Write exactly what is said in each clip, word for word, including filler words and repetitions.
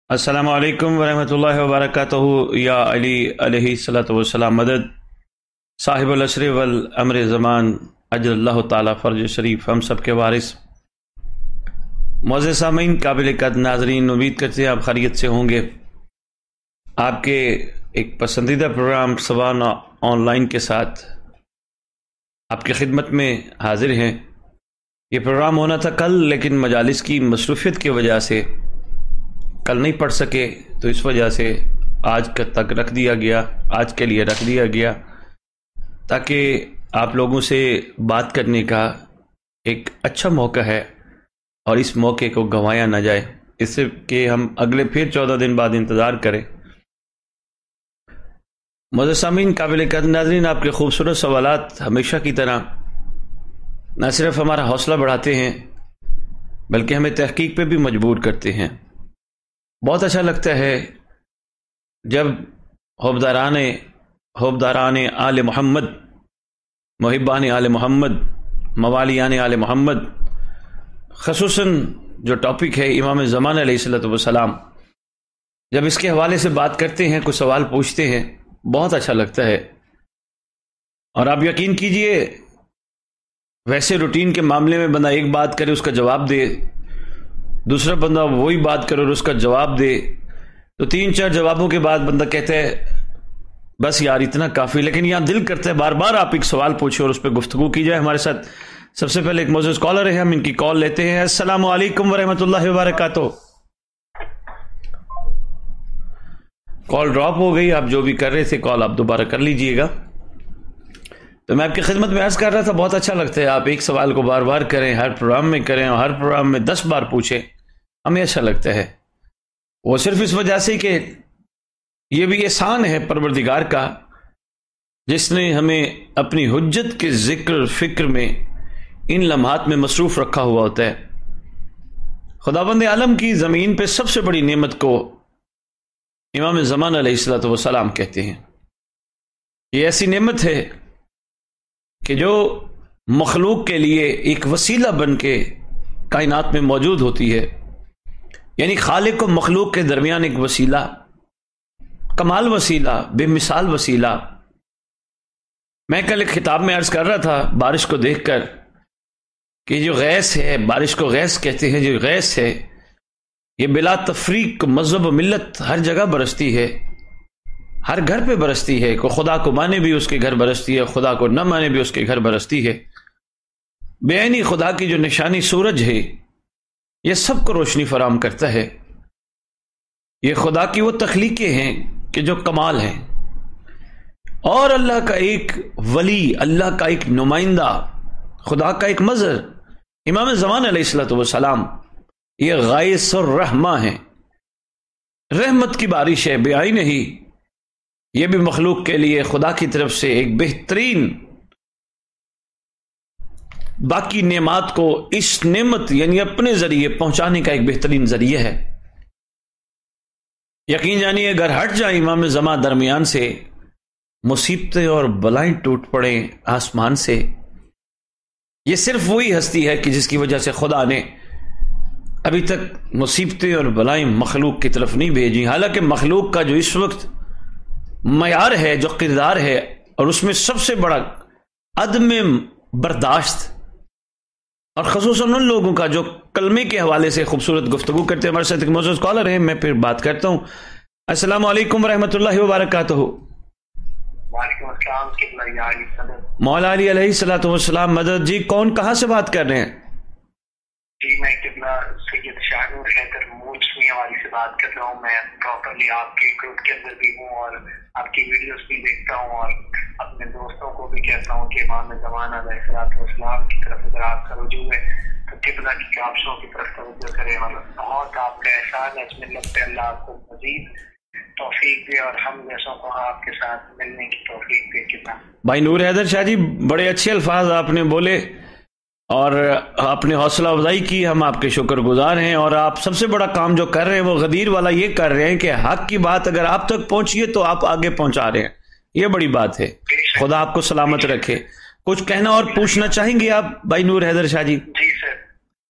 अस्सलामु अलैकुम वरहमतुल्लाहि वबरकातुहू या अली अलैहि सल्लतु वस्सलाम मदद साहिबुल असर वल अम्र ज़मान अजल्लहु ताला फर्ज शरीफ हम सब के वारिस मौज़े सामीन काबिल कद नाज़रीन, उम्मीद करते हैं आप खैरियत से होंगे। आपके एक पसंदीदा प्रोग्राम सवाल ऑनलाइन के साथ आपकी खिदमत में हाजिर हैं। ये प्रोग्राम होना था कल, लेकिन मजालिस की मसरूफियत की वजह से कल नहीं पढ़ सके, तो इस वजह से आज तक रख दिया गया आज के लिए रख दिया गया ताकि आप लोगों से बात करने का एक अच्छा मौका है और इस मौके को गंवाया ना जाए, इससे कि हम अगले फिर चौदह दिन बाद इंतज़ार करें। मुअज़्ज़ज़ सामीन काबिल कदर नाज़रीन, आपके खूबसूरत सवालात हमेशा की तरह न सिर्फ हमारा हौसला बढ़ाते हैं बल्कि हमें तहकीक पे भी मजबूर करते हैं। बहुत अच्छा लगता है जब होबदारान होबदारान आले मोहम्मद, मुहिब्बान आले मोहम्मद, मवालियान आले मोहम्मद, ख़ुसूसन जो टॉपिक है इमाम ज़मान अलैहिस्सलातु वस्सलाम, जब इसके हवाले से बात करते हैं, कुछ सवाल पूछते हैं, बहुत अच्छा लगता है। और आप यकीन कीजिए, वैसे रूटीन के मामले में बंदा एक बात करे उसका जवाब दे, दूसरा बंदा वही बात करे और उसका जवाब दे, तो तीन चार जवाबों के बाद बंदा कहता है बस यार इतना काफ़ी। लेकिन यहाँ दिल करता है बार बार आप एक सवाल पूछे और उस पर गुफ्तगू की जाए। हमारे साथ सबसे पहले एक मौजूद कॉलर है, हम इनकी कॉल लेते हैं। अस्सलामु अलैकुम वरहमतुल्लाहि वबरकातुहू। कॉल ड्रॉप हो गई, आप जो भी कर रहे थे कॉल आप दोबारा कर लीजिएगा। तो मैं आपकी खिदमत में अर्ज कर रहा था, बहुत अच्छा लगता है आप एक सवाल को बार बार करें, हर प्रोग्राम में करें और हर प्रोग्राम में दस बार पूछें, हमें अच्छा लगता है। वो सिर्फ इस वजह से कि ये भी एहसान है परवरदिगार का, जिसने हमें अपनी हुज्जत के जिक्र फिक्र में इन लम्हात में मसरूफ रखा हुआ होता है। खुदाबंद आलम की ज़मीन पे सबसे बड़ी नेमत को इमाम ज़मान अलैहिस्सलातु वस्सलाम कहते हैं। ये ऐसी नेमत है कि जो मखलूक के लिए एक वसीला बन के कायनात में मौजूद होती है, यानी खालिक और मखलूक के दरमियान एक वसीला, कमाल वसीला, बेमिसाल वसीला। मैं कल एक खिताब में अर्ज कर रहा था बारिश को देखकर कि जो गैस है, बारिश को गैस कहते हैं, जो गैस है ये बिला तफरीक मजहब मिल्लत हर जगह बरसती है, हर घर पे बरसती है। को खुदा को माने भी उसके घर बरसती है, खुदा को न माने भी उसके घर बरसती है। बेआईनी खुदा की जो निशानी सूरज है ये सबको रोशनी फराम करता है। ये खुदा की वो तख्लीकें हैं कि जो कमाल हैं। और अल्लाह का एक वली, अल्लाह का एक नुमाइंदा, खुदा का एक मज़हर इमाम ज़मान अलैहिस्सलातु वस्सलाम, ये गाइस और रहमा है, रहमत की बारिश है। बेआई नहीं, ये भी मखलूक के लिए खुदा की तरफ से एक बेहतरीन, बाकी नेमात को इस नेमत यानी अपने जरिए पहुंचाने का एक बेहतरीन जरिया है। यकीन जानिए अगर हट जाए इमाम ज़मा दरमियान से, मुसीबतें और बलाएं टूट पड़े आसमान से। ये सिर्फ वही हस्ती है कि जिसकी वजह से खुदा ने अभी तक मुसीबतें और बलाएं मखलूक की तरफ नहीं भेजी। हालांकि मखलूक का जो इस वक्त मयार है, जो किरदार है, और उसमें सबसे बड़ा अदम बर्दाश्त, और ख़ुसूसन उन लोगों का जो कलमे के हवाले से खूबसूरत गुफ्तगू करते हैं। हमारे साथ एक मौजूद कॉलर है, मैं फिर बात करता हूँ। अस्सलामु अलैकुम वरहमतुल्लाहि वबरकातुहू। मौला अली अलैहिस्सलातु वस्सलाम मदद। जी कौन, कहाँ से बात कर रहे हैं? जी मैं किबला सैयद शाहनूर हैदर मूल मियां वाली से बात कर रहा हूँ। मैं प्रॉपरली आपके ग्रुप के अंदर भी हूँ और आपकी वीडियोस भी देखता हूँ और अपने दोस्तों को भी कहता हूँ कि इमाम ज़मान अलैहिस्सलाम की तरफ अगर आपका रुजू है तो किबला की काबशों की तरफ तवज्जो करें। और बहुत आपका एहसान है, इसमें लगता है अल्लाह आपको मजीद तौफीक दे और हम जैसों को आपके साथ मिलने की तौफीक दे। कितना भाई नूर हैदर शाह जी, बड़े अच्छे अल्फाज आपने बोले और आपने हौसला अफजाई की, हम आपके शुक्रगुजार हैं। और आप सबसे बड़ा काम जो कर रहे हैं वो गदीर वाला ये कर रहे हैं कि हक की बात अगर आप तक पहुंची है तो आप आगे पहुंचा रहे हैं, ये बड़ी बात है। खुदा आपको सलामत रखे। कुछ कहना और पूछना चाहेंगे आप भाई नूर हैदर शाह जी? जी सर,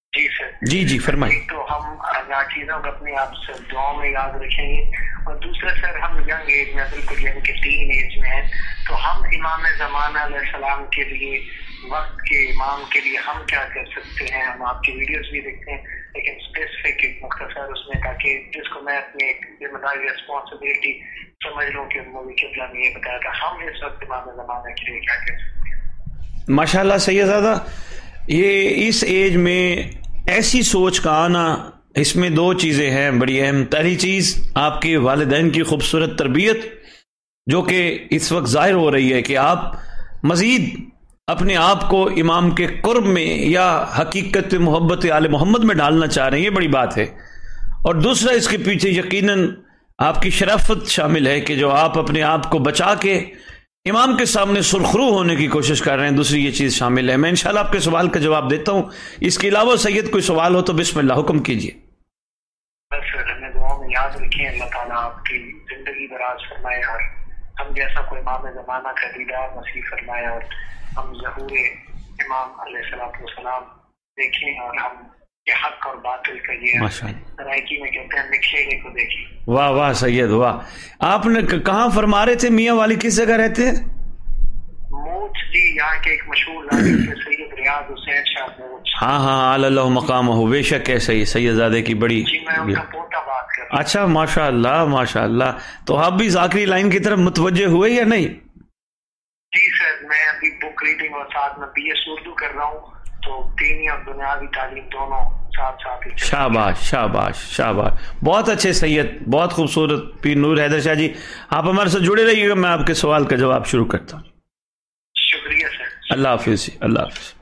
جی سر جی جی فرمائیں. تو ہم اللہ چیزوں کو اپنے آپ سے دعاؤں میں یاد رکھیں گے. اور دوسرا سر ہم ینگ ایج میں بالکل یعنی کہ تین ایج میں ہیں تو ہم امام زمانہ علیہ السلام کے لیے وقت کے امام کے لیے ہم کیا کر سکتے ہیں. ہم آپ کی ویڈیوز بھی دیکھتے ہیں لیکن اسپیسیفک ایک مختصر اس میں تاکہ جس کو میں اپنی ایک ذمہ داری ریسپانسبلٹی سمجھ لوں کہ مولوی قبلہ نے یہ بتایا تھا ہم اس وقت امام زمانہ کے لیے کیا کر سکتے ہیں. ماشاء اللہ سید زادہ، یہ اس ایج میں ایسی سوچ کا آنا، اس میں دو چیزیں ہیں بڑی اہم. پہلی چیز آپ کے والدین کی خوبصورت تربیت جو کہ اس وقت ظاہر ہو رہی ہے کہ آپ مزید اپنے آپ کو امام کے قرب میں یا حقیقت محبت آل محمد میں ڈالنا چاہ رہے ہیں، یہ بڑی بات ہے. اور دوسرا اس کے پیچھے یقیناً آپ کی شرافت شامل ہے کہ جو آپ اپنے آپ کو بچا کے امام کے سامنے سرخرو ہونے کی کوشش کر رہے ہیں، دوسری یہ چیز شامل ہے. میں انشاءاللہ آپ کے سوال کا جواب دیتا ہوں. اس کے علاوہ سید کوئی سوال ہو تو بسم اللہ حکم کیجیے. بس سر ہمیں دعاؤں میں یاد رکھیں، اللہ تعالیٰ آپ کی زندگی دراز فرمائے اور ہم جیسا کوئی امام زمانہ کا دیدار نصیب فرمائے اور ہم ظہور امام علیہ السلام دیکھیں اور ہم یہ حق اور باطل کا یہ سرائکی میں کہتے ہیں نکھیرے کو دیکھیں. واہ واہ سید واہ. آپ نے کہاں فرما رہے تھے میاں والی کس جگہ رہتے ہیں؟ موچ جی، یہاں کے ایک مشہور راوی تھے سید ریاض حسین شاہ موچ. ہاں ہاں اللہ مقام ہو، بے شک ہے صحیح. سید زادے کی بڑی جی میں ان کا پوتا بات کر رہا ہوں. اچھا ماشاء اللہ ماشاء اللہ. تو آپ بھی ذاکری لائن کی طرف متوجہ ہوئے یا نہیں؟ جی سر میں ابھی بک ریڈنگ اور ساتھ میں بی ایس اردو کر رہا ہوں تو دینی اور دنیاوی تعلیم دونوں ساتھ ساتھ ہی. شاباش شاباش شاباش، بہت اچھے سید، بہت خوبصورت. پیر نور حیدر شاہ جی آپ ہمارے ساتھ جڑے رہیے گا، میں آپ کے سوال کا جواب شروع کرتا ہوں. شکریہ سر. اللہ حافظ جی، اللہ حافظ.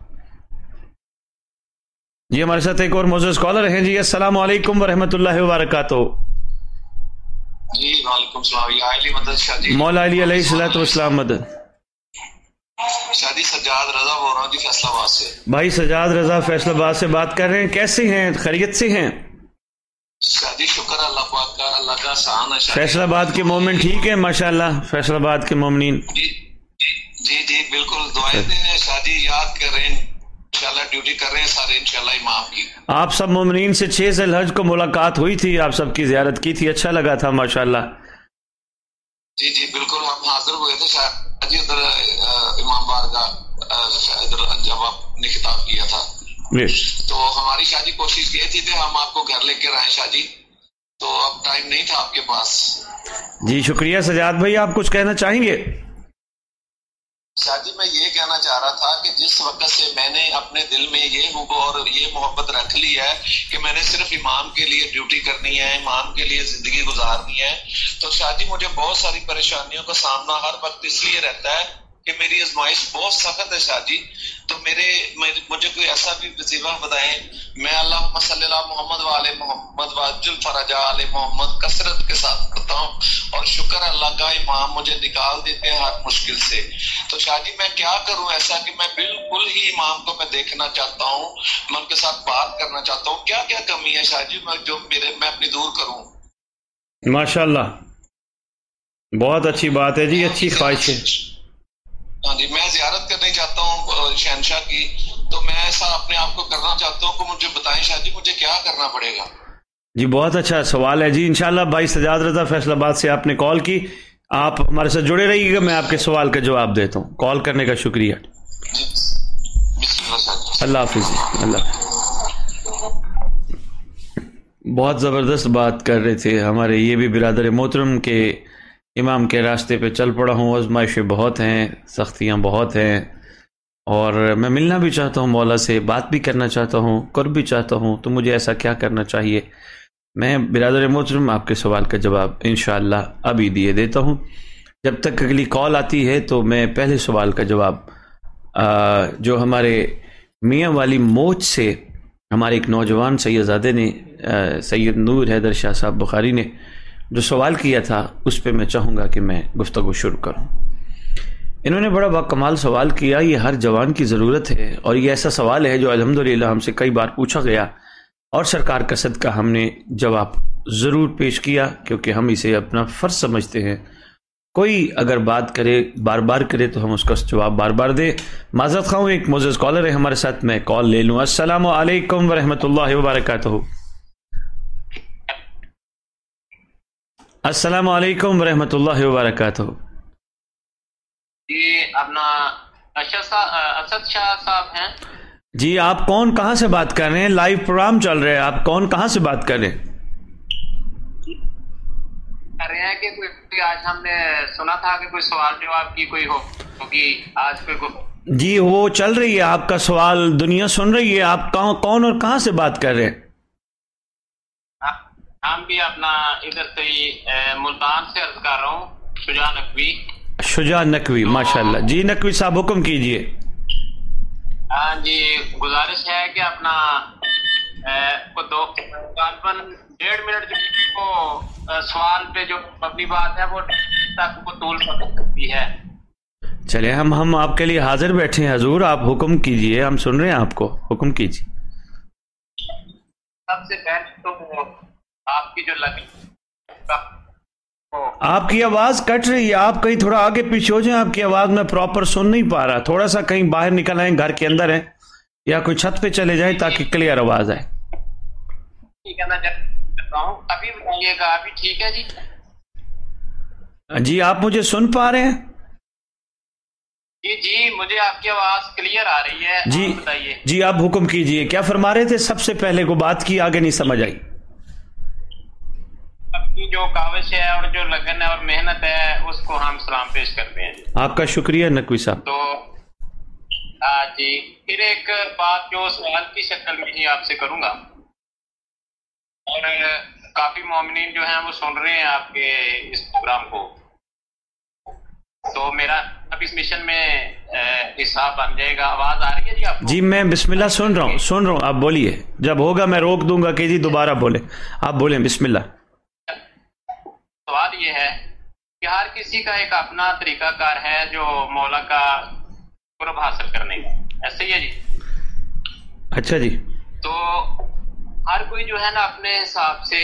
جی ہمارے ساتھ ایک اور معزز کالر ہیں. جی السلام علیکم ورحمۃ اللہ وبرکاتہ. جی وعلیکم السلام. یا علی مدد شاہ جی. مولا علی علیہ الصلوۃ والسلام مدد. شادی سجاد رضا بول رہا ہوں جی فیصلہ آباد سے. بھائی سجاد رضا فیصلہ آباد سے بات کر رہے ہیں، کیسے ہیں؟ خیریت سے ہیں؟ شادی شکر اللہ پاک کا، اللہ کا احسان ہے. فیصلہ آباد کے مومن ٹھیک ہیں ماشاءاللہ؟ فیصلہ آباد کے مومنین جی جی جی بالکل دعائیں دیں. شادی یاد کر رہے ہیں انشاءاللہ، ڈیوٹی کر رہے ہیں سارے انشاءاللہ امام کی. آپ سب مومنین سے چھ ذی الحج کو ملاقات ہوئی تھی، آپ سب کی زیارت کی تھی، اچھا لگا تھا ماشاءاللہ. جی جی بالکل ہم حاضر ہوئے تھے شاہ جی ادھر امام بارگاہ ادھر جب آپ نے خطاب کیا تھا تو ہماری شاہ جی کوشش یہ تھی کہ ہم آپ کو گھر لے کے آئے شاہ جی، تو اب ٹائم نہیں تھا آپ کے پاس. جی شکریہ سجاد بھائی، آپ کچھ کہنا چاہیں گے؟ شاہ جی میں یہ کہنا چاہ رہا تھا کہ جس وقت سے میں نے اپنے دل میں یہ حب اور یہ محبت رکھ لی ہے کہ میں نے صرف امام کے لیے ڈیوٹی کرنی ہے، امام کے لیے زندگی گزارنی ہے، تو شاہ جی مجھے بہت ساری پریشانیوں کا سامنا ہر وقت اس لیے رہتا ہے کہ میری آزمائش بہت سخت ہے شاہ جی. تو میرے مجھے کوئی ایسا بھی وظیفہ بتائیں. میں اللہم صلی اللہ محمد وعلی محمد واجل فرجا علی محمد کثرت کے ساتھ کرتا ہوں اور شکر اللہ کا امام مجھے نکال دیتے ہیں ہر مشکل سے. تو شاہ جی میں کیا کروں ایسا کہ میں بالکل ہی امام کو میں دیکھنا چاہتا ہوں، میں ان کے ساتھ بات کرنا چاہتا ہوں، کیا کیا کمی ہے شاہ جی میں جو میرے میں اپنی دور کروں؟ ماشاءاللہ بہت اچھی بات ہے جی، اچھی خواہش ہے. ہاں جی میں زیارت کرنا چاہتا ہوں شہنشاہ کی، تو میں ایسا اپنے آپ کو کرنا چاہتا ہوں کہ مجھے بتائیں شاہ جی مجھے کیا کرنا پڑے گا؟ جی بہت اچھا سوال ہے جی. انشاءاللہ بھائی سجاد رضا فیصلہ آباد سے آپ نے کال کی، آپ ہمارے ساتھ جڑے رہیے گا، میں آپ کے سوال کا جواب دیتا ہوں. کال کرنے کا شکریہ. اللہ حافظ. اللہ بہت زبردست بات کر رہے تھے ہمارے یہ بھی برادر محترم کے امام کے راستے پہ چل پڑا ہوں، آزمائشیں بہت ہیں، سختیاں بہت ہیں، اور میں ملنا بھی چاہتا ہوں مولا سے، بات بھی کرنا چاہتا ہوں، قرب بھی چاہتا ہوں. تو مجھے ایسا کیا کرنا چاہیے؟ میں برادر محترم آپ کے سوال کا جواب انشاءاللہ ابھی دیے دیتا ہوں. جب تک اگلی کال آتی ہے تو میں پہلے سوال کا جواب جو ہمارے میاں والی موچ سے ہمارے ایک نوجوان سید زادے نے، سید نور حیدر شاہ صاحب بخاری نے جو سوال کیا تھا اس پہ میں چاہوں گا کہ میں گفتگو شروع کروں. انہوں نے بڑا باکمال سوال کیا، یہ ہر جوان کی ضرورت ہے، اور یہ ایسا سوال ہے جو الحمدللہ ہم سے کئی بار پوچھا گیا اور سرکار کا صدقہ ہم نے جواب ضرور پیش کیا، کیونکہ ہم اسے اپنا فرض سمجھتے ہیں کوئی اگر بات کرے بار بار کرے تو ہم اس کا جواب بار بار دیں. معذرت خواہ ہوں، ایک معزز کالر ہے ہمارے ساتھ، میں کال لے لوں. السلام علیکم ورحمۃ اللہ وبرکاتہ. السلام علیکم ورحمۃ اللہ وبرکاتہ. جی اپنا اسد شاہ صاحب ہیں؟ جی آپ کون، کہاں سے بات کر رہے ہیں؟ لائیو پروگرام چل رہے ہیں، آپ کون کہاں سے بات کر رہے ہیں؟ کر رہے ہیں کہ کوئی آج ہم نے سنا تھا کہ کوئی سوال جواب کی کوئی ہوگی آج کوئی. جی وہ چل رہی ہے، آپ کا سوال دنیا سن رہی ہے. آپ کون اور کہاں سے بات کر رہے ہیں؟ ہم بھی اپنا ادھر سے ہی ملتان سے عرض کر رہا ہوں. شجاع نقوی. شجاع نقوی، ماشاءاللہ. جی نقوی صاحب حکم کیجئے. ہاں جی، گزارش ہے کہ اپنا دو ڈیڑھ منٹ جو سوال پہ جو اپنی بات ہے وہ تک کو طول سکتی ہے. چلے ہم ہم آپ کے لیے حاضر بیٹھے ہیں حضور، آپ حکم کیجئے، ہم سن رہے ہیں آپ کو، حکم کیجئے. سب سے پہلے تو آپ کی جو لگی آپ کی آواز کٹ رہی ہے، آپ کہیں تھوڑا آگے پیچھے ہو جائیں، آپ کی آواز میں پراپر سن نہیں پا رہا. تھوڑا سا کہیں باہر نکل آئیں، گھر کے اندر ہیں یا کوئی چھت پہ چلے جائیں تاکہ کلیئر آواز آئے. ابھی بتائیے گا. ابھی ٹھیک ہے جی؟ جی آپ مجھے سن پا رہے ہیں؟ جی جی مجھے آپ کی آواز کلیئر آ رہی ہے. جی بتائیے. جی آپ حکم کیجئے، کیا فرما رہے تھے؟ سب سے پہلے کو بات کی، آگے نہیں سمجھ آئی. اپنی جو کاوش ہے اور جو لگن ہے اور محنت ہے اس کو ہم سلام پیش کرتے ہیں. آپ کا شکریہ نقوی صاحب. تو جی پھر ایک بات جو سوال کی شکل میں ہی آپ سے کروں گا، اور کافی مومنین جو ہیں وہ سن رہے ہیں آپ کے اس پروگرام کو، تو میرا اب اس مشن میں حصہ بن جائے گا. آواز آ رہی ہے جی آپ کو؟ جی میں بسم اللہ سن رہا ہوں سن رہا ہوں آپ بولیے. جب ہوگا میں روک دوں گا کہ جی دوبارہ بولیں. آپ بولیں بسم اللہ. سوال یہ ہے کہ ہر کسی کا ایک اپنا طریقہ کار ہے جو مولا کا قرب حاصل کرنے کا، ایسے ہی ہے جی؟ اچھا جی. تو ہر کوئی جو ہے نا اپنے حساب سے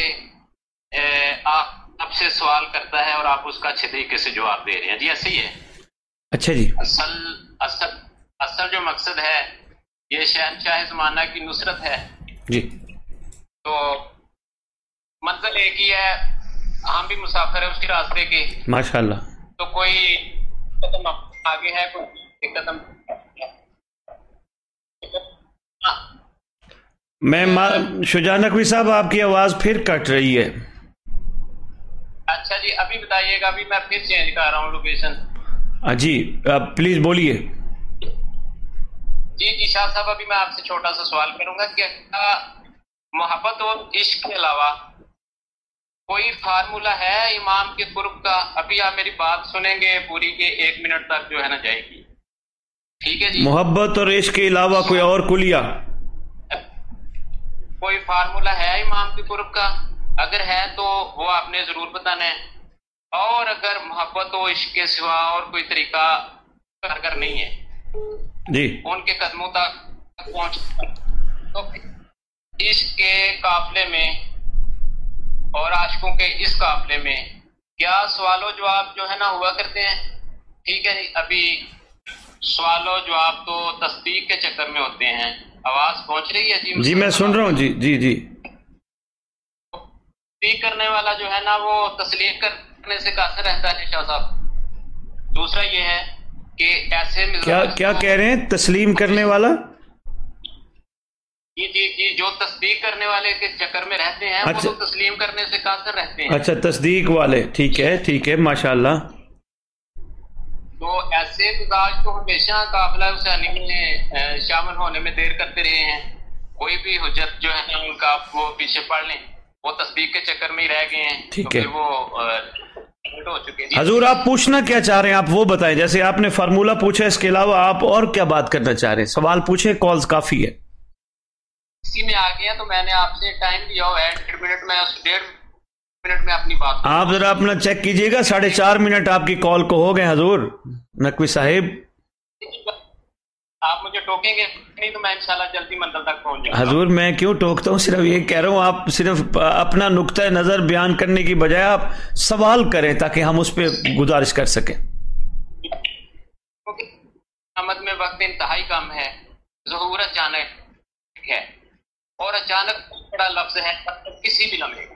آپ سے سوال کرتا ہے اور آپ اس کا اچھے طریقے سے جواب دے رہے ہیں. جی ایسے ہی ہے؟ اچھا جی. اصل اصل اصل جو مقصد ہے یہ شہنشاہ زمانہ کی نصرت ہے جی. تو مطلب ایک ہی ہے، ہم بھی مسافر ہیں اس کے راستے کے. ماشاءاللہ. تو کوئی قدم آگے ہے، کوئی قدم. میں شجاع نقوی صاحب آپ کی آواز پھر کٹ رہی ہے. اچھا جی ابھی بتائیے گا. ابھی میں پھر چینج کر رہا ہوں لوکیشن. جی آپ پلیز بولیے. جی جی شاہ صاحب ابھی میں آپ سے چھوٹا سا سوال کروں گا کہ محبت اور عشق کے علاوہ کوئی فارمولہ ہے امام کے قرب کا؟ ابھی آپ میری بات سنیں گے پوری کے ایک منٹ تک جو ہے نا جائے گی. ٹھیک ہے جی؟ محبت اور عشق کے علاوہ کوئی اور کلیہ کوئی فارمولہ ہے امام کے قرب کا؟ اگر ہے تو وہ آپ نے ضرور بتانا ہے، اور اگر محبت و عشق کے سوا اور کوئی طریقہ کارگر نہیں ہے جی ان کے قدموں تک پہنچ، تو عشق کے قافلے میں اور عاشقوں کے اس قافلے میں کیا سوال و جواب جو ہے نا ہوا کرتے ہیں؟ ٹھیک ہے جی. ابھی سوال و جواب تو تصدیق کے چکر میں ہوتے ہیں. آواز پہنچ رہی ہے جی؟ جی میں سن رہا ہوں. جی جی جی تصدیق کرنے والا جو ہے نا وہ تسلیم کرنے سے قاصر رہتا ہے شاہ صاحب. دوسرا یہ ہے کہ ایسے کیا کیا کہہ رہے ہیں؟ تسلیم کرنے والا؟ جی جی جی جو تصدیق کرنے والے کے چکر میں رہتے ہیں وہ تو تسلیم کرنے سے قاصر رہتے ہیں. اچھا تصدیق والے. ٹھیک ہے ٹھیک ہے ماشاءاللہ. تو ایسے مزاج کو ہمیشہ قافلہ حسینی میں شامل ہونے میں دیر کرتے رہے ہیں. کوئی بھی حجت جو ہے نا ان کا وہ پیچھے پڑھ لیں، وہ تصدیق کے چکر میں ہی رہ گئے ہیں. ٹھیک ہے وہ ہو چکے ہیں. حضور آپ پوچھنا کیا چاہ رہے ہیں آپ وہ بتائیں. جیسے آپ نے فارمولہ پوچھا، اس کے علاوہ آپ اور کیا بات کرنا چاہ رہے ہیں؟ سوال پوچھیں، کالز کافی ہے. اسی میں آ گیا تو میں نے آپ سے ٹائم دیا ہوا ہے ڈیڑھ منٹ میں، ڈیڑھ منٹ میں اپنی بات. آپ ذرا اپنا چیک کیجئے گا. ساڑھے چار منٹ آپ کی کال کو ہو گئے حضور نقوی صاحب. آپ مجھے ٹوکیں گے نہیں تو میں انشاءاللہ جلدی منزل تک پہنچ جاؤں گا۔ حضور میں کیوں ٹوکتا ہوں، صرف یہ کہہ رہا ہوں آپ صرف اپنا نقطہ نظر بیان کرنے کی بجائے آپ سوال کریں تاکہ ہم اس پہ گزارش کر سکیں۔ قیامت میں وقت انتہائی کم ہے، ظہور اچانک ہے، اور اچانک بڑا لفظ ہے کسی بھی لمحے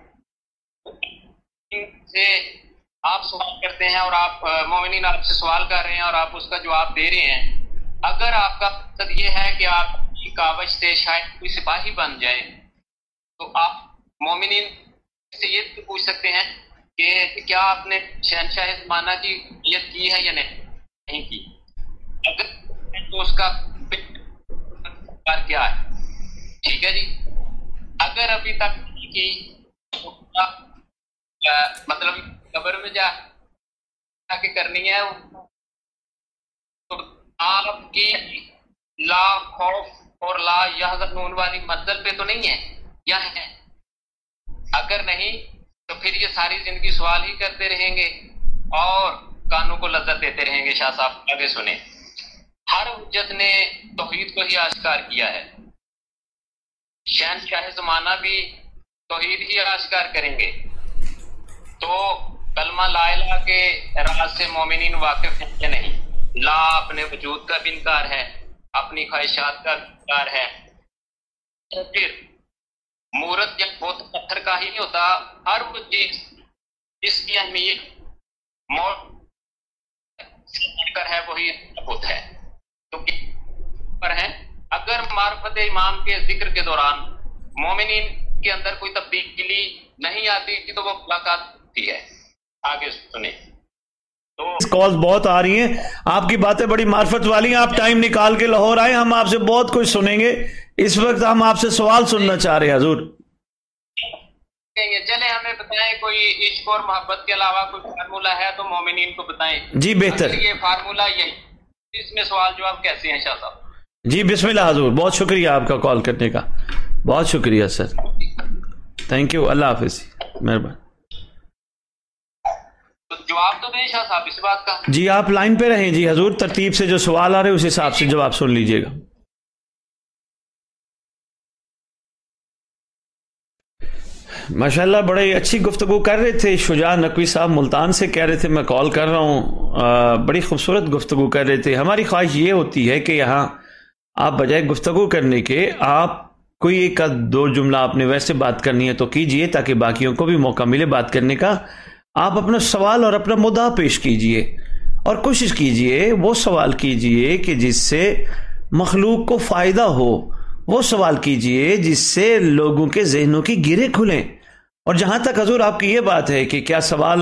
سے آپ سوال کرتے ہیں اور آپ مومنین آپ سے سوال کر رہے ہیں اور آپ اس کا جواب دے رہے ہیں۔ اگر آپ کا مقصد یہ ہے کہ آپ کی کاوش سے شاید کوئی سپاہی بن جائے تو آپ مومنین سے یہ پوچھ سکتے ہیں کہ کیا آپ نے شہنشاہ زمانہ کی نیت کی ہے یا نہیں کی، اگر تو اس کا کیا ہے، ٹھیک ہے جی۔ اگر ابھی تک نہیں کی تو مطلب قبر میں جا کے کرنی ہے تو آپ کی لا خوف اور لا یحزنون والی منزل پہ تو نہیں ہے یا ہے؟ اگر نہیں تو پھر یہ ساری زندگی سوال ہی کرتے رہیں گے اور کانوں کو لذت دیتے رہیں گے۔ شاہ صاحب آگے سنیں، ہر حجت نے توحید کو ہی آشکار کیا ہے، شہنشاہ زمانہ بھی توحید ہی آشکار کریں گے، تو کلمہ لا الہ کے راز سے مومنین واقف ہیں یا نہیں؟ لا اپنے وجود کا بھی انکار ہے، اپنی خواہشات کا بھی انکار ہے۔ پھر مورت یا بت پتھر کا ہی نہیں ہوتا، ہر وہ چیز جس کی اہمیت موت سے بڑھ کر ہے وہی بت ہے، تو پر ہے۔ اگر معرفت امام کے ذکر کے دوران مومنین کے اندر کوئی تبدیلی نہیں آتی تو وہ ملاقات ہوتی ہے۔ آگے سنیں، کالز بہت آ رہی ہیں، آپ کی باتیں بڑی معرفت والی ہیں، آپ ٹائم نکال کے لاہور آئے، ہم آپ سے بہت کچھ سنیں گے۔ اس وقت ہم آپ سے سوال سننا چاہ رہے ہیں حضور۔ چلیں ہمیں بتائیں کوئی عشق اور محبت کے علاوہ کوئی فارمولہ ہے تو مومنین کو بتائیں۔ جی بہتر، یہ فارمولہ یہی، اس میں سوال جواب کیسے ہیں شاہ صاحب؟ جی بسم اللہ حضور، بہت شکریہ آپ کا کال کرنے کا، بہت شکریہ سر، تھینک یو، اللہ حافظ، مہربان۔ جواب تو دیں شاہ صاحب اس بات کا۔ جی آپ لائن پہ رہیں جی حضور، ترتیب سے جو سوال آ رہے اس حساب سے جواب سن لیجئے گا۔ ماشاءاللہ بڑی اچھی گفتگو کر رہے تھے شجاع نقوی صاحب، ملتان سے کہہ رہے تھے میں کال کر رہا ہوں، بڑی خوبصورت گفتگو کر رہے تھے۔ ہماری خواہش یہ ہوتی ہے کہ یہاں آپ بجائے گفتگو کرنے کے آپ کوئی ایک دو جملہ آپ نے ویسے بات کرنی ہے تو کیجئے تاکہ باقیوں کو بھی موقع ملے بات کرنے کا۔ آپ اپنا سوال اور اپنا مدعا پیش کیجئے اور کوشش کیجئے وہ سوال کیجئے کہ جس سے مخلوق کو فائدہ ہو، وہ سوال کیجئے جس سے لوگوں کے ذہنوں کی گرہیں کھلیں۔ اور جہاں تک حضور آپ کی یہ بات ہے کہ کیا سوال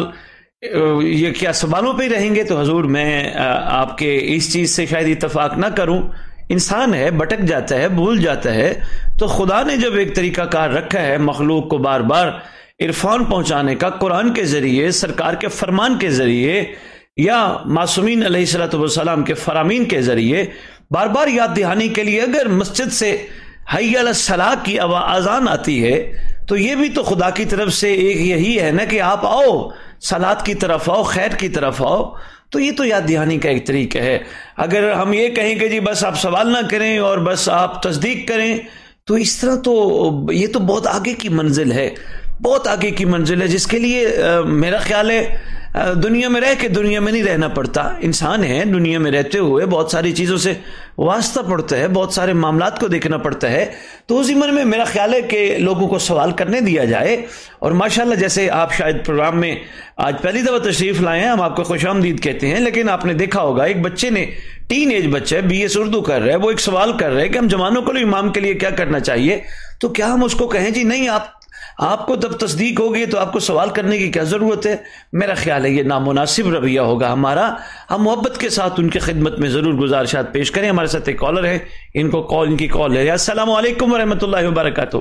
یہ کیا سوالوں پہ رہیں گے، تو حضور میں آپ کے اس چیز سے شاید اتفاق نہ کروں، انسان ہے بھٹک جاتا ہے بھول جاتا ہے، تو خدا نے جب ایک طریقہ کار رکھا ہے مخلوق کو بار بار عرفان پہنچانے کا، قرآن کے ذریعے، سرکار کے فرمان کے ذریعے یا معصومین علیہ الصلوۃ والسلام کے فرامین کے ذریعے بار بار یاد دہانی کے لیے اگر مسجد سے حی علی الصلاۃ کی اذان آتی ہے تو یہ بھی تو خدا کی طرف سے ایک یہی ہے نا کہ آپ آؤ صلاۃ کی طرف آؤ، خیر کی طرف آؤ، تو یہ تو یاد دہانی کا ایک طریقہ ہے۔ اگر ہم یہ کہیں کہ جی بس آپ سوال نہ کریں اور بس آپ تصدیق کریں تو اس طرح تو یہ تو بہت آگے کی منزل ہے، بہت آگے کی منزل ہے، جس کے لیے میرا خیال ہے دنیا میں رہ کے دنیا میں نہیں رہنا پڑتا۔ انسان ہے، دنیا میں رہتے ہوئے بہت ساری چیزوں سے واسطہ پڑتا ہے، بہت سارے معاملات کو دیکھنا پڑتا ہے، تو اس ضمن میں میرا خیال ہے کہ لوگوں کو سوال کرنے دیا جائے۔ اور ماشاءاللہ جیسے آپ شاید پروگرام میں آج پہلی دفعہ تشریف لائے ہیں، ہم آپ کو خوش آمدید کہتے ہیں، لیکن آپ نے دیکھا ہوگا ایک بچے نے، ٹین ایج بچہ ہے، بی ایس اردو کر رہا ہے، وہ ایک سوال کر رہا ہے کہ ہم جوانوں کو امام کے لیے کیا کرنا چاہیے، تو کیا ہم اس کو کہیں جی نہیں آپ آپ کو جب تصدیق ہوگی تو آپ کو سوال کرنے کی کیا ضرورت ہے؟ میرا خیال ہے یہ نامناسب رویہ ہوگا ہمارا۔ ہم محبت کے ساتھ ان کی خدمت میں ضرور گزارشات پیش کریں۔ ہمارے ساتھ ایک کالر ہے، ان کو کال ان کی کال ہے۔ السلام علیکم ورحمۃ اللہ وبرکاتہ۔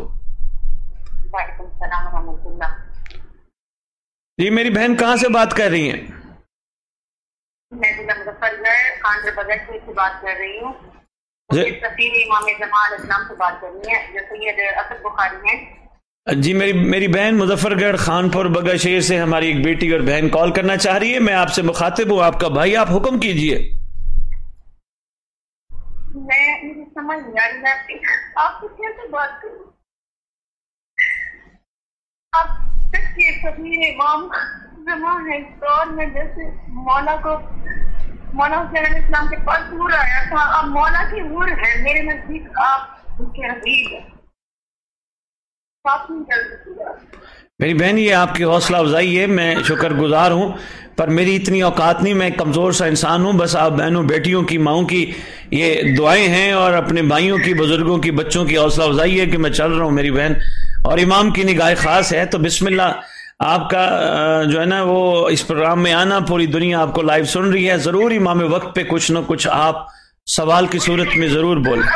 وعلیکم السلام ورحمۃ اللہ۔ جی میری بہن کہاں سے بات کر رہی ہیں؟ میں مظفر گڑھ خان بغل سے بات کر رہی ہوں، سفیر امام زمان اسلام سے بات کر رہی ہیں، جو سید اسد بخاری ہیں۔ جی میری میری بہن مظفر گڑھ خان پور بگا شہر سے ہماری ایک بیٹی اور بہن کال کرنا چاہ رہی ہے، میں آپ سے مخاطب ہوں، آپ کا بھائی، آپ حکم کیجئے۔ میں مجھے سمجھ نہیں آ رہی میں آپ کی آپ کو کیسے بات کروں. آپ تک کے سبھی امام زمان ہے اس دور میں, جیسے مولا کو مولا حسین علیہ السلام کے پاس نور آیا تھا, آپ مولا کی نور ہے میرے نزدیک, آپ ان کے حبیب ہیں. میری بہن یہ آپ کی حوصلہ افزائی ہے, میں شکر گزار ہوں, پر میری اتنی اوقات نہیں, میں کمزور سا انسان ہوں. بس آپ بہنوں بیٹیوں کی ماؤں کی یہ دعائیں ہیں اور اپنے بھائیوں کی بزرگوں کی بچوں کی حوصلہ افزائی ہے کہ میں چل رہا ہوں میری بہن, اور امام کی نگاہ خاص ہے. تو بسم اللہ, آپ کا جو ہے نا وہ اس پروگرام میں آنا, پوری دنیا آپ کو لائیو سن رہی ہے, ضرور امام وقت پہ کچھ نہ کچھ آپ سوال کی صورت میں ضرور بولیں.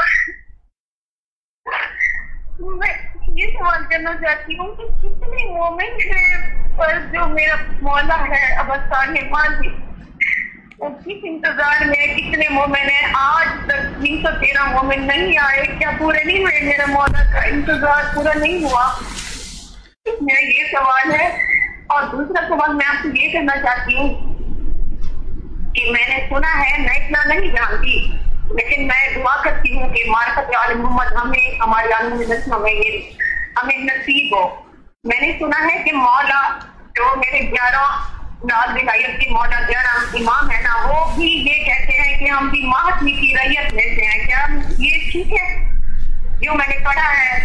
میں یہ سوال کرنا چاہتی ہوں کہ کتنے مومن ہیں پر جو میرا مولا ہے ابستان ماضی, کس انتظار میں کتنے مومن ہیں آج تک تین سو تیرہ مومن نہیں آئے, کیا پورے نہیں ہوئے, میرا مولا کا انتظار پورا نہیں ہوا؟ میرا یہ سوال ہے. اور دوسرا سوال میں آپ سے یہ کرنا چاہتی ہوں کہ میں نے سنا ہے, میں اتنا نہیں جانتی لیکن میں دعا کرتی ہوں کہ معرفت عالم محمد ہمیں ہمارے عالم نسلوں میں یہ ہمیں نصیب ہو. میں نے سنا ہے کہ مولا جو میرے گیارہ لال ولایت کے مولا گیارہ امام ہے نا, وہ بھی یہ کہتے ہیں کہ ہم بھی مہدی کی ریت میں سے ہیں. کیا یہ ٹھیک ہے جو میں نے پڑھا ہے؟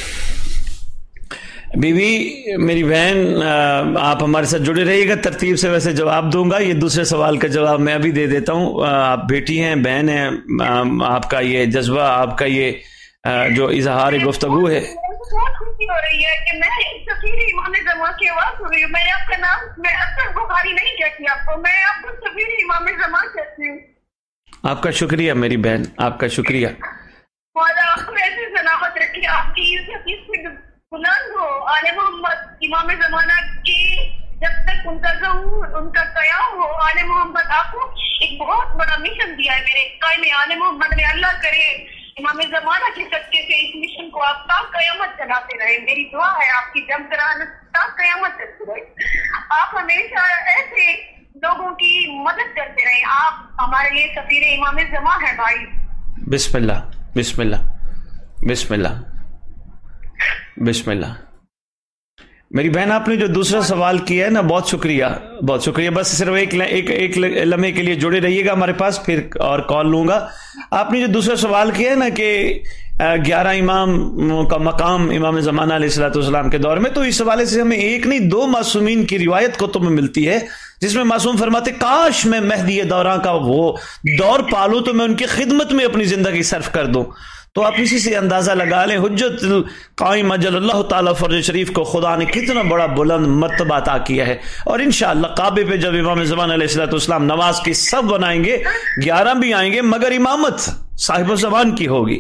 بی بی میری بہن, آپ ہمارے ساتھ جڑے رہیے گا, ترتیب سے ویسے جواب دوں گا. یہ دوسرے سوال کا جواب میں ابھی دے دیتا ہوں. آپ بیٹی ہیں, بہن ہیں, آپ کا یہ جذبہ, آپ کا یہ جو اظہار گفتگو ہے, بہت خوشی ہو رہی ہے کہ میں سفیر امام زمان کی آواز سن رہی ہوں. میں آپ کا نام میں اسد بخاری نہیں کہتی آپ کو, میں آپ کو سفیر امام زمان کہتی ہوں. آپ کا شکریہ میری بہن, آپ کا شکریہ. مولا آپ کو ایسی سلامت رکھیے, آپ کی عزت اس سے بلند ہو. آل محمد امام زمانہ کی جب تک ان کا ظہور ان کا قیام ہو, آل محمد آپ کو ایک بہت بڑا مشن دیا ہے میرے قائم آل محمد نے. اللہ کرے امام زمانہ کے صدقے سے اس مشن کو آپ تا قیامت چلاتے رہے. میری دعا ہے آپ کی جم کرانا تا قیامت چلتی رہے. آپ ہمیشہ ایسے لوگوں کی مدد کرتے رہے. آپ ہمارے لیے سفیر امام زمان ہے بھائی. بسم اللہ بسم اللہ بسم اللہ بسم اللہ. میری بہن, آپ نے جو دوسرا سوال کیا ہے نا, بہت شکریہ بہت شکریہ. بس صرف ایک ایک ایک لمحے کے لیے جڑے رہیے گا ہمارے پاس, پھر اور کال لوں گا. آپ نے جو دوسرا سوال کیا ہے نا کہ گیارہ امام کا مقام امام زمانہ علیہ الصلوۃ والسلام کے دور میں, تو اس حوالے سے ہمیں ایک نہیں دو معصومین کی روایت کتب میں ملتی ہے جس میں معصوم فرماتے کاش میں مہدی دوراں کا وہ دور پالوں تو میں ان کی خدمت میں اپنی زندگی صرف کر دوں. تو آپ اسی سے اندازہ لگا لیں حجت قائم اجل اللہ تعالیٰ فرج شریف کو خدا نے کتنا بڑا بلند مرتبہ عطا کیا ہے. اور انشاءاللہ کعبے پہ جب امام زمان علیہ الصلوۃ والسلام نماز کی سب بنائیں گے, گیارہ بھی آئیں گے, مگر امامت صاحب الزمان کی ہوگی.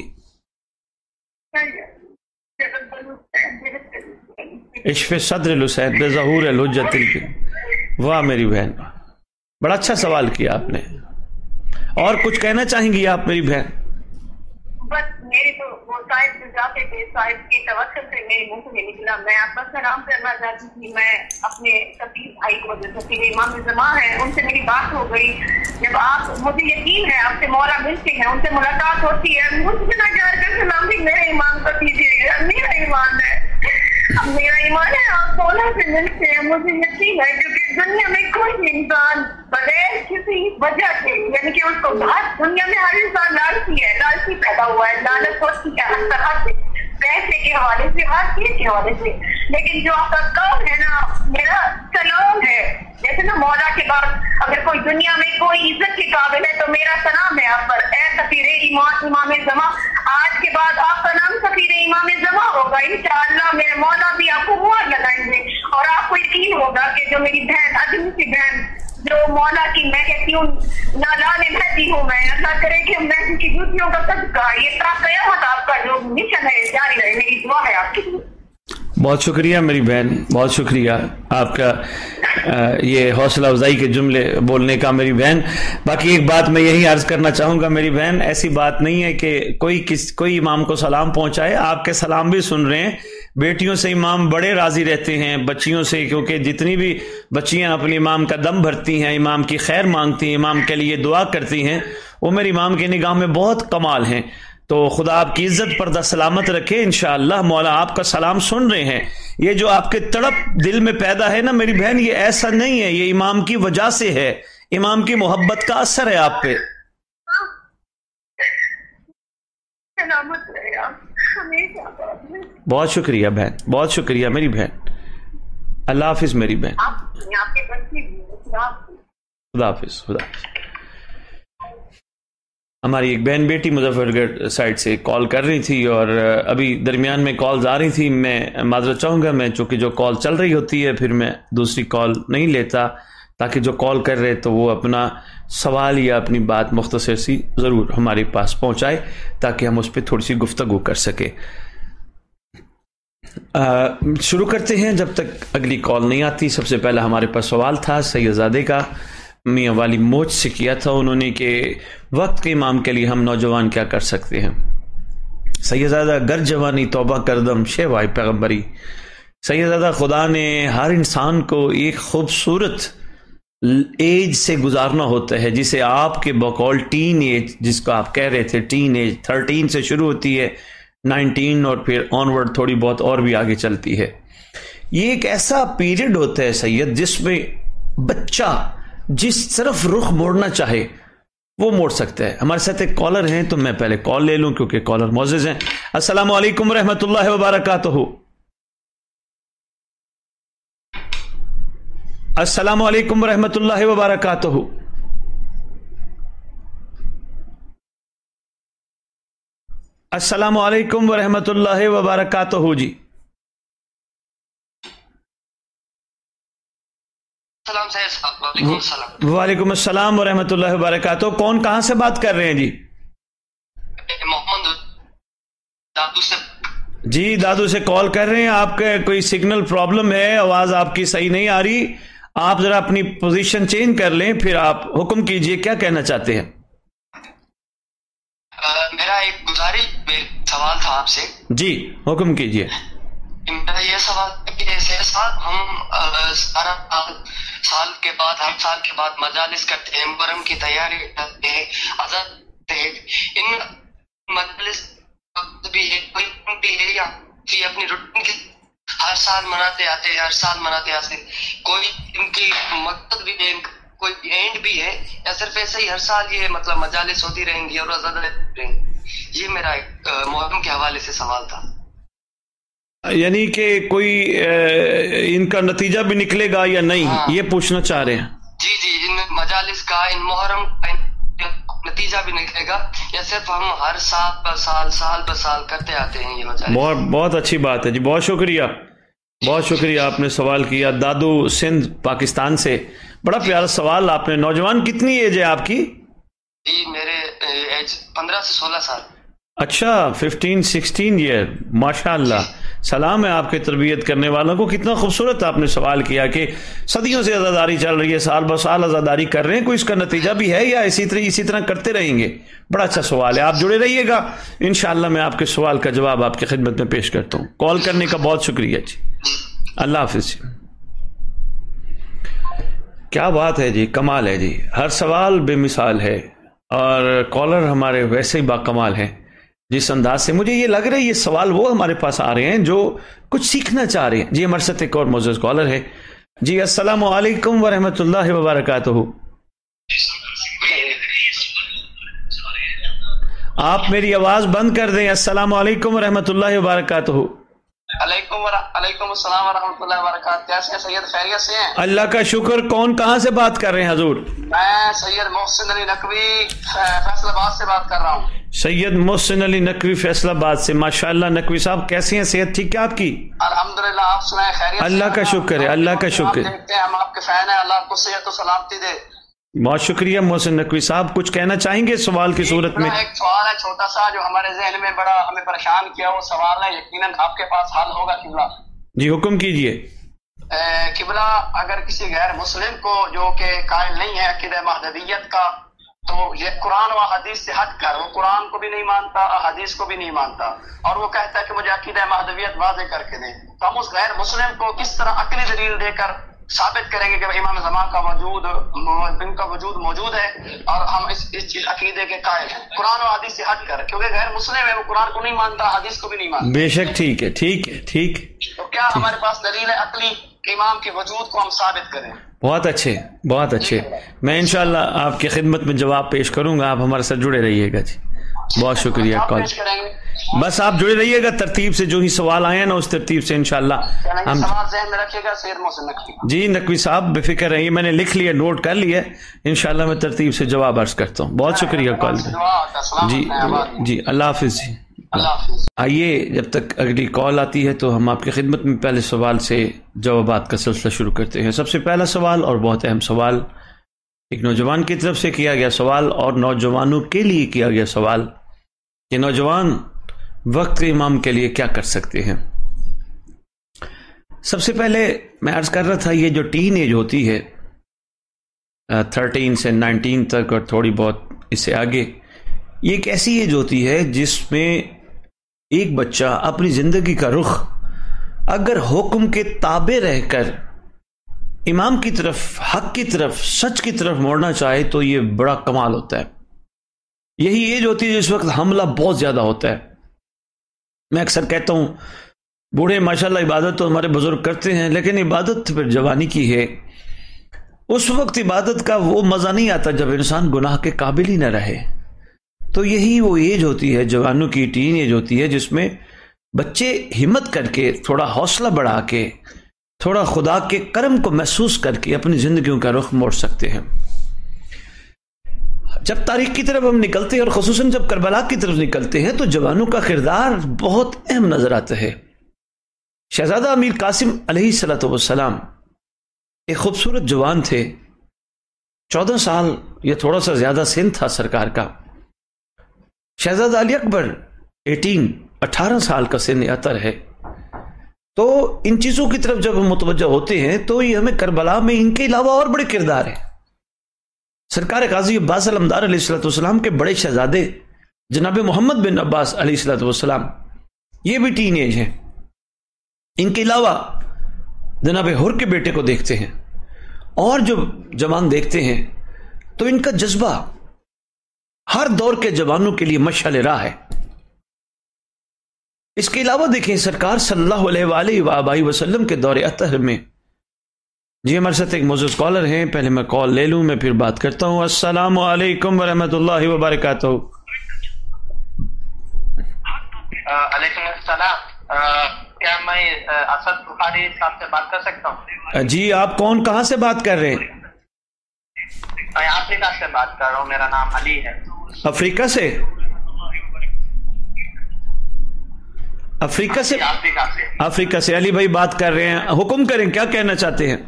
عشف صدر الحسین بے ظہور الحجت. واہ میری بہن, بڑا اچھا سوال کیا آپ نے. اور کچھ کہنا چاہیں گی آپ میری بہن؟ بس میری تو وہ صاحب سے جاتے تھے, صاحب کی توسل سے میری منہ سے نکلا. میں آپ کا سلام کرنا چاہتی تھی. میں اپنے سفیر بھائی کو جو سفیر امام زمان ہے ان سے میری بات ہو گئی. جب آپ مجھے یقین ہے آپ سے مولا ملتے ہیں, ان سے ملاقات ہوتی ہے, مجھ سے نہ جا کر سلام بھی میرے ایمان کو دیجیے گا. میرا ایمان ہے, میرا ایمان ہے آپ مولا سے ملتے ہیں. مجھے یقین ہے کیونکہ دنیا میں کوئی انسان بغیر کسی وجہ سے, یعنی کہ اس کو دنیا میں ہر انسان لالچی ہے, لالچی پیدا ہوا ہے, لالچ ہوتی ہے ہر طرح سے, پیسے کے حوالے سے, ہر چیز کے حوالے سے. لیکن جو آپ کا کام ہے نا, میرا سلام ہے. جیسے نا مولا کے بعد اگر کوئی دنیا میں کوئی عزت کے قابل ہے تو میرا سلام ہے آپ پر. اے سفیر امام امام زمان, آج کے بعد آپ کا نام سفیر امام زمان ہوگا انشاءاللہ. میرے مولا بھی آپ کو مہر لگائیں گے اور آپ کو یقین ہوگا کہ جو میری بہن اجمی سی بہن جو مولا کی, میں کہتی ہوں نالان مہدی ہوں میں, اللہ کرے کہ مہدی کی جوتیوں کا صدقہ یہ تا قیامت آپ کا جو مشن ہے جاری رہے. میری دعا ہے آپ کے لیے. بہت شکریہ میری بہن, بہت شکریہ آپ کا یہ حوصلہ افزائی کے جملے بولنے کا میری بہن. باقی ایک بات میں یہی عرض کرنا چاہوں گا میری بہن, ایسی بات نہیں ہے کہ کوئی کس کوئی امام کو سلام پہنچائے, آپ کے سلام بھی سن رہے ہیں. بیٹیوں سے امام بڑے راضی رہتے ہیں، بچیوں سے، کیونکہ جتنی بھی بچیاں اپنے امام کا دم بھرتی ہیں، امام کی خیر مانگتی ہیں، امام کے لیے دعا کرتی ہیں، وہ میرے امام کی نگاہ میں بہت کمال ہیں۔ تو خدا آپ کی عزت پردہ سلامت رکھے انشاءاللہ۔ مولا آپ کا سلام سن رہے ہیں، یہ جو آپ کے تڑپ دل میں پیدا ہے نا میری بہن، یہ ایسا نہیں ہے، یہ امام کی وجہ سے ہے، امام کی محبت کا اثر ہے آپ پہ۔ بہت شکریہ بہن، بہت شکریہ میری بہن، اللہ حافظ میری بہن، خدا حافظ، خدا حافظ۔ ہماری ایک بہن بیٹی مظفر گڑھ سائڈ سے کال کر رہی تھی اور ابھی درمیان میں کالز آ رہی تھی، میں معذرت چاہوں گا، میں چونکہ جو کال چل رہی ہوتی ہے پھر میں دوسری کال نہیں لیتا، تاکہ جو کال کر رہے تو وہ اپنا سوال یا اپنی بات مختصر سی ضرور ہمارے پاس پہنچائے تاکہ ہم اس پہ تھوڑی سی گفتگو کر سکیں۔ شروع کرتے ہیں، جب تک اگلی کال نہیں آتی۔ سب سے پہلا ہمارے پاس سوال تھا سید زادے کا، میاں والی موج سے کیا تھا انہوں نے کہ وقت کے امام کے لیے ہم نوجوان کیا کر سکتے ہیں۔ سید زادہ گر جوانی توبہ کردم شیوائے پیغمبری۔ سید زادہ خدا نے ہر انسان کو ایک خوبصورت ایج سے گزارنا ہوتا ہے، جسے آپ کے بقول ٹین ایج، جس کو آپ کہہ رہے تھے ٹین ایج، تھرٹین سے شروع ہوتی ہے، نائنٹین اور پھر آن ورڈ تھوڑی بہت اور بھی آگے چلتی ہے۔ یہ ایک ایسا پیریڈ ہوتا ہے سید جس میں بچہ جس طرف رخ موڑنا چاہے وہ موڑ سکتا ہے۔ ہمارے ساتھ ایک کالر ہیں تو میں پہلے کال لے لوں کیونکہ کالر معزز ہیں۔ السلام علیکم ورحمۃ اللہ وبرکاتہ۔ السلام علیکم ورحمۃ اللہ وبرکاتہ۔ السلام علیکم ورحمۃ اللہ وبرکاتہ جی۔ السلام صاحب، وعلیکم السلام۔ وعلیکم السلام ورحمۃ اللہ وبرکاتہ۔ کون کہاں سے بات کر رہے ہیں جی؟ محمد دادو سے۔ جی دادو سے کال کر رہے ہیں، آپ کا کوئی سگنل پرابلم ہے، آواز آپ کی صحیح نہیں آ رہی، آپ ذرا اپنی پوزیشن چینج کر لیں، پھر آپ حکم کیجئے، کیا کہنا چاہتے ہیں؟ میرا ایک گزارش سوال تھا آپ سے۔ جی حکم کیجئے۔ میرا یہ سوال ہے کہ جیسے ہم سارا سال کے بعد ہر سال کے بعد مجالس کرتے ہیں، محرم کی تیاری کرتے ہیں، آزاد ہیں، ان مجالس بھی ہے کوئی بھی ہے یا اپنی روٹین کی ہر سال مناتے آتے ہیں، ہر سال مناتے آتے ہیں، کوئی ان کی مقصد بھی ہے، کوئی اینڈ بھی ہے، یا صرف ایسے ہی ہر سال یہ مطلب مجالس ہوتی رہیں گی اور آزاد رہیں گی؟ یہ میرا ایک محرم کے حوالے سے سوال تھا۔ یعنی کہ کوئی ان کا نتیجہ بھی نکلے گا یا نہیں، ہاں یہ پوچھنا چاہ رہے ہیں؟ جی جی، ان مجالس کا، ان محرم کا نتیجہ بھی نکلے گا یا صرف ہم ہر سال بہ سال سال بہ سال کرتے آتے ہیں یہ مجالس؟ بہت بہت اچھی بات ہے جی، بہت شکریہ، بہت شکریہ آپ نے سوال کیا۔ دادو سندھ پاکستان سے، بڑا پیارا سوال آپ نے۔ نوجوان کتنی ایج ہے آپ کی؟ جی میرے ایج پندرہ سے سولہ سال۔ اچھا، ففٹین سکسٹین ایئر، ماشاء اللہ، سلام ہے آپ کے تربیت کرنے والوں کو۔ کتنا خوبصورت آپ نے سوال کیا کہ صدیوں سے عزاداری چل رہی ہے، سال بہ سال عزاداری کر رہے ہیں، کوئی اس کا نتیجہ بھی ہے یا اسی طرح اسی طرح کرتے رہیں گے؟ بڑا اچھا سوال ہے، آپ جڑے رہیے گا، انشاءاللہ میں آپ کے سوال کا جواب آپ کی خدمت میں پیش کرتا ہوں۔ کال کرنے کا بہت شکریہ جی، اللہ حافظ۔ کیا بات ہے جی، کمال ہے جی، ہر سوال بے مثال ہے اور کالر ہمارے ویسے ہی با کمال ہیں جس انداز سے۔ مجھے یہ لگ رہا ہے یہ سوال وہ ہمارے پاس آ رہے ہیں جو کچھ سیکھنا چاہ رہے ہیں۔ جی ہمارے ساتھ ایک اور معزز کالر ہے جی۔ السلام علیکم ورحمۃ اللہ وبرکاتہ۔ آپ میری آواز بند کر دیں۔ السلام علیکم ورحمۃ اللہ وبرکاتہ۔ علیکم علیکم السلام ورحمۃ اللہ وبرکاتہ۔ کیسے ہیں سید، خیریت سے ہیں؟ اللہ کا شکر۔ کون کہاں سے بات کر رہے ہیں حضور؟ میں سید محسن علی نقوی فیصل آباد سے بات کر رہا ہوں۔ سید محسن علی نقوی فیصل آباد سے، ماشاءاللہ نقوی صاحب کیسے ہیں، صحت ٹھیک ہے آپ کی؟ الحمدللہ، آپ سنائیں خیریت؟ اللہ کا شکر ہے، اللہ کا شکر ہے، دیکھتے ہیں ہم آپ کے فین ہیں، اللہ آپ کو صحت و سلامتی دے۔ بہت شکریہ محسن نقوی صاحب، کچھ کہنا چاہیں گے سوال کی صورت میں؟ ایک سوال ہے چھوٹا سا جو ہمارے ذہن میں بڑا ہمیں پریشان کیا، وہ سوال ہے، یقیناً آپ کے پاس حل ہوگا قبلہ۔ جی حکم کیجئے۔ قبلہ اگر کسی غیر مسلم کو جو کہ قائل نہیں ہے عقیدہ مہدویت کا، تو یہ قرآن و حدیث سے ہٹ کر وہ قرآن کو بھی نہیں مانتا، حدیث کو بھی نہیں مانتا، اور وہ کہتا ہے کہ مجھے عقیدہ مہدویت واضح کر کے دیں، تو ہم اس غیر مسلم کو کس طرح عقلی دلیل دے کر ثابت کریں گے کہ امام زمان کا وجود ان کا وجود موجود ہے اور ہم اس اس چیز عقیدے کے قائل ہیں قرآن و حدیث سے ہٹ کر، کیونکہ غیر مسلم ہے، وہ قرآن کو نہیں مانتا، حدیث کو بھی نہیں مانتا۔ بے شک ٹھیک ہے ٹھیک ہے ٹھیک تو کیا ہمارے پاس دلیل ہے عقلی کہ امام کے وجود کو ہم ثابت کریں؟ بہت اچھے بہت اچھے، میں انشاءاللہ آپ کی خدمت میں جواب پیش کروں گا، آپ ہمارے ساتھ جڑے رہیے گا جی، بہت شکریہ کال، بس آپ جڑے رہیے گا ترتیب سے، جو ہی سوال آئے نا اس ترتیب سے انشاءاللہ ہم سوال ذہن میں رکھیے گا سید محسن نقوی۔ جی نقوی صاحب بے فکر رہیے، میں نے لکھ لیا، نوٹ کر لیا، انشاءاللہ میں ترتیب سے جواب عرض کرتا ہوں، بہت شکریہ کال کا جی جی، اللہ حافظ جی۔ آئیے جب تک اگلی کال آتی ہے تو ہم آپ کی خدمت میں پہلے سوال سے جوابات کا سلسلہ شروع کرتے ہیں۔ سب سے پہلا سوال اور بہت اہم سوال، ایک نوجوان کی طرف سے کیا گیا سوال اور نوجوانوں کے لیے کیا گیا سوال کہ نوجوان وقت امام کے لیے کیا کر سکتے ہیں۔ سب سے پہلے میں عرض کر رہا تھا یہ جو ٹین ایج ہوتی ہے تھرٹین سے نائنٹین تک اور تھوڑی بہت اس سے آگے، یہ ایک ایسی ایج ہوتی ہے جس میں ایک بچہ اپنی زندگی کا رخ اگر حکم کے تابع رہ کر امام کی طرف، حق کی طرف، سچ کی طرف موڑنا چاہے تو یہ بڑا کمال ہوتا ہے۔ یہی ایج ہوتی ہے جس وقت حملہ بہت زیادہ ہوتا ہے۔ میں اکثر کہتا ہوں بوڑھے ماشاءاللہ عبادت تو ہمارے بزرگ کرتے ہیں، لیکن عبادت پھر جوانی کی ہے، اس وقت عبادت کا وہ مزہ نہیں آتا جب انسان گناہ کے قابل ہی نہ رہے۔ تو یہی وہ ایج ہوتی ہے، جوانوں کی ٹین ایج ہوتی ہے جس میں بچے ہمت کر کے، تھوڑا حوصلہ بڑھا کے، تھوڑا خدا کے کرم کو محسوس کر کے اپنی زندگیوں کا رخ موڑ سکتے ہیں۔ جب تاریخ کی طرف ہم نکلتے ہیں اور خصوصاً جب کربلا کی طرف نکلتے ہیں تو جوانوں کا کردار بہت اہم نظر آتا ہے۔ شہزادہ امیر قاسم علیہ الصلوۃ والسلام ایک خوبصورت جوان تھے، چودہ سال یا تھوڑا سا زیادہ سن تھا سرکار کا۔ شہزادہ علی اکبر ایٹین اٹھارہ سال کا سن عطر ہے۔ تو ان چیزوں کی طرف جب ہم متوجہ ہوتے ہیں تو یہ ہمیں کربلا میں ان کے علاوہ اور بڑے کردار ہیں۔ سرکار قاضی عباس علمدار علیہ الصلوۃ والسلام کے بڑے شہزادے جناب محمد بن عباس علیہ الصلوۃ والسلام یہ بھی ٹین ایج ہیں۔ ان کے علاوہ جناب حر کے بیٹے کو دیکھتے ہیں اور جو جوان دیکھتے ہیں تو ان کا جذبہ ہر دور کے جوانوں کے لیے مشعل راہ ہے۔ اس کے علاوہ دیکھیں سرکار صلی اللہ علیہ وآلہ وآلہ وسلم کے دور اطہر میں، جی ہمارے ساتھ ایک موضوع اسکالر ہیں، پہلے میں کال لے لوں میں پھر بات کرتا ہوں۔ السلام علیکم ورحمۃ اللہ وبرکاتہ۔ علیکم السلام، کیا میں اسد بخاری صاحب سے بات کر سکتا ہوں؟ جی آپ کون، کہاں سے بات کر رہے ہیں؟ میں افریقہ سے بات کر رہا ہوں، میرا نام علی ہے۔ افریقہ سے؟ افریقہ سے افریقہ سے افریقہ سے علی بھائی بات کر رہے ہیں، حکم کریں کیا کہنا چاہتے ہیں؟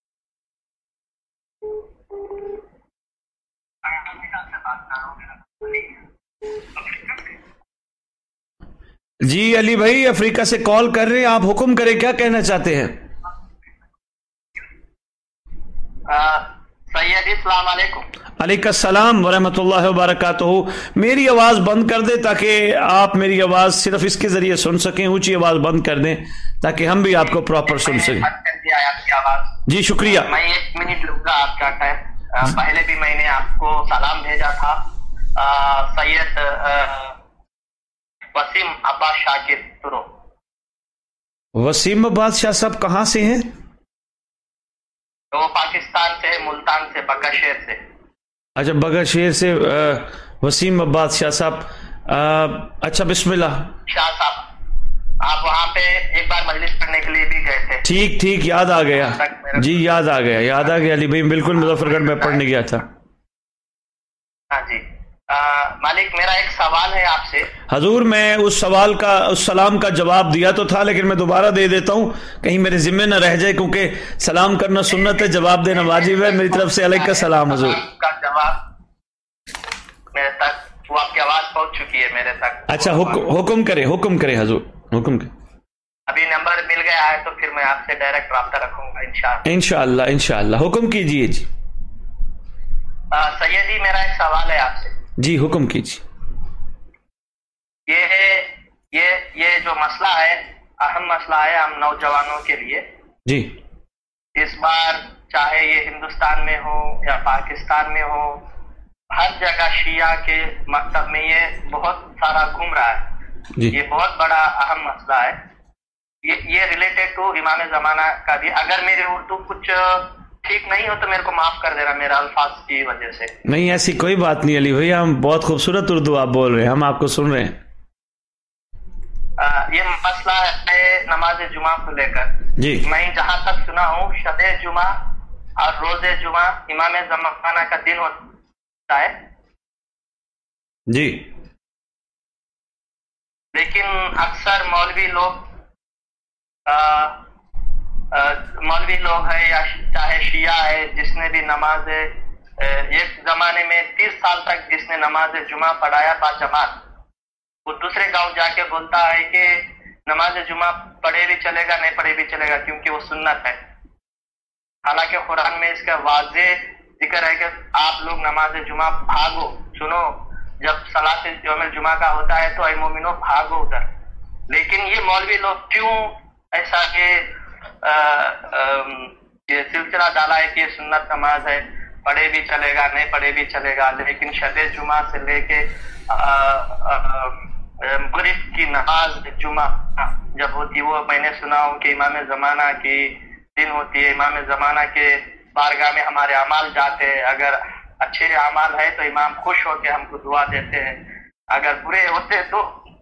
جی علی بھائی افریقہ سے کال کر رہے ہیں، آپ حکم کریں کیا کہنا چاہتے ہیں؟ سید السلام علیکم۔ علیکم السلام ورحمۃ اللہ وبرکاتہ۔ میری آواز بند کر دیں تاکہ آپ میری آواز صرف اس کے ذریعے سن سکیں، اونچی آواز بند کر دیں تاکہ ہم بھی آپ کو پراپر سن سکیں۔ جی شکریہ۔ میں ایک منٹ لوں گا آپ کا ٹائم، پہلے بھی میں نے آپ کو سلام بھیجا تھا۔ سید وسیم عباس شاکر ترو۔ وسیم عباس شاہ صاحب کہاں سے ہیں؟ وہ پاکستان سے، ملتان سے، بگا شہر سے۔ اچھا بگا شہر سے وسیم عباس شاہ صاحب، اچھا بسم اللہ۔ شاہ صاحب آپ وہاں پہ ایک بار مجلس کرنے کے لیے بھی گئے تھے؟ ٹھیک ٹھیک یاد آ گیا، جی یاد آ گیا یاد آ گیا علی بھائی، بالکل مظفر گڑھ میں پڑھنے گیا تھا۔ ہاں جی مالک، میرا ایک سوال ہے آپ سے۔ حضور میں اس سوال کا، اس سلام کا جواب دیا تو تھا لیکن میں دوبارہ دے دیتا ہوں کہیں میرے ذمہ نہ رہ جائے، کیونکہ سلام کرنا سنت ہے، جواب دینا واجب ہے۔ میری طرف سے علیکم السلام حضور کا جواب میرے تک، وہ آپ کی آواز پہنچ چکی ہے میرے تک۔ اچھا حکم کرے حکم کرے حضور، حکم کرے۔ ابھی نمبر مل گیا ہے تو پھر میں آپ سے ڈائریکٹ رابطہ رکھوں گا انشاءاللہ۔ انشاءاللہ انشاءاللہ حکم کیجئے جی۔ سیدی میرا ایک سوال جی حکم کیجیے. یہ ہے یہ یہ جو مسئلہ ہے اہم مسئلہ ہے ہم نوجوانوں کے لیے. جی اس بار چاہے یہ ہندوستان میں ہو یا پاکستان میں ہو، ہر جگہ شیعہ کے مکتب میں یہ بہت سارا گھوم رہا ہے. جی یہ بہت بڑا اہم مسئلہ ہے. یہ یہ ریلیٹڈ ٹو امام زمانہ کا بھی. اگر میرے اردو کچھ ٹھیک نہیں ہو تو میرے کو معاف کر دینا میرا الفاظ کی وجہ سے. نہیں ایسی کوئی بات نہیں علی بھائی، ہم بہت خوبصورت اردو آپ بول رہے ہیں، ہم آپ کو سن رہے ہیں. یہ مسئلہ ہے نماز جمعہ کو لے کر. جی میں جہاں تک سنا ہوں شب جمعہ اور روز جمعہ امام زمانہ کا دن ہوتا ہے. جی لیکن اکثر مولوی لوگ آ, آ, مولوی لوگ ہے یا چاہے شیعہ ہے جس نے بھی نماز ایک زمانے میں تیس سال تک جس نے نماز جمعہ پڑھایا با جماعت، وہ دوسرے گاؤں جا کے بولتا ہے کہ نماز جمعہ پڑھے بھی چلے گا نہیں پڑھے بھی چلے گا کیونکہ وہ سنت ہے. حالانکہ قرآن میں اس کا واضح ذکر ہے کہ آپ لوگ نماز جمعہ بھاگو. سنو، جب صلاۃ یوم الجمعہ کا ہوتا ہے تو اے مومنو بھاگو ادھر. لیکن یہ مولوی لوگ کیوں ایسا کہ یہ سلسلہ ڈالا ہے کہ یہ سنت نماز ہے، پڑھے بھی چلے گا نہیں پڑھے بھی چلے گا، لیکن شب جمعہ سے لے کے مغرب کی نماز جمعہ جب ہوتی وہ میں نے سنا ہوں کہ امام زمانہ کی دن ہوتی ہے. امام زمانہ کے بارگاہ میں ہمارے اعمال جاتے ہیں. اگر اچھے اعمال ہے تو امام خوش ہو کے ہم کو دعا دیتے ہیں، اگر برے ہوتے تو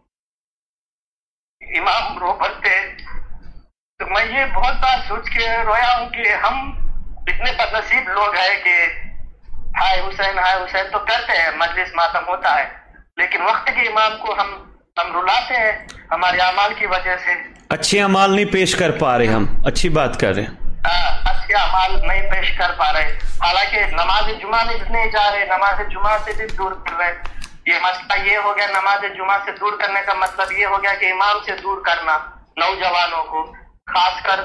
امام رو پڑتے. تو میں یہ بہت بار سوچ کے رویا ہوں کہ ہم اتنے بدنصیب لوگ ہیں کہ ہائے حسین ہائے حسین تو کرتے ہیں، مجلس ماتم ہوتا ہے، لیکن وقت کے امام کو ہم ہم رلاتے ہیں ہمارے اعمال کی وجہ سے. اچھے اعمال نہیں پیش کر پا رہے، ہم اچھی بات کر رہے ہیں. اچھے اعمال نہیں پیش کر پا رہے، حالانکہ نماز جمعہ میں نہیں جا رہے، نماز جمعہ سے بھی دور کر رہے. یہ مسئلہ یہ ہو گیا، نماز جمعہ سے دور کرنے کا مطلب یہ ہو گیا کہ امام سے دور کرنا نوجوانوں کو خاص کر.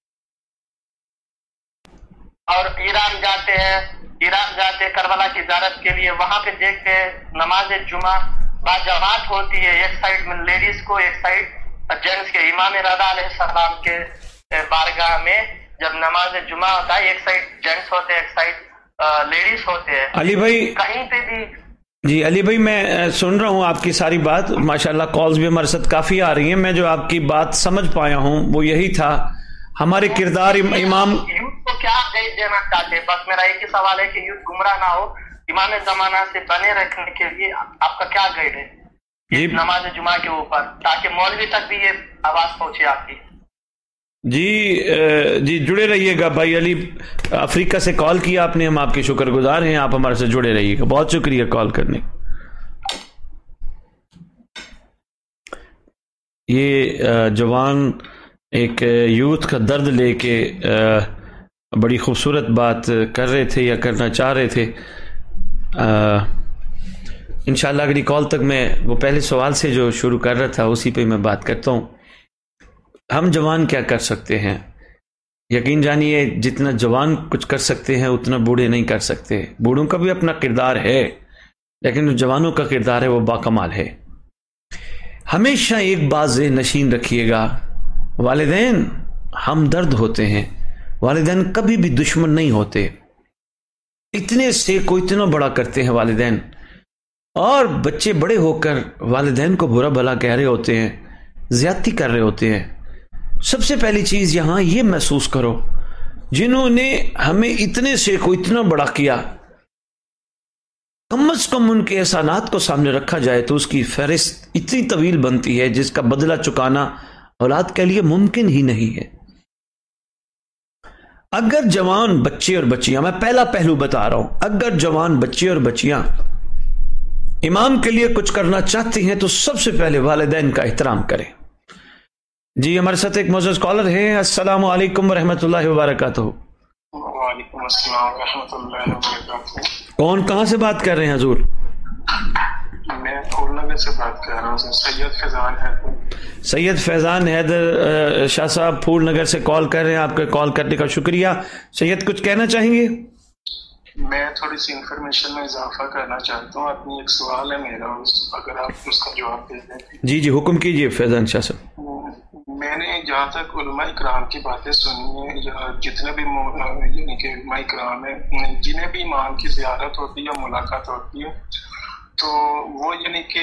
اور ایران جاتے ہیں، ایران جاتے کربلا کی زیارت کے لیے، وہاں پہ دیکھتے ہیں نماز جمعہ با جماعت ہوتی ہے. ایک سائڈ میں لیڈیز کو، ایک سائڈ جینٹس کے. امام رضا علیہ السلام کے بارگاہ میں جب نماز جمعہ ہوتا ہے ایک سائڈ جینٹس ہوتے ہیں ایک سائڈ لیڈیز ہوتے ہیں. علی بھائی کہیں پہ بھی جی علی بھائی میں سن رہا ہوں آپ کی ساری بات، ماشاءاللہ کالز بھی ہمارے ساتھ کافی آ رہی ہیں. میں جو آپ کی بات سمجھ پایا ہوں وہ یہی تھا، ہمارے کردار امام یوتھ کو کیا گائیڈ دینا چاہتے. بس میرا ایک ہی سوال ہے کہ یوتھ گمراہ نہ ہو، امام زمانہ سے بنے رکھنے کے لیے آپ کا کیا گائیڈ ہے جی نماز جمعہ کے اوپر، تاکہ مولوی تک بھی یہ آواز پہنچے آپ کی. جی جی جڑے رہیے گا بھائی علی، افریقہ سے کال کیا آپ نے، ہم آپ کے شکر گزار ہیں، آپ ہمارے سے جڑے رہیے گا. بہت شکریہ کال کرنے. یہ جوان ایک یوتھ کا درد لے کے بڑی خوبصورت بات کر رہے تھے یا کرنا چاہ رہے تھے. انشاءاللہ اگلی کال تک میں وہ پہلے سوال سے جو شروع کر رہا تھا اسی پہ میں بات کرتا ہوں. ہم جوان کیا کر سکتے ہیں؟ یقین جانیے جتنا جوان کچھ کر سکتے ہیں اتنا بوڑھے نہیں کر سکتے. بوڑھوں کا بھی اپنا کردار ہے لیکن جو جوانوں کا کردار ہے وہ باکمال ہے. ہمیشہ ایک بات ذہن نشین رکھیے گا، والدین ہمدرد ہوتے ہیں، والدین کبھی بھی دشمن نہیں ہوتے. اتنے سے کو اتنا بڑا کرتے ہیں والدین، اور بچے بڑے ہو کر والدین کو برا بھلا کہہ رہے ہوتے ہیں، زیادتی کر رہے ہوتے ہیں. سب سے پہلی چیز یہاں یہ محسوس کرو، جنہوں نے ہمیں اتنے سے کو اتنا بڑا کیا، کم از کم ان کے احسانات کو سامنے رکھا جائے تو اس کی فہرست اتنی طویل بنتی ہے جس کا بدلہ چکانا اولاد کے لیے ممکن ہی نہیں ہے. اگر جوان بچے اور بچیاں، میں پہلا پہلو بتا رہا ہوں، اگر جوان بچے اور بچیاں امام کے لیے کچھ کرنا چاہتے ہیں تو سب سے پہلے والدین کا احترام کریں. جی ہمارے ساتھ ایک معزز کالر ہیں. السلام علیکم ورحمۃ اللہ وبرکاتہ. وعلیکم السلام ورحمۃ اللہ وبرکاتہ. کون کہاں سے بات کر رہے ہیں حضور؟ میں پھول نگر سے بات کر رہا ہوں. سید فیضان حیدر. سید فیضان حیدر شاہ صاحب پھول نگر سے کال کر رہے ہیں. آپ کے کال کرنے کا شکریہ. سید کچھ کہنا چاہیں گے؟ میں تھوڑی سی انفارمیشن میں اضافہ کرنا چاہتا ہوں. اپنی ایک سوال ہے میرا, اگر آپ اس کا جواب دے دیں. جی جی حکم کیجیے فیضان شاہ صاحب. میں نے جہاں تک علماء کرام کی باتیں سنی ہیں, یا جتنے بھی یعنی کہ علماء کرام ہیں جنہیں بھی امام کی زیارت ہوتی ہے یا ملاقات ہوتی ہے, تو وہ یعنی کہ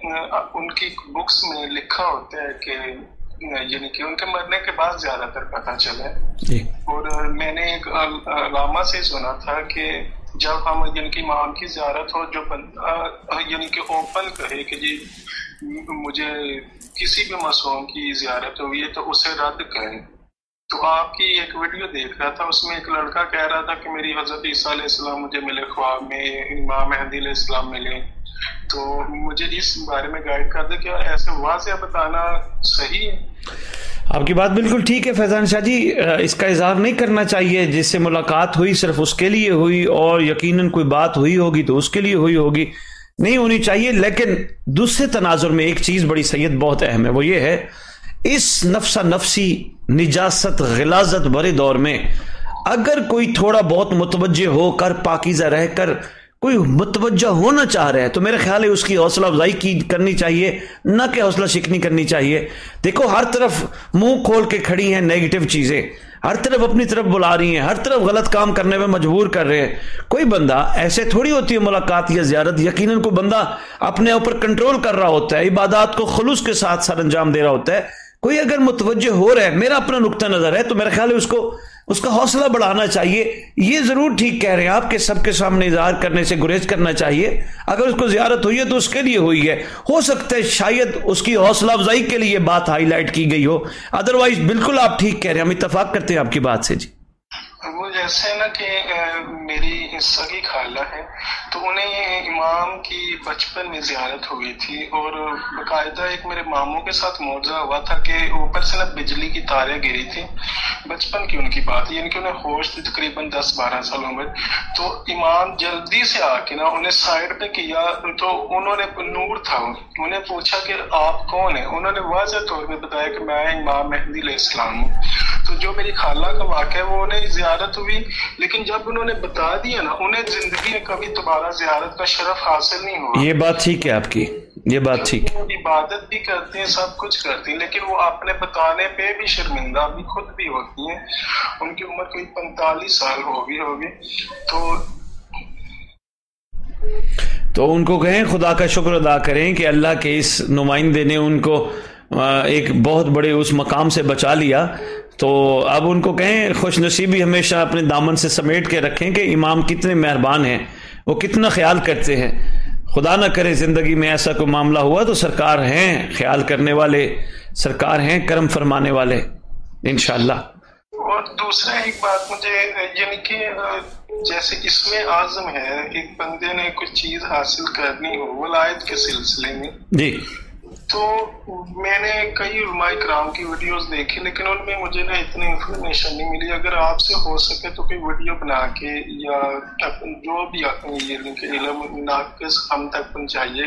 ان کی بکس میں لکھا ہوتا ہے کہ یعنی کہ ان کے مرنے کے بعد زیادہ تر پتہ چلا ہے. اور میں نے ایک علامہ سے سنا تھا کہ جب ہم یعنی کہ امام کی زیارت ہو, جو بندہ یعنی کہ اوپن کہے کہ جی مجھے کسی بھی معصوم کی زیارت ہوئی ہے تو اسے رد کریں. تو آپ کی ایک ویڈیو دیکھ رہا تھا, اس میں ایک لڑکا کہہ رہا تھا کہ میری حضرت عیسیٰ علیہ السلام مجھے ملے خواب میں, امام مہدی علیہ السلام ملے. تو مجھے اس بارے میں گائیڈ کر دے, کیا ایسے واضح بتانا صحیح ہے؟ آپ کی بات بالکل ٹھیک ہے فیضان شاہ جی, اس کا اظہار نہیں کرنا چاہیے. جس سے ملاقات ہوئی صرف اس کے لیے ہوئی, اور یقیناً کوئی بات ہوئی ہوگی تو اس کے لیے ہوئی ہوگی, نہیں ہونی چاہیے. لیکن دوسرے تناظر میں ایک چیز بڑی سید بہت اہم ہے, وہ یہ ہے اس نفسہ نفسی نجاست غلاظت بھرے دور میں اگر کوئی تھوڑا بہت متوجہ ہو کر, پاکیزہ رہ کر کوئی متوجہ ہونا چاہ رہا ہے, تو میرے خیال ہے اس کی حوصلہ افزائی کی کرنی چاہیے, نہ کہ حوصلہ شکنی کرنی چاہیے. دیکھو ہر طرف منہ کھول کے کھڑی ہیں نیگیٹو چیزیں, ہر طرف اپنی طرف بلا رہی ہیں, ہر طرف غلط کام کرنے میں مجبور کر رہے ہیں. کوئی بندہ ایسے تھوڑی ہوتی ہے ملاقات یا زیارت, یقیناً کوئی بندہ اپنے اوپر کنٹرول کر رہا ہوتا ہے, عبادات کو خلوص کے ساتھ سر انجام دے رہا ہوتا ہے. کوئی اگر متوجہ ہو رہا ہے, میرا اپنا نقطہ نظر ہے, تو میرا خیال ہے اس کو اس کا حوصلہ بڑھانا چاہیے. یہ ضرور ٹھیک کہہ رہے ہیں آپ کہ سب کے سامنے اظہار کرنے سے گریز کرنا چاہیے. اگر اس کو زیارت ہوئی ہے تو اس کے لیے ہوئی ہے, ہو سکتا ہے شاید اس کی حوصلہ افزائی کے لیے بات ہائی لائٹ کی گئی ہو, ادروائز بالکل آپ ٹھیک کہہ رہے ہیں, ہم اتفاق کرتے ہیں آپ کی بات سے. جی وہ جیسے نا کہ میری سگی خالہ ہے, تو انہیں امام کی بچپن میں زیارت ہوئی تھی, اور باقاعدہ ایک میرے ماموں کے ساتھ معجزہ ہوا تھا کہ اوپر سے نا بجلی کی تاریں گری تھی. بچپن کی ان کی بات ہے, یعنی کہ انہیں ہوش تھی تقریباً دس بارہ سال عمر. تو امام جلدی سے آ کے نا انہیں سائڈ پہ کیا, تو انہوں نے نور تھا, انہیں پوچھا کہ آپ کون ہیں. انہوں نے واضح طور پہ بتایا کہ میں امام مہدی علیہ السلام ہوں. تو جو میری خالہ کا واقعہ ہے وہ انہیں زیارت ہوئی, لیکن جب انہوں نے بتا دیا نا, انہیں زندگی میں کبھی دوبارہ زیارت کا شرف حاصل نہیں ہوا. یہ بات ٹھیک ہے آپ کی, یہ بات ٹھیک ہے. عبادت بھی کرتے ہیں, سب کچھ کرتے ہیں, لیکن وہ اپنے بتانے پہ بھی شرمندہ بھی خود بھی ہوتی ہیں. ان کی عمر کوئی پینتالیس سال ہوگی ہوگی تو تو ان کو کہیں خدا کا شکر ادا کریں کہ اللہ کے اس نمائندے نے ان کو ایک بہت بڑے اس مقام سے بچا لیا. تو اب ان کو کہیں خوش نصیبی ہمیشہ اپنے دامن سے سمیٹ کے رکھیں کہ امام کتنے مہربان ہیں, وہ کتنا خیال کرتے ہیں. خدا نہ کرے زندگی میں ایسا کوئی معاملہ ہوا تو سرکار ہیں خیال کرنے والے, سرکار ہیں کرم فرمانے والے انشاءاللہ. اور دوسرا ایک بات مجھے یعنی کہ جیسے اس میں عازم ہے, ایک بندے نے کچھ چیز حاصل کرنی ہو ولایت کے سلسلے میں, جی, تو میں نے کئی علماء کرام کی ویڈیوز دیکھی, لیکن ان میں مجھے نا اتنی انفارمیشن نہیں ملی. اگر آپ سے ہو سکے تو کوئی ویڈیو بنا کے یا جو بھی علم ناقص ہم تک پہنچائیے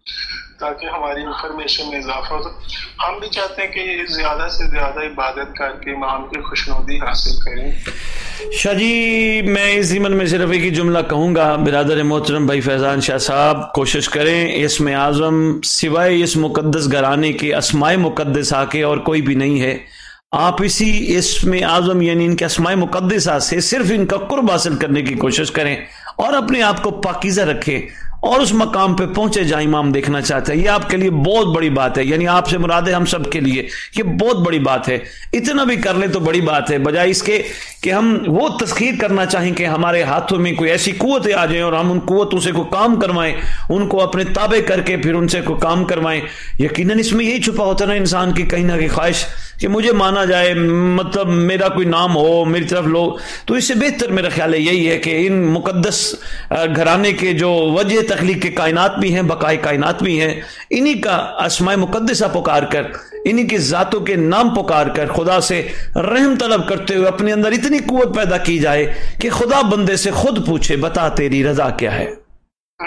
تاکہ ہماری انفارمیشن میں اضافہ ہو. تو ہم بھی چاہتے ہیں کہ زیادہ سے زیادہ عبادت کر کے امام کی خوشنودی حاصل کریں. شاہ جی میں اس ضمن میں صرف ایک ہی جملہ کہوں گا, برادر محترم بھائی فیضان شاہ صاحب کوشش کریں اسم اعظم سوائے اس مقدس گھرانے کے اسماء مقدسہ کے اور کوئی بھی نہیں ہے. آپ اسی اسم اعظم یعنی ان کے اسماء مقدسہ سے صرف ان کا قرب حاصل کرنے کی کوشش کریں, اور اپنے آپ کو پاکیزہ رکھیں, اور اس مقام پہ پہنچے جہاں امام دیکھنا چاہتا ہے. یہ آپ کے لیے بہت بڑی بات ہے, یعنی آپ سے مراد ہے ہم سب کے لیے یہ بہت بڑی بات ہے. اتنا بھی کر لیں تو بڑی بات ہے, بجائے اس کے کہ ہم وہ تسخیر کرنا چاہیں کہ ہمارے ہاتھوں میں کوئی ایسی قوتیں آ جائیں اور ہم ان قوتوں سے کوئی کام کروائیں, ان کو اپنے تابع کر کے پھر ان سے کوئی کام کروائیں. یقیناً اس میں یہی چھپا ہوتا ہے نا انسان کی کہیں نہ کہیں خواہش کہ مجھے مانا جائے, مطلب میرا کوئی نام ہو, میری طرف لوگ. تو اس سے بہتر میرا خیال ہے یہی ہے کہ ان مقدس گھرانے کے جو وجہ تخلیق کے کائنات بھی ہیں, بقائے کائنات بھی ہیں, انہی کا اسماء مقدسہ پکار کر, انہی کی ذاتوں کے نام پکار کر خدا سے رحم طلب کرتے ہوئے اپنے اندر اتنی قوت پیدا کی جائے کہ خدا بندے سے خود پوچھے بتا تیری رضا کیا ہے.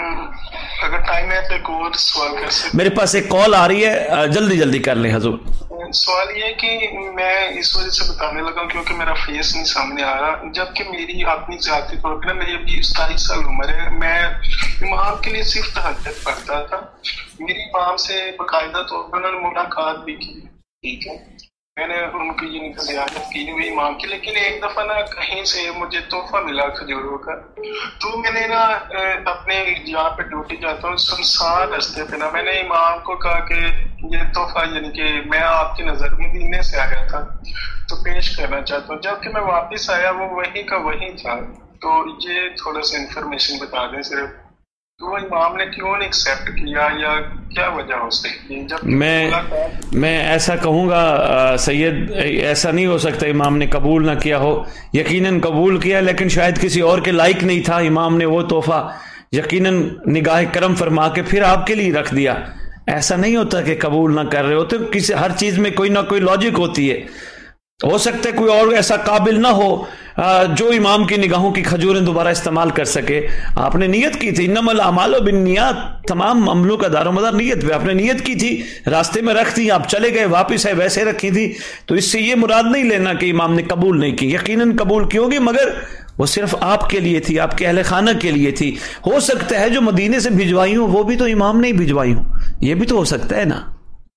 اگر ٹائم ہے تو ایک اور سوال کر سکتے. میرے پاس ایک کال آ رہی ہے, جلدی جلدی کر لیں حضور. سوال یہ ہے کہ میں اس وجہ سے بتانے لگا ہوں کیونکہ میرا فیس نہیں سامنے آ رہا، جبکہ میری اپنی ذاتی طور پر میری ابھی ستائیس سال عمر ہے، میں امام کے لیے صرف تہجد پڑھتا تھا، میری امام سے باقاعدہ طور پر انہوں نے ملاقات بھی کی، ٹھیک ہے، میں نے ان کی یعنی کہ زیارت کی ہوئی امام کی، لیکن ایک دفعہ نا کہیں سے مجھے تحفہ ملا کھجوروں کا، تو میں نے نا اپنے جہاں پہ ڈیوٹی جاتا ہوں سنسان رستے پہ نا میں نے امام کو کہا کہ یہ تحفہ یعنی کہ میں آپ کی نظر مدینے سے آیا تھا تو پیش کرنا چاہتا ہوں، جب کہ میں واپس آیا وہ وہی کا وہی تھا، تو یہ تھوڑا سا انفارمیشن بتا دیں صرف، تو امام نے کیوں نہیں ایکسیپٹ کیا یا کیا وجہ ہو سکتی ہے؟ جب میں میں ایسا کہوں گا سید، ایسا نہیں ہو سکتا امام نے قبول نہ کیا ہو، یقیناً قبول کیا، لیکن شاید کسی اور کے لائق نہیں تھا، امام نے وہ تحفہ یقیناً نگاہ کرم فرما کے پھر آپ کے لیے رکھ دیا، ایسا نہیں ہوتا کہ قبول نہ کر رہے ہوتے، کسی ہر چیز میں کوئی نہ کوئی لاجک ہوتی ہے، ہو سکتا ہے کوئی اور ایسا قابل نہ ہو جو امام کی نگاہوں کی کھجوریں دوبارہ استعمال کر سکے، آپ نے نیت کی تھی، انما الاعمال بالنیات، تمام عملوں کا دار و مدار نیت پہ، آپ نے نیت کی تھی، راستے میں رکھ دی، آپ چلے گئے، واپس ہے ویسے رکھی تھی، تو اس سے یہ مراد نہیں لینا کہ امام نے قبول نہیں کی، یقیناً قبول کی ہوگی، مگر وہ صرف آپ کے لیے تھی، آپ کے اہل خانہ کے لیے تھی، ہو سکتا ہے جو مدینے سے بھجوائی ہوں وہ بھی تو امام نے ہی بھجوائی ہوں، یہ بھی تو ہو سکتا ہے نا۔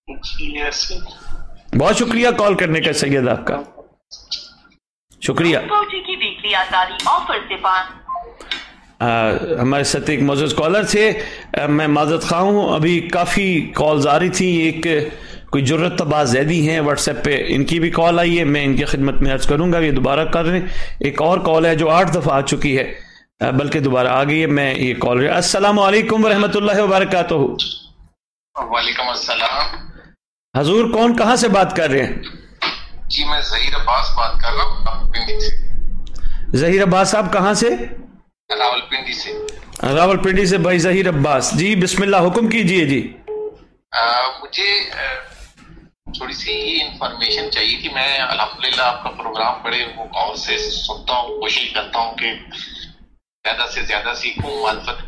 بہت شکریہ کال کرنے کا سید، آپ کا شکریہ۔ ہمارے ساتھ ایک معزز کالر تھے، میں معذرت خواہ ہوں، ابھی کافی کالز آ رہی تھی، ایک کوئی جرت طباع زیدی ہیں واٹس ایپ پہ، ان کی بھی کال آئی ہے، میں ان کی خدمت میں عرض کروں گا، یہ دوبارہ کر رہے ہیں، ایک اور کال ہے جو آٹھ دفعہ آ چکی ہے بلکہ دوبارہ آ گئی ہے، میں یہ کال رہا۔ السلام علیکم ورحمۃ اللہ وبرکاتہ۔ وعلیکم السلام حضور، کون کہاں سے بات کر رہے ہیں؟ جی میں ظہیر عباس بات کر رہا ہوں پنڈی سے۔ ظہیر عباس صاحب کہاں سے؟ راول پنڈی سے۔ راول پنڈی سے بھائی ظہیر عباس جی، بسم اللہ، حکم کیجئے جی۔ مجھے تھوڑی سی انفارمیشن چاہیے تھی، میں الحمدللہ آپ کا پروگرام بڑے وہ غور سے سنتا ہوں، کوشش کرتا ہوں کہ زیادہ سے زیادہ سیکھوں معرفت۔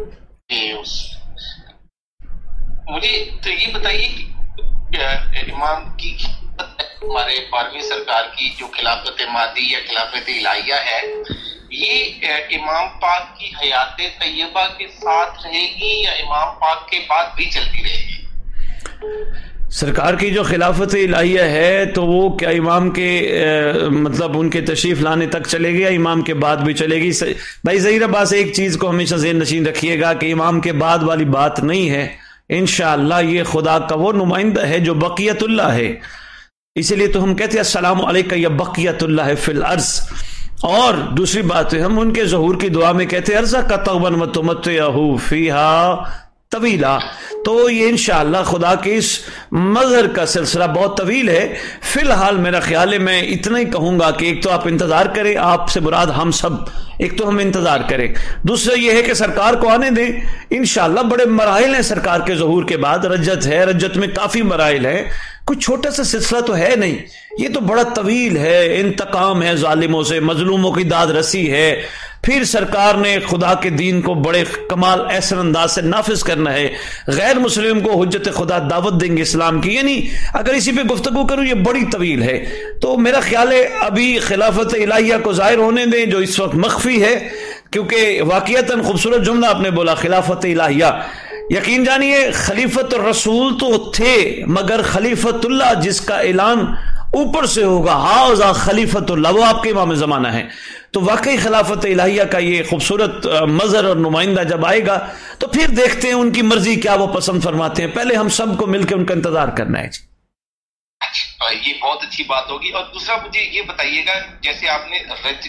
مجھے تو یہ بتائیے کہ امام کی ہمارے بارہویں سرکار کی جو خلافت مہدی یا خلافت الہیہ ہے، یہ امام پاک کی حیات طیبہ کے ساتھ رہے گی یا امام پاک کے بعد بھی چلتی رہے گی؟ سرکار کی جو خلافت الہیہ ہے تو وہ کیا امام کے مطلب ان کے تشریف لانے تک چلے گی یا امام کے بعد بھی چلے گی؟ بھائی ظہیر عباس ایک چیز کو ہمیشہ ذہن نشین رکھیے گا کہ امام کے بعد والی بات نہیں ہے، انشاءاللہ یہ خدا کا وہ نمائندہ ہے جو بقیت اللہ ہے، اسی لیے تو ہم کہتے ہیں السلام علیکم یا بقیت اللہ فی الارض، اور دوسری بات ہے ہم ان کے ظہور کی دعا میں کہتے ہیں ارزا کا طغبن و تمتعہ فیہا طویلا، تو یہ انشاءاللہ خدا کے اس مظہر کا سلسلہ بہت طویل ہے۔ فی الحال میرا خیال ہے میں اتنا ہی کہوں گا کہ ایک تو آپ انتظار کریں، آپ سے مراد ہم سب، ایک تو ہم انتظار کریں، دوسرا یہ ہے کہ سرکار کو آنے دیں، انشاءاللہ بڑے مراحل ہیں سرکار کے ظہور کے بعد، رجت ہے، رجت میں کافی مراحل ہیں، کوئی چھوٹا سا سلسلہ تو ہے نہیں، یہ تو بڑا طویل ہے، انتقام ہے ظالموں سے، مظلوموں کی داد رسی ہے، پھر سرکار نے خدا کے دین کو بڑے کمال احسن انداز سے نافذ کرنا ہے، غیر مسلم کو حجت خدا دعوت دیں گے اسلام کی، یعنی اگر اسی پہ گفتگو کروں یہ بڑی طویل ہے، تو میرا خیال ہے ابھی خلافت الہیہ کو ظاہر ہونے دیں جو اس وقت مخفی ہے، کیونکہ واقعتاً خوبصورت جملہ آپ نے بولا خلافت الہیہ، یقین جانیے خلیفت الرسول تو تھے مگر خلیفت اللہ جس کا اعلان اوپر سے ہوگا، ہاذا خلیفت اللہ، وہ آپ کے امام زمانہ ہے، تو واقعی خلافت الہیہ کا یہ خوبصورت مظہر اور نمائندہ جب آئے گا تو پھر دیکھتے ہیں ان کی مرضی کیا وہ پسند فرماتے ہیں، پہلے ہم سب کو مل کے ان کا انتظار کرنا ہے۔ یہ بہت اچھی بات ہوگی، اور دوسرا مجھے یہ بتائیے گا جیسے آپ نے رج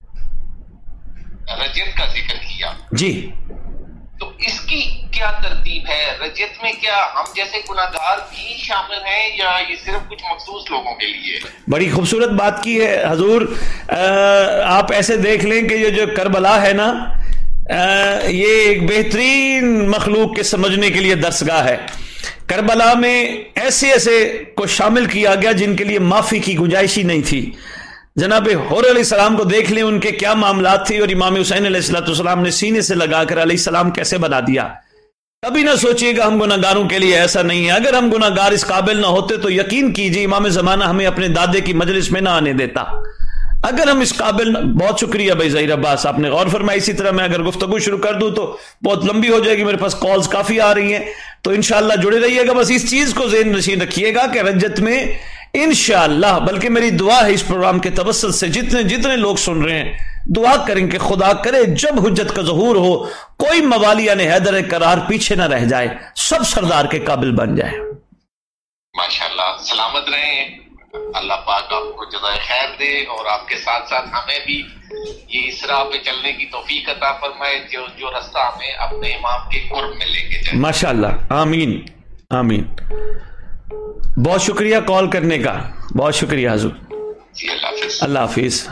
رجت کا ذکر کیا جی، تو اس کی کیا ترتیب ہے؟ رجت میں کیا ہم جیسے گناہگار بھی شامل ہیں یا یہ صرف کچھ مخصوص لوگوں کے لیے؟ بڑی خوبصورت بات کی ہے حضور، آپ ایسے دیکھ لیں کہ یہ جو کربلا ہے نا، یہ ایک بہترین مخلوق کے سمجھنے کے لیے درسگاہ ہے۔ کربلا میں ایسے ایسے کو شامل کیا گیا جن کے لیے معافی کی گنجائش ہی نہیں تھی، جناب حور علیہ السلام کو دیکھ لیں ان کے کیا معاملات تھے، اور امام حسین علیہ السلام نے سینے سے لگا کر علیہ السلام کیسے بنا دیا، کبھی نہ سوچیے گا ہم گناہگاروں کے لیے ایسا نہیں ہے. اگر ہم گناہگار اس قابل نہ ہوتے تو یقین کیجیے امام زمانہ ہمیں اپنے دادے کی مجلس میں نہ آنے دیتا. اگر ہم اس قابل. بہت شکریہ بھائی ظہیر عباس, آپ نے غور فرمایا. اسی طرح میں اگر گفتگو شروع کر دوں تو بہت لمبی ہو جائے گی, میرے پاس کالز کافی آ رہی ہیں, تو انشاءاللہ جڑے رہیے گا. بس اس چیز کو ذہن نشین رکھیے گا کہ رجت میں انشاءاللہ, بلکہ میری دعا ہے اس پروگرام کے توسط سے جتنے جتنے لوگ سن رہے ہیں دعا کریں کہ خدا کرے جب حجت کا ظہور ہو کوئی موالیہ نے حیدر قرار پیچھے نہ رہ جائے, سب سردار کے قابل بن جائے. ماشاءاللہ, سلامت رہیں, اللہ پاک آپ کو جزائے خیر دے, اور آپ کے ساتھ ساتھ ہمیں بھی یہ اس راہ پہ چلنے کی توفیق عطا فرمائے جو جو رستہ ہمیں اپنے امام کے قرب میں لے کے جائے. ماشاءاللہ, آمین آمین. بہت شکریہ کال کرنے کا, بہت شکریہ حضور. جی اللہ حافظ. اللہ حافظ.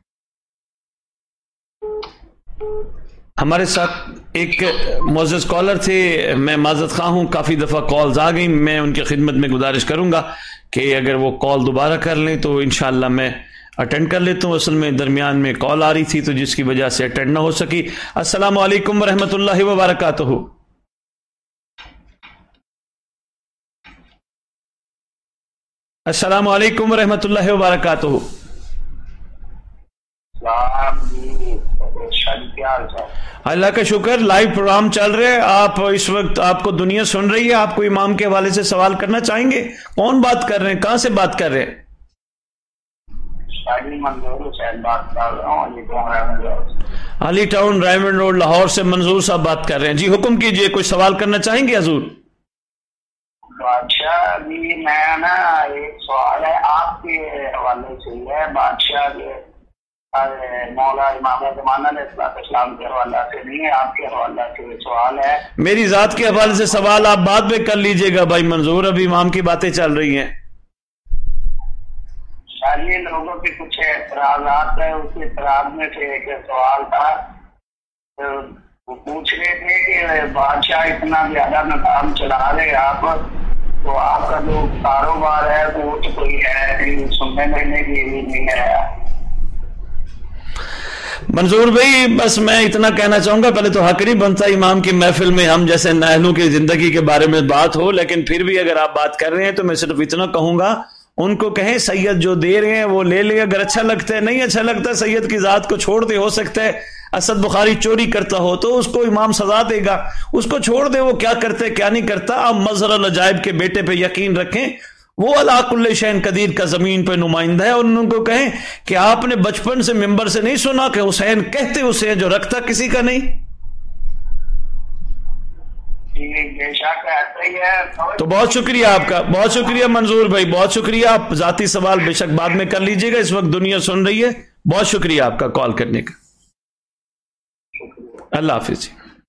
ہمارے ساتھ ایک معزز کالر تھے, میں معذرت خواہ ہوں, کافی دفعہ کالز آ گئیں, میں ان کی خدمت میں گزارش کروں گا کہ اگر وہ کال دوبارہ کر لیں تو انشاءاللہ میں اٹینڈ کر لیتا ہوں. اصل میں درمیان میں کال آ رہی تھی تو جس کی وجہ سے اٹینڈ نہ ہو سکی. السلام علیکم ورحمۃ اللہ وبرکاتہ. السلام علیکم ورحمۃ اللہ وبرکاتہ. اللہ کا شکر, لائیو پروگرام چل رہے ہیں. آپ اس وقت آپ کو دنیا سن رہی ہے, آپ کو امام کے حوالے سے سوال کرنا چاہیں گے؟ کون بات کر رہے ہیں, کہاں سے بات کر رہے ہیں؟ Ali town Raymond road Lahore سے منظور صاحب بات کر رہے ہیں. جی حکم کیجئے, کوئی سوال کرنا چاہیں گے حضور؟ بادشاہ جی میں نا ایک سوال ہے آپ کے حوالے سے ہے. بادشاہ مولا امام زمانہ علیہ السلام کے حوالے سے نہیں ہے, آپ کے حوالے سے سوال ہے. میری ذات کے حوالے سے سوال آپ بعد میں کر لیجئے گا بھائی منظور, ابھی امام کی باتیں چل رہی ہیں. شاید لوگوں کے کچھ اعتراضات ہیں, اس اعتراض میں سے ایک سوال تھا, وہ پوچھ رہے تھے کہ بادشاہ اتنا زیادہ نظام چلا رہے آپ, تو آپ کا جو کاروبار ہے وہ تو کوئی ہے سننے لینے کی نہیں ہے. منظور بھائی بس میں اتنا کہنا چاہوں گا, پہلے تو حق نہیں بنتا امام کی محفل میں ہم جیسے نااہلوں کی زندگی کے بارے میں بات ہو, لیکن پھر بھی اگر آپ بات کر رہے ہیں تو میں صرف اتنا کہوں گا, ان کو کہیں سید جو دے رہے ہیں وہ لے لے, اگر اچھا لگتا ہے, نہیں اچھا لگتا سید کی ذات کو چھوڑ دے. ہو سکتا ہے اسد بخاری چوری کرتا ہو تو اس کو امام سزا دے گا, اس کو چھوڑ دے وہ کیا کرتے کیا نہیں کرتا. آپ مظہر العجائب کے بیٹے پہ یقین رکھیں, وہ علی کل شیء قدیر کا زمین پہ نمائندہ ہے, اور ان کو کہیں کہ آپ نے بچپن سے ممبر سے نہیں سنا کہ حسین کہتے اسے جو رکھتا کسی کا نہیں. تو بہت شکریہ آپ کا, بہت شکریہ منظور بھائی, بہت شکریہ. آپ ذاتی سوال بے شک بعد میں کر لیجئے گا, اس وقت دنیا سن رہی ہے. بہت شکریہ آپ کا کال کرنے کا. اللہ حافظ.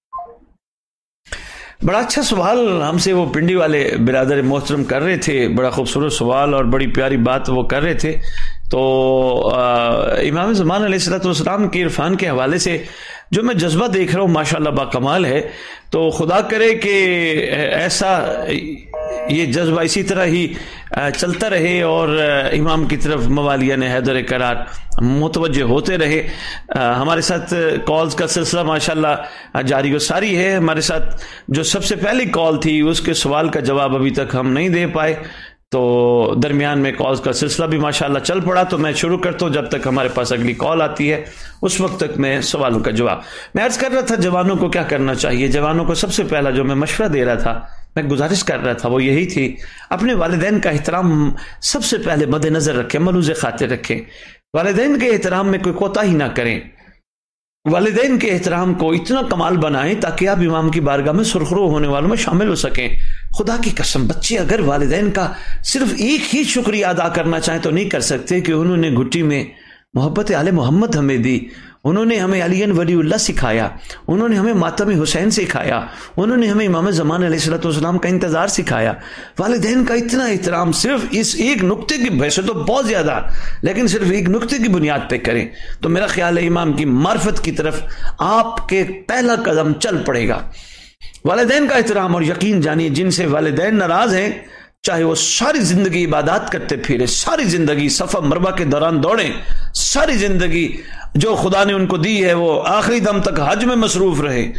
بڑا اچھا سوال ہم سے وہ پنڈی والے برادر محترم کر رہے تھے, بڑا خوبصورت سوال اور بڑی پیاری بات وہ کر رہے تھے. تو امام زمان علیہ السلام کے عرفان کے حوالے سے جو میں جذبہ دیکھ رہا ہوں ماشاءاللہ با کمال ہے, تو خدا کرے کہ ایسا یہ جذبہ اسی طرح ہی چلتا رہے اور امام کی طرف موالیہ نے حیدر قرار متوجہ ہوتے رہے. ہمارے ساتھ کالز کا سلسلہ ماشاءاللہ جاری و ساری ہے. ہمارے ساتھ جو سب سے پہلی کال تھی اس کے سوال کا جواب ابھی تک ہم نہیں دے پائے, تو درمیان میں کالز کا سلسلہ بھی ماشاءاللہ چل پڑا, تو میں شروع کرتا ہوں جب تک ہمارے پاس اگلی کال آتی ہے اس وقت تک میں سوالوں کا جواب. میں عرض کر رہا تھا جوانوں کو کیا کرنا چاہیے. جوانوں کو سب سے پہلا جو میں مشورہ دے رہا تھا, میں گزارش کر رہا تھا, وہ یہی تھی اپنے والدین کا احترام سب سے پہلے مد نظر رکھیں, ملوز خاطر رکھیں. والدین کے احترام میں کوئی کوتاہی نہ کریں, والدین کے احترام کو اتنا کمال بنائیں تاکہ آپ امام کی بارگاہ میں سرخرو ہونے والوں میں شامل ہو سکیں. خدا کی قسم بچے اگر والدین کا صرف ایک ہی شکریہ ادا کرنا چاہیں تو نہیں کر سکتے کہ انہوں نے گھٹی میں محبت آل محمد ہمیں دی, انہوں نے ہمیں علی ولی اللہ سکھایا, انہوں نے ہمیں ماتم حسین سکھایا, انہوں نے ہمیں امام زمان علیہ السلام کا انتظار سکھایا. والدین کا اتنا احترام صرف اس ایک نقطے کی, ویسے تو بہت زیادہ, لیکن صرف ایک نقطے کی بنیاد پہ کریں تو میرا خیال ہے امام کی معرفت کی طرف آپ کے پہلا قدم چل پڑے گا. والدین کا احترام, اور یقین جانیے جن سے والدین ناراض ہیں چاہے وہ ساری زندگی عبادات کرتے پھرے, ساری زندگی صفا مروہ کے دوران دوڑیں, ساری زندگی جو خدا نے ان کو دی ہے وہ آخری دم تک حج میں مصروف رہے,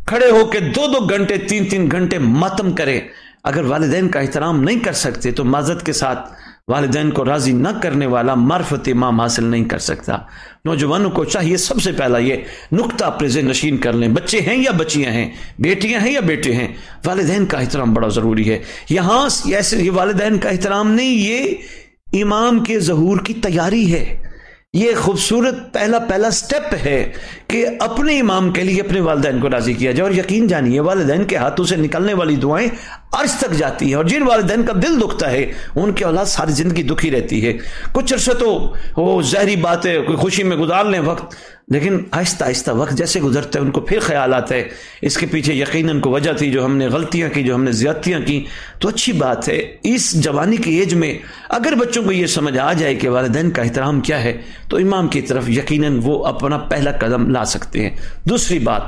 کھڑے ہو کے دو دو گھنٹے تین تین گھنٹے ماتم کریں. اگر والدین کا احترام نہیں کر سکتے تو معذرت کے ساتھ والدین کو راضی نہ کرنے والا معرفت امام حاصل نہیں کر سکتا. نوجوانوں کو چاہیے سب سے پہلا یہ نقطہ اپنے ذہن نشین کر لیں. بچے ہیں یا بچیاں ہیں، بیٹیاں ہیں یا بیٹے ہیں، والدین کا احترام بڑا ضروری ہے. یہاں ایسے یہ والدین کا احترام نہیں، یہ امام کے ظہور کی تیاری ہے. یہ خوبصورت پہلا پہلا سٹیپ ہے کہ اپنے امام کے لیے اپنے والدین کو راضی کیا جائے. اور یقین جانیے والدین کے ہاتھوں سے نکلنے والی دعائیں عرش تک جاتی ہیں، اور جن والدین کا دل دکھتا ہے ان کی اولاد ساری زندگی دکھی رہتی ہے. کچھ عرصہ تو وہ زہری باتیں کوئی خوشی میں گزار لیں وقت، لیکن آہستہ آہستہ وقت جیسے گزرتا ہے ان کو پھر خیال آتا ہے اس کے پیچھے یقیناً کو وجہ تھی جو ہم نے غلطیاں کی، جو ہم نے زیادتیاں کی. تو اچھی بات ہے اس جوانی کی ایج میں اگر بچوں کو یہ سمجھ آ جائے کہ والدین کا احترام کیا ہے تو امام کی طرف یقیناً وہ اپنا پہلا قدم لا سکتے ہیں. دوسری بات،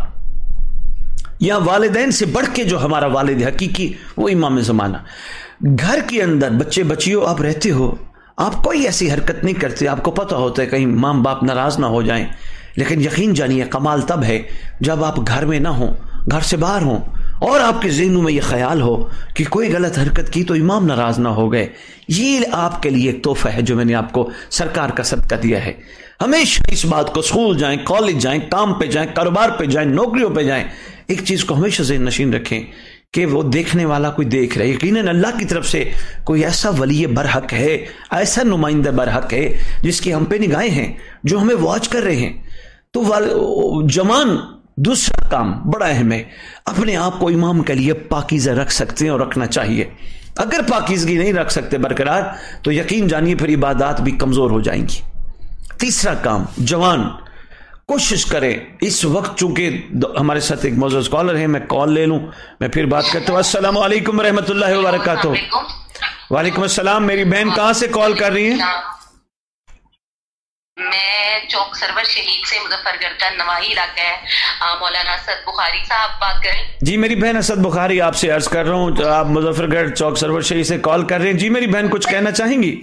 یہاں والدین سے بڑھ کے جو ہمارا والد حقیقی وہ امام زمانہ. گھر کے اندر بچے بچیوں آپ رہتے ہو، آپ کوئی ایسی حرکت نہیں کرتے، آپ کو پتہ ہوتا ہے کہیں ماں باپ ناراض نہ ہو جائیں، لیکن یقین جانیے کمال تب ہے جب آپ گھر میں نہ ہوں، گھر سے باہر ہوں، اور آپ کے ذہنوں میں یہ خیال ہو کہ کوئی غلط حرکت کی تو امام ناراض نہ ہو گئے. یہ آپ کے لیے ایک تحفہ ہے جو میں نے آپ کو سرکار کا صدقہ دیا ہے. ہمیشہ اس بات کو، اسکول جائیں، کالج جائیں، کام پہ جائیں، کاروبار پہ جائیں، نوکریوں پہ جائیں، ایک چیز کو ہمیشہ ذہن نشین رکھیں کہ وہ دیکھنے والا کوئی دیکھ رہا ہے. یقیناً اللہ کی طرف سے کوئی ایسا ولی برحق ہے، ایسا نمائندہ برحق ہے جس کی ہم پہ نگاہیں ہیں، جو ہمیں واچ کر رہے ہیں. تو جوان دوسرا کام بڑا اہم ہے، اپنے آپ کو امام کے لیے پاکیزہ رکھ سکتے ہیں اور رکھنا چاہیے. اگر پاکیزگی نہیں رکھ سکتے برقرار تو یقین جانیے پھر عبادات بھی کمزور ہو جائیں گی. تیسرا کام، جوان کوشش کریں اس وقت، چونکہ ہمارے ساتھ ایک معزز اسکالر ہیں، میں کال لے لوں میں پھر بات کرتا ہوں. السلام علیکم ورحمۃ اللہ وبرکاتہ. وعلیکم السلام. میری بہن کہاں سے کال کر رہی ہیں؟ میں چوک سرور شہید سے، مظفر گڑھ کا نواحی علاقہ ہے. مولانا اسد بخاری صاحب بات کریں. جی میری بہن اسد بخاری آپ سے عرض کر رہا ہوں، آپ مظفر گڑھ چوک سرور شہید سے کال کر رہے ہیں. جی میری بہن کچھ کہنا چاہیں گی؟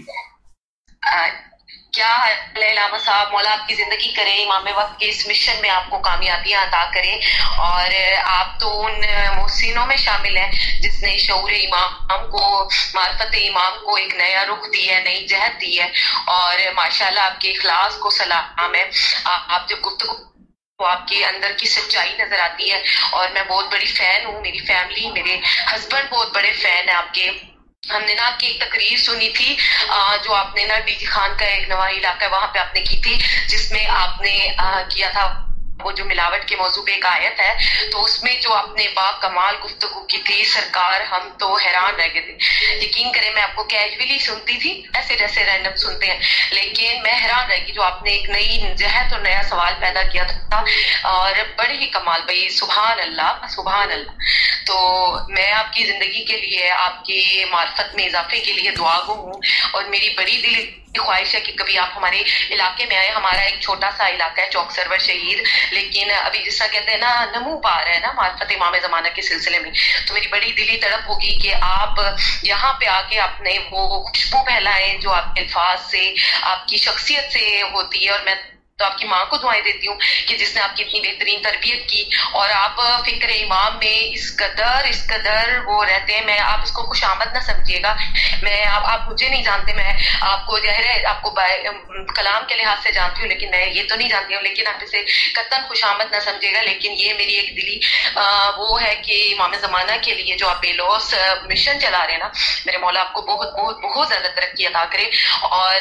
کیا ہے علامہ صاحب، مولا آپ کی زندگی کرے، امام وقت کے اس مشن میں آپ کو کامیابیاں عطا کرے، اور آپ تو ان محسنوں میں شامل ہیں جس نے شعور امام کو، معرفت امام کو ایک نیا رخ دی ہے، نئی جہت دی ہے، اور ماشاءاللہ آپ کے اخلاص کو سلام ہے. آپ جب گفتگو تو آپ کے اندر کی سچائی نظر آتی ہے، اور میں بہت بڑی فین ہوں، میری فیملی، میرے ہسبینڈ بہت بڑے فین ہیں آپ کے. ہم نے نا آپ کی ایک تقریر سنی تھی جو آپ نے نا ڈی جی خان کا ایک نواحی علاقہ ہے وہاں پہ آپ نے کی تھی، جس میں آپ نے کیا تھا وہ جو ملاوٹ کے موضوع پہ ایک آیت ہے، تو اس میں جو آپ نے با کمال گفتگو کی تھی سرکار، ہم تو حیران رہ گئے تھے. یقین کریں میں آپ کو کیجولی سنتی تھی، ایسے جیسے رینڈم سنتے ہیں، لیکن میں حیران رہ گئی جو آپ نے ایک نئی جہت اور نیا سوال پیدا کیا تھا، اور بڑے ہی کمال بھائی، سبحان اللہ سبحان اللہ. تو میں آپ کی زندگی کے لیے، آپ کی معرفت میں اضافے کے لیے دعا گو ہوں، اور میری بڑی دل خواہش ہے کہ کبھی آپ ہمارے علاقے میں آئے. ہمارا ایک چھوٹا سا علاقہ ہے چوک سرور شہید، لیکن ابھی جس طرح کہتے ہیں نا نمو پا رہا ہے نا معرفت امام زمانہ کے سلسلے میں، تو میری بڑی دلی تڑپ ہوگی کہ آپ یہاں پہ آ کے اپنے وہ خوشبو پھیلائیں جو آپ کے الفاظ سے، آپ کی شخصیت سے ہوتی ہے. اور میں تو آپ کی ماں کو دعائیں دیتی ہوں کہ جس نے آپ کی اتنی بہترین تربیت کی، اور آپ فکر امام میں اس قدر اس قدر وہ رہتے ہیں. میں آپ اس کو خوش آمد نہ سمجھیے گا، میں آپ آپ مجھے نہیں جانتے، میں آپ کو ظاہر ہے آپ کو کلام کے لحاظ سے جانتی ہوں، لیکن میں یہ تو نہیں جانتی ہوں، لیکن آپ اسے قطعاً خوش آمد نہ سمجھے گا. لیکن یہ میری ایک دلی وہ ہے کہ امام زمانہ کے لیے جو آپ بے لوس مشن چلا رہے ہیں نا، میرے مولا آپ کو بہت بہت بہت زیادہ ترقی عطا کرے، اور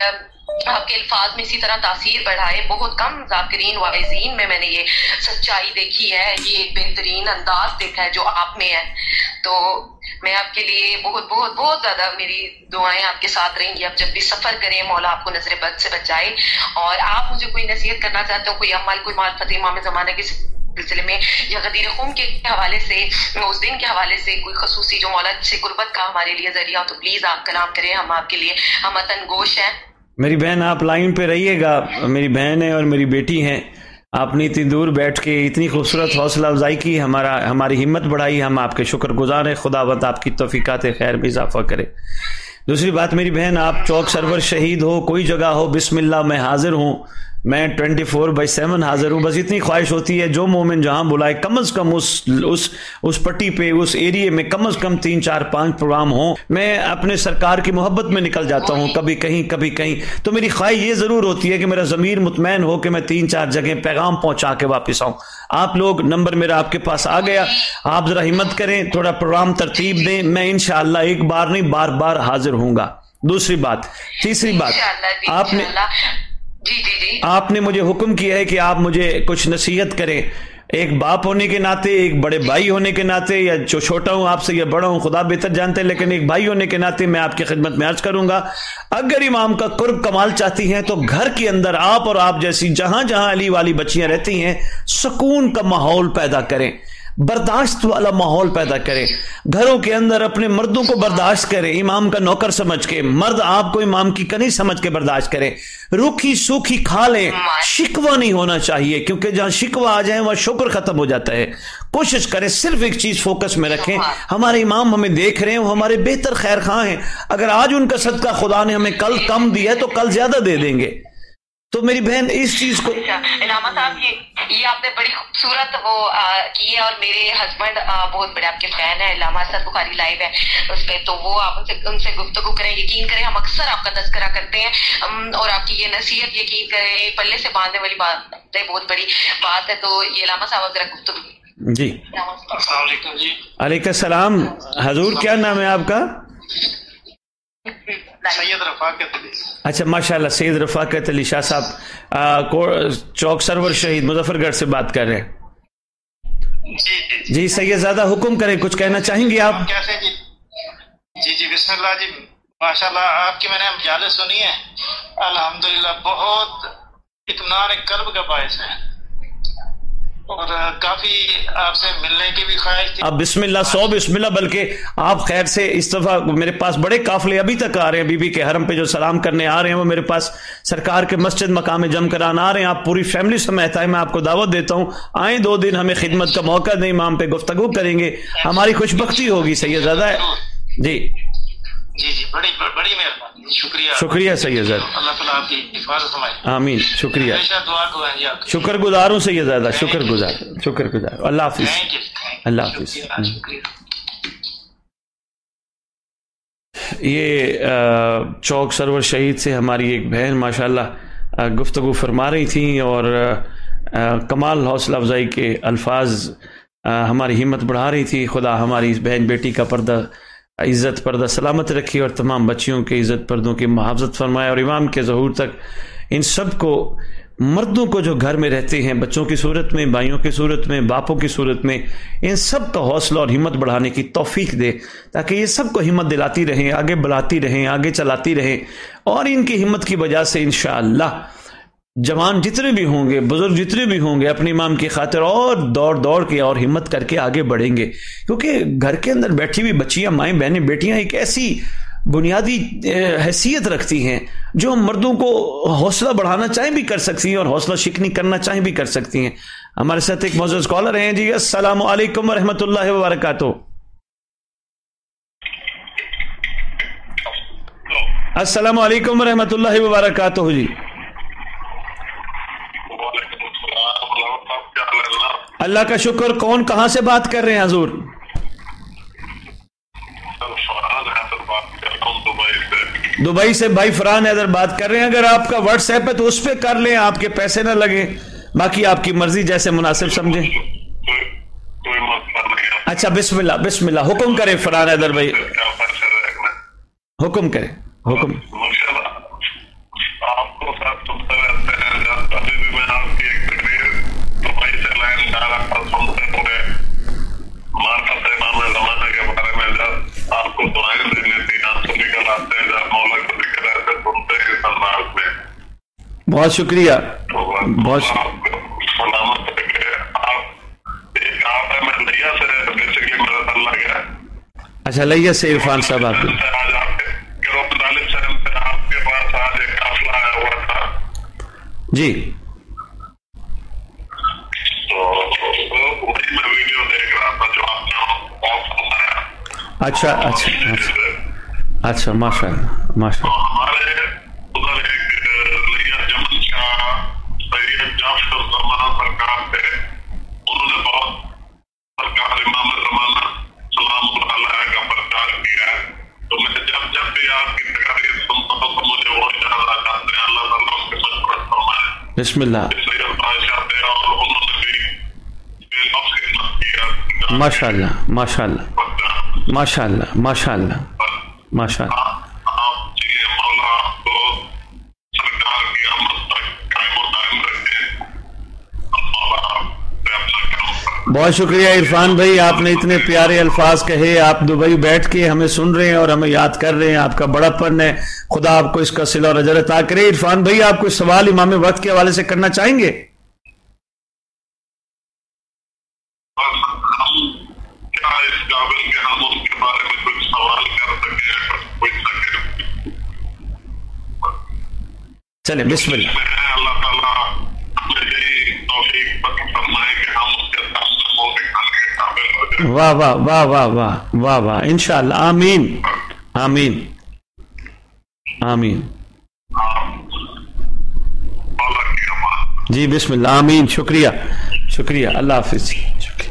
آپ کے الفاظ میں اسی طرح تاثیر بڑھائے. بہت کم ذاکرین واعظین میں میں نے یہ سچائی دیکھی ہے، یہ بہترین انداز دیکھا ہے جو آپ میں ہے. تو میں آپ کے لیے بہت بہت بہت زیادہ، میری دعائیں آپ کے ساتھ رہیں گی. آپ جب بھی سفر کریں مولا آپ کو نظر بد سے بچائے. اور آپ مجھے کوئی نصیحت کرنا چاہتے ہو، کوئی عمل، کوئی معرفت امام زمانہ کے سلسلے میں، یا غدیر خون کے حوالے سے، اس دن کے حوالے سے کوئی خصوصی جو مولا سے قربت کا ہمارے لیے ذریعہ ہو، تو پلیز آپ کلام کریں. ہم آپ کے لیے ہم وطن گوش ہیں. میری بہن آپ لائن پہ رہیے گا، میری بہن ہے اور میری بیٹی ہیں. آپ نے اتنی دور بیٹھ کے اتنی خوبصورت حوصلہ افزائی کی، ہمارا ہماری ہمت بڑھائی، ہم آپ کے شکر گزار ہیں. خداوند آپ کی توفیقات خیر میں اضافہ کرے. دوسری بات میری بہن، آپ چوک سرور شہید ہو، کوئی جگہ ہو، بسم اللہ میں حاضر ہوں. मैं ट्वेंटी फोर बाई सेवन हाजिर हूँ। बस इतनी ख्वाहिश होती है जो मोमिन जहाँ बुलाए कम अज कम उस उस उस पट्टी पे उस एरिए में कम अज कम तीन चार पांच प्रोग्राम हो। मैं अपने सरकार की मोहब्बत में निकल जाता हूँ, कभी कहीं कभी कहीं। तो मेरी ख्वाहिश ये जरूर होती है कि मेरा ज़मीर मुतमैन हो कि मैं तीन चार जगह पैगाम पहुंचा के वापस आऊँ। आप लोग, नंबर मेरा आपके पास आ गया, आप जरा हिम्मत करें, थोड़ा प्रोग्राम तरतीब दें, मैं इंशाअल्लाह एक बार नहीं बार बार हाजिर हूँगा। दूसरी बात, तीसरी बात, आपने जी जी जी आपने मुझे हुक्म किया है कि आप मुझे कुछ नसीहत करें, एक बाप होने के नाते, एक बड़े भाई होने के नाते, या जो छोटा हूं आपसे या बड़ा हूं खुदा बेहतर जानते हैं, लेकिन एक भाई होने के नाते मैं आपकी खिदमत में अर्ज करूंगा, अगर इमाम का कुर्ब कमाल चाहती हैं तो घर के अंदर आप और आप जैसी जहां जहां अली वाली बच्चियां रहती हैं सुकून का माहौल पैदा करें, बर्दाश्त वाला माहौल पैदा करें। घरों के अंदर अपने मर्दों को बर्दाश्त करें, इमाम का नौकर समझ के, मर्द आपको इमाम की कनी समझ के बर्दाश्त करें। रूखी सूखी खा लें, शिकवा नहीं होना चाहिए, क्योंकि जहां शिकवा आ जाए वहां शुक्र खत्म हो जाता है। कोशिश करें सिर्फ एक चीज फोकस में रखें, हमारे इमाम हमें देख रहे हैं, वो हमारे बेहतर खैर खां हैं। अगर आज उनका सदका खुदा ने हमें कल कम दिया है तो कल ज्यादा दे देंगे। तो मेरी बहन इस चीज को, इलामा साहब ये ये आपने बड़ी खूबसूरत वो आ, की है, और मेरे हस्बैंड बहुत बड़े आपके फैन है, इलामा असद बुखारी लाइव है उस पे, तो वो आप उनसे उनसे गुफ्तगू करें, यकीन करें हम अक्सर आपका तज़किरा करते हैं, और आपकी ये नसीहत यकीन करें पल्ले से बांधने वाली बात है, बहुत बड़ी बात है। तो ये इलामा साहब जरा गुफ्तगू जी। अस्सलाम वालेकुम जी। अलैकुम सलाम हजूर, क्या नाम है आपका? सैयद रफाकत अली। अच्छा माशाल्लाह, सैयद रफाकत अली शाह साहब चौक सरवर शहीद मुजफ्फरगढ़ से बात कर रहे हैं। जी जी जी सैयद ज़्यादा हुक्म करें, कुछ कहना चाहेंगे आप? कैसे जी? जी जी बिस्मिल्लाह जी, माशाल्लाह आपकी मैंने मजाले सुनी है, अल्हम्दुलिल्लाह बहुत इत्मीनान कल्ब का बायस है, और काफी आपसे मिलने की भी ख्वाहिश थी। अब बिस्मिल्लाह, सौ बिस्मिल्लाह, बल्कि आप खैर से इस दफा मेरे पास बड़े काफले अभी तक आ रहे हैं, बीबी के हरम पे जो सलाम करने आ रहे हैं वो मेरे पास सरकार के मस्जिद मकाम जम कराना आ रहे हैं। आप पूरी फैमिली समेत आए, मैं आपको दावत देता हूँ, आए दो दिन, हमें खिदमत का मौका दें, इमाम पे गुफ्तगू करेंगे, हमारी खुशबख्ती होगी। सैयदजादा जी जी जी बड़ी बड़ी मेहरबानी, शुक्रिया शुक्रिया सैयदजादा, अल्लाह ताला आपकी हिफाजत फरमाए। आमीन, शुक्रिया, दुआ दुआएंगे आपकी। शुक्र गुजार हूँ सैयदजादा, शुक्र गुजार, शुक्र गुजार। अल्लाह हाफिज, अल्लाह हाफिज। ये चौक सरवर शहीद से हमारी एक बहन माशाल्लाह गुफ्तगू फरमा रही थी, और कमाल हौसला अफजाई के अल्फाज हमारी हिम्मत बढ़ा रही थी। खुदा हमारी इस बहन बेटी का पर्दा इज़्ज़त पर्दा सलामत रखी, और तमाम बच्चियों के इज़्ज़त पर्दों की मुहाफ़ज़त फरमाए, और इमाम के ज़हूर तक इन सब को, मर्दों को जो घर में रहते हैं, बच्चों की सूरत में, भाइयों की सूरत में, बापों की सूरत में, इन सब का हौसला और हिम्मत बढ़ाने की तौफीक दे, ताकि ये सब को हिम्मत दिलाती रहें, आगे बढ़ाती रहें, आगे चलाती रहें। और इनकी हिम्मत की वजह से इंशाअल्लाह जवान जितने भी होंगे, बुजुर्ग जितने भी होंगे, अपने इमाम की खातिर और दौड़ दौड़ के और हिम्मत करके आगे बढ़ेंगे। क्योंकि घर के अंदर बैठी हुई बच्चियां, माएँ बहनें बेटियां एक ऐसी बुनियादी हैसियत रखती हैं जो मर्दों को हौसला बढ़ाना चाहें भी कर सकती हैं, और हौसला शिकनी करना चाहें भी कर सकती हैं। हमारे साथ एक मौजूद कॉलर हैं जी। अस्सलामु अलैकुम व रहमतुल्लाहि व बरकातुहू। अस्सलामु अलैकुम व रहमतुल्लाहि व बरकातुहू जी। अल्लाह का शुक्र। कौन कहां से बात कर रहे हैं हजूर? दुबई से भाई फरहान हैदर बात कर रहे हैं। अगर आपका व्हाट्सएप है तो उस पर कर लें, आपके पैसे ना लगे, बाकी आपकी मर्जी जैसे मुनासिब समझें। अच्छा बिस्मिल्लाह बिस्मिल्लाह, हुक्म करें फरहान हैदर भाई, हुक्म करें, हुक्म। बहुत शुक्रिया, बहुत अच्छा लैया से इरफान साहब आप जी। अच्छा अच्छा अच्छा अच्छा माशाअल्लाह माशाअल्लाह। بسم اللہ. ماشاء اللہ ماشاء اللہ ماشاء اللہ ماشاء اللہ ماشاء اللہ. بہت شکریہ عرفان بھائی، آپ نے اتنے پیارے الفاظ کہے. آپ دبئی بیٹھ کے ہمیں سن رہے ہیں اور ہمیں یاد کر رہے ہیں، آپ کا بڑا پن ہے. خدا آپ کو اس کا صلہ اور اجر عطا کرے. عرفان بھائی، آپ کوئی سوال امام وقت کے حوالے سے کرنا چاہیں گے؟ چلیں بسم اللہ. واہ واہ واہ واہ واہ واہ واہ، انشاءاللہ. آمین آمین آمین. جی بسم اللہ. آمین. شکریہ شکریہ. اللہ حافظ. شکریہ.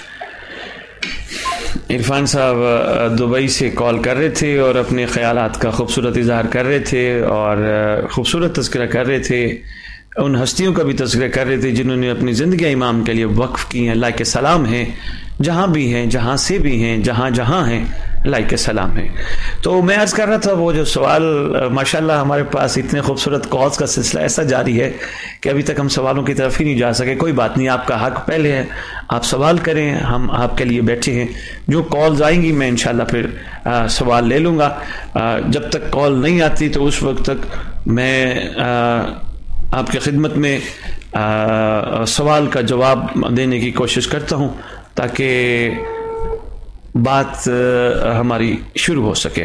عرفان صاحب دبئی سے کال کر رہے تھے اور اپنے خیالات کا خوبصورت اظہار کر رہے تھے اور خوبصورت تذکرہ کر رہے تھے. ان ہستیوں کا بھی تذکرہ کر رہے تھے جنہوں نے اپنی زندگی امام کے لیے وقف کی ہیں. اللہ کے سلام ہیں جہاں بھی ہیں، جہاں سے بھی ہیں، جہاں جہاں ہیں، اللہ کے سلام ہیں. تو میں عرض کر رہا تھا وہ جو سوال، ماشاءاللہ ہمارے پاس اتنے خوبصورت کالز کا سلسلہ ایسا جاری ہے کہ ابھی تک ہم سوالوں کی طرف ہی نہیں جا سکے. کوئی بات نہیں، آپ کا حق پہلے ہے، آپ سوال کریں، ہم آپ کے لیے بیٹھے ہیں. جو کالز آئیں گی میں انشاءاللہ پھر آ, سوال لے لوں گا. آ, جب تک کال نہیں آتی تو اس وقت تک میں آ, آپ کی خدمت میں آ, سوال کا جواب دینے کی کوشش کرتا ہوں تاکہ بات ہماری شروع ہو سکے.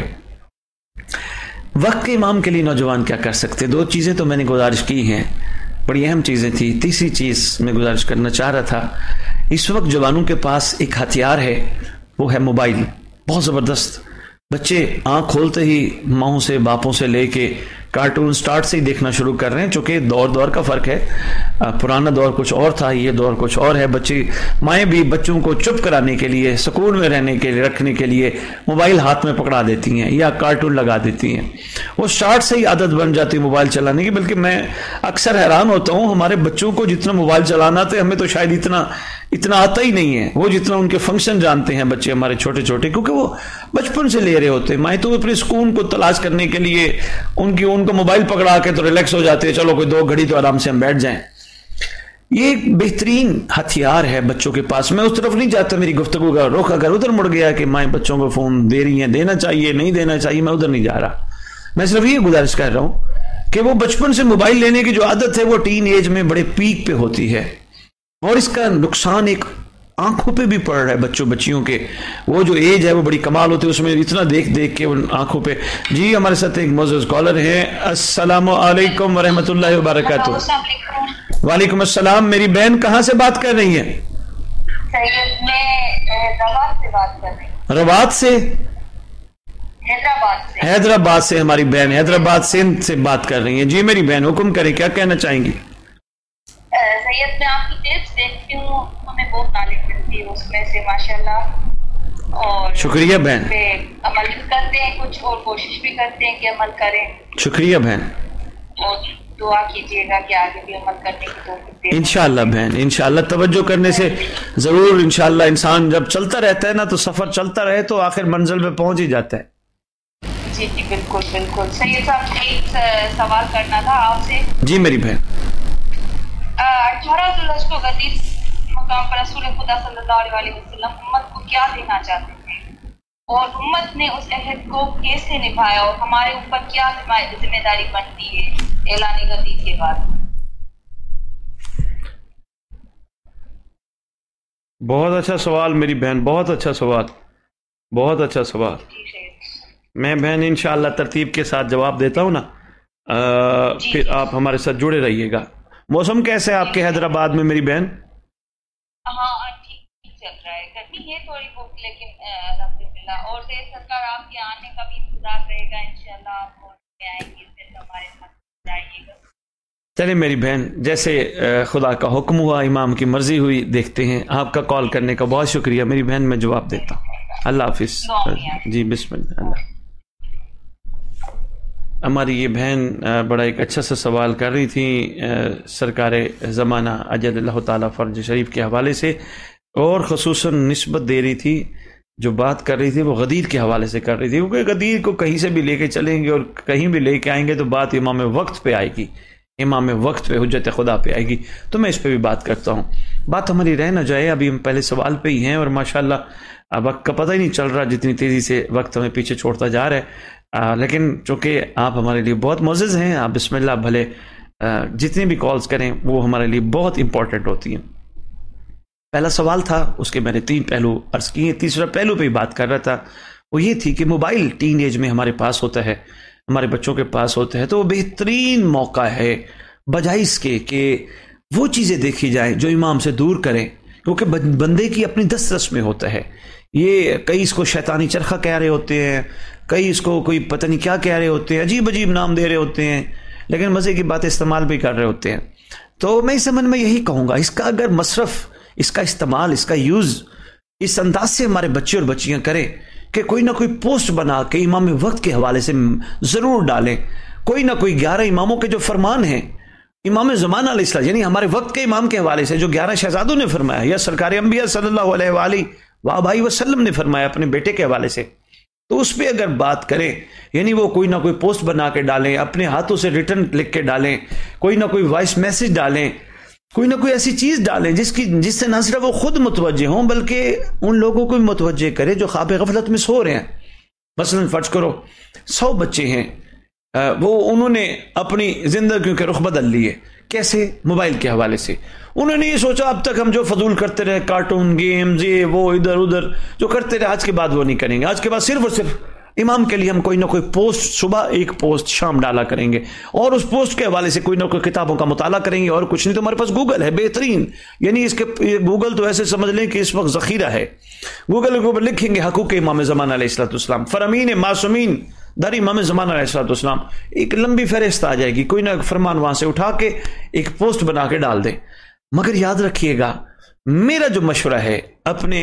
وقت کے امام کے لیے نوجوان کیا کر سکتے؟ دو چیزیں تو میں نے گزارش کی ہیں، بڑی اہم چیزیں تھی. تیسری چیز میں گزارش کرنا چاہ رہا تھا. اس وقت جوانوں کے پاس ایک ہتھیار ہے، وہ ہے موبائل. بہت زبردست. بچے آنکھ کھولتے ہی ماؤں سے باپوں سے لے کے کارٹون سٹارٹ سے ہی دیکھنا شروع کر رہے ہیں. چونکہ دور دور کا فرق ہے، پرانا دور کچھ اور تھا، یہ دور کچھ اور ہے. بچے مائیں بھی بچوں کو چپ کرانے کے لیے، سکون میں رہنے کے لیے، رکھنے کے لیے موبائل ہاتھ میں پکڑا دیتی ہیں یا کارٹون لگا دیتی ہیں. وہ سٹارٹ سے ہی عادت بن جاتی ہے موبائل چلانے کی. بلکہ میں اکثر حیران ہوتا ہوں، ہمارے بچوں کو جتنا موبائل چلانا آتا ہے ہمیں تو شاید اتنا اتنا آتا ہی نہیں ہے. وہ جتنا ان کے فنکشن جانتے ہیں بچے ہمارے چھوٹے چھوٹے، کیونکہ وہ بچپن سے لے رہے ہوتے ہیں. مائیں تو اپنے سکون کو تلاش کرنے کے لیے ان کی ان کو موبائل پکڑا کے تو ریلیکس ہو جاتے ہیں، چلو کوئی دو گھڑی تو آرام سے ہم بیٹھ جائیں. یہ ایک بہترین ہتھیار ہے بچوں کے پاس. میں اس طرف نہیں جاتا، میری گفتگو کا رخ اگر ادھر مڑ گیا کہ مائیں بچوں کو فون دے رہی ہیں، دینا چاہیے نہیں دینا چاہیے، میں ادھر نہیں جا رہا. میں صرف یہ گزارش کر رہا ہوں کہ وہ بچپن سے موبائل لینے کی جو عادت ہے وہ ٹین ایج میں بڑے پیک پہ ہوتی ہے، اور اس کا نقصان ایک آنکھوں پہ بھی پڑ رہا ہے بچوں بچیوں کے. وہ جو ایج ہے وہ بڑی کمال ہوتی ہے، اس میں اتنا دیکھ دیکھ کے ان آنکھوں پہ. جی ہمارے ساتھ ایک معزز کالر ہے. السلام علیکم ورحمۃ اللہ وبرکاتہ. وعلیکم السلام. میری بہن کہاں سے بات کر رہی ہیں؟ روات سے؟ حیدرآباد سے ہماری بہن حیدرآباد سندھ سے بات کر رہی ہیں. جی میری بہن حکم کریں، کیا کہنا چاہیں گی؟ سید میں آپ کی ٹپس دیکھتی ہوں، ہمیں بہت نالج ملتی ہے اس میں سے ماشاءاللہ. اور شکریہ بہن. عمل کرتے ہیں کچھ اور کوشش بھی کرتے ہیں کہ عمل کریں. شکریہ بہن. اور دعا کیجیے گا کہ آگے بھی عمل کرنے کی توفیق دے. انشاءاللہ بہن انشاءاللہ. توجہ کرنے سے ضرور انشاءاللہ انسان جب چلتا رہتا ہے نا تو سفر چلتا رہے تو آخر منزل پہ پہنچ ہی جاتا ہے. جی جی بالکل بالکل. سید صاحب ایک سوال کرنا تھا آپ سے. جی میری بہن. اٹھارہ ذوالحج کو غدیر مقام پر رسول خدا صلی اللہ علیہ وسلم امت کو کیا دینا چاہتے ہیں، اور امت نے اس عہد کو کیسے نبھایا، اور ہمارے اوپر کیا ذمہ داری بنتی ہے اعلان غدیر کے بعد؟ بہت اچھا سوال میری بہن، بہت اچھا سوال، بہت اچھا سوال. میں بہن انشاءاللہ ترتیب کے ساتھ جواب دیتا ہوں نا، پھر آپ ہمارے ساتھ جڑے رہیے گا. موسم کیسے ہے آپ کے حیدرآباد میں میری بہن؟ ہاں ٹھیک چل رہا ہے، گرمی ہے تھوڑی بہت لیکن الحمدللہ. اور سید سرکار آپ کے آنے کا بھی انتظار رہے گا انشاءاللہ. آپ آئیں گے پھر ہمارے ساتھ جائیے گا. چلیں میری بہن، جیسے خدا کا حکم ہوا، امام کی مرضی ہوئی، دیکھتے ہیں. آپ کا کال کرنے کا بہت شکریہ میری بہن. میں جواب دیتا ہوں. اللہ حافظ. جی بسم اللہ. اللہ ہماری یہ بہن بڑا ایک اچھا سا سوال کر رہی تھی سرکار زمانہ اجل اللہ تعالیٰ فرج شریف کے حوالے سے، اور خصوصاً نسبت دے رہی تھی، جو بات کر رہی تھی وہ غدیر کے حوالے سے کر رہی تھی، کیونکہ غدیر کو کہیں سے بھی لے کے چلیں گے اور کہیں بھی لے کے آئیں گے تو بات امام وقت پہ آئے گی، امام وقت پہ، حجت خدا پہ آئے گی. تو میں اس پہ بھی بات کرتا ہوں. بات ہماری رہ نہ جائے، ابھی ہم پہلے سوال پہ ہی ہیں اور ماشاءاللہ وقت کا پتہ ہی نہیں چل رہا، جتنی تیزی سے وقت ہمیں پیچھے چھوڑتا جا رہا ہے. آ, لیکن چونکہ آپ ہمارے لیے بہت معزز ہیں، آپ بسم اللہ بھلے آ, جتنی بھی کالز کریں وہ ہمارے لیے بہت امپورٹنٹ ہوتی ہیں. پہلا سوال تھا، اس کے میں نے تین پہلو عرض کیے. تیسرا پہلو پہ بات کر رہا تھا، وہ یہ تھی کہ موبائل ٹین ایج میں ہمارے پاس ہوتا ہے، ہمارے بچوں کے پاس ہوتا ہے، تو وہ بہترین موقع ہے بجائے اس کے کہ وہ چیزیں دیکھی جائیں جو امام سے دور کریں، کیونکہ بندے کی اپنی دسترس میں ہوتا ہے. یہ کئی اس کو شیطانی چرخہ کہہ رہے ہوتے ہیں، کئی اس کو کوئی پتہ نہیں کیا کہہ رہے ہوتے ہیں، عجیب عجیب نام دے رہے ہوتے ہیں، لیکن مزے کی باتیں استعمال بھی کر رہے ہوتے ہیں. تو میں اس زمن میں یہی کہوں گا، اس کا اگر مصرف، اس کا استعمال، اس کا یوز اس انداز سے ہمارے بچے اور بچیاں کریں کہ کوئی نہ کوئی پوسٹ بنا کے امام وقت کے حوالے سے ضرور ڈالیں. کوئی نہ کوئی گیارہ اماموں کے جو فرمان ہیں، امام زمانہ علیہ السلام یعنی ہمارے وقت کے امام کے حوالے سے جو گیارہ شہزادوں نے فرمایا، یا سرکار انبیاء صلی اللہ علیہ وآلہ وآلہ وسلم نے فرمایا اپنے بیٹے کے حوالے سے، تو اس پہ اگر بات کریں، یعنی وہ کوئی نہ کوئی پوسٹ بنا کے ڈالیں، اپنے ہاتھوں سے ریٹن لکھ کے ڈالیں، کوئی نہ کوئی وائس میسج ڈالیں، کوئی نہ کوئی ایسی چیز ڈالیں جس کی جس سے نہ صرف وہ خود متوجہ ہوں بلکہ ان لوگوں کو بھی متوجہ کرے جو خواب غفلت میں سو رہے ہیں. مثلا فرض کرو سو بچے ہیں، وہ انہوں نے اپنی زندگیوں کے رخ بدل لیے. کیسے؟ موبائل کے حوالے سے. انہوں نے یہ سوچا اب تک ہم جو فضول کرتے رہے، کارٹون، گیمز، یہ وہ ادھر ادھر جو کرتے رہے، آج کے بعد وہ نہیں کریں گے. آج کے بعد صرف اور صرف امام کے لیے ہم کوئی نہ کوئی پوسٹ، صبح ایک پوسٹ، شام ڈالا کریں گے، اور اس پوسٹ کے حوالے سے کوئی نہ کوئی کتابوں کا مطالعہ کریں گے، اور کچھ نہیں. تو ہمارے پاس گوگل ہے بہترین، یعنی اس کے گوگل تو ایسے سمجھ لیں کہ اس وقت ذخیرہ ہے. گوگل کے اوپر لکھیں گے حقوق امام زمانہ علیہ السلام، فرامین معصومین در امام زمانہ علیہ السلام، ایک لمبی فہرست آ جائے گی. کوئی نہ فرمان وہاں سے اٹھا کے ایک پوسٹ بنا کے ڈال دیں. مگر یاد رکھیے گا، میرا جو مشورہ ہے اپنے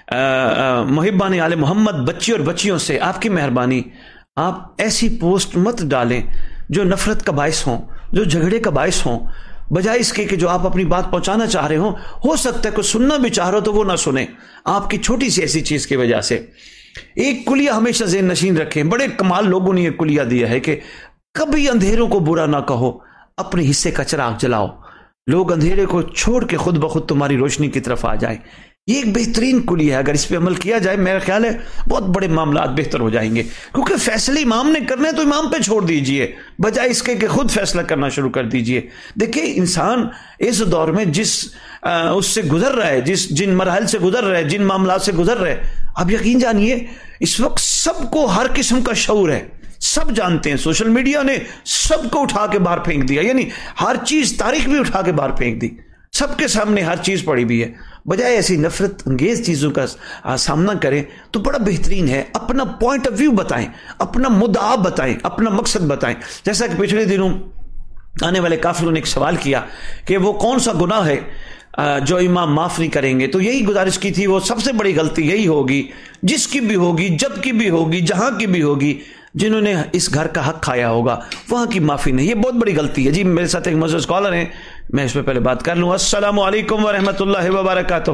محبان آل محمد بچی اور بچیوں سے، آپ کی مہربانی، آپ ایسی پوسٹ مت ڈالیں جو نفرت کا باعث ہوں، جو جھگڑے کا باعث ہوں. بجائے اس کے کہ جو آپ اپنی بات پہنچانا چاہ رہے ہوں، ہو سکتا ہے کوئی سننا بھی چاہ رہا ہو تو وہ نہ سنیں آپ کی چھوٹی سی ایسی چیز کی وجہ سے. ایک کلیہ ہمیشہ ذہن نشین رکھیں. بڑے کمال لوگوں نے یہ کلیہ دیا ہے کہ کبھی اندھیروں کو برا نہ کہو، اپنے حصے کا چراغ جلاؤ، لوگ اندھیرے کو چھوڑ کے خود بخود تمہاری روشنی کی طرف آ جائیں. یہ ایک بہترین کلیہ ہے. اگر اس پہ عمل کیا جائے میرا خیال ہے بہت بڑے معاملات بہتر ہو جائیں گے. کیونکہ فیصلے امام نے کرنے تو امام پہ چھوڑ دیجئے، بجائے اس کے کہ خود فیصلہ کرنا شروع کر دیجئے. دیکھیں انسان اس دور میں جس اس سے گزر رہا ہے، جس جن مراحل سے گزر رہا ہے، جن معاملات سے گزر رہا ہے، آپ یقین جانیے اس وقت سب کو ہر قسم کا شعور ہے. سب جانتے ہیں سوشل میڈیا نے سب کو اٹھا کے باہر پھینک دیا، یعنی ہر چیز، تاریخ بھی اٹھا کے باہر پھینک دی، سب کے سامنے ہر چیز پڑی بھی ہے. بجائے ایسی نفرت انگیز چیزوں کا سامنا کریں تو بڑا بہترین ہے. اپنا پوائنٹ آف ویو بتائیں، اپنا مدعا بتائیں، اپنا مقصد بتائیں. جیسا کہ پچھلے دنوں آنے والے کافروں نے ایک سوال کیا کہ وہ کون سا گناہ ہے جو امام معاف نہیں کریں گے. تو یہی گزارش کی تھی، وہ سب سے بڑی غلطی یہی ہوگی، جس کی بھی ہوگی، جب کی بھی ہوگی، جہاں کی بھی ہوگی، جنہوں نے اس گھر کا حق کھایا ہوگا وہاں کی معافی نہیں. یہ بہت بڑی غلطی ہے. جی میرے ساتھ ایک معزز کالر ہیں، میں اس پہ پہلے بات کر لوں. السلام علیکم ورحمۃ اللہ وبرکاتہ.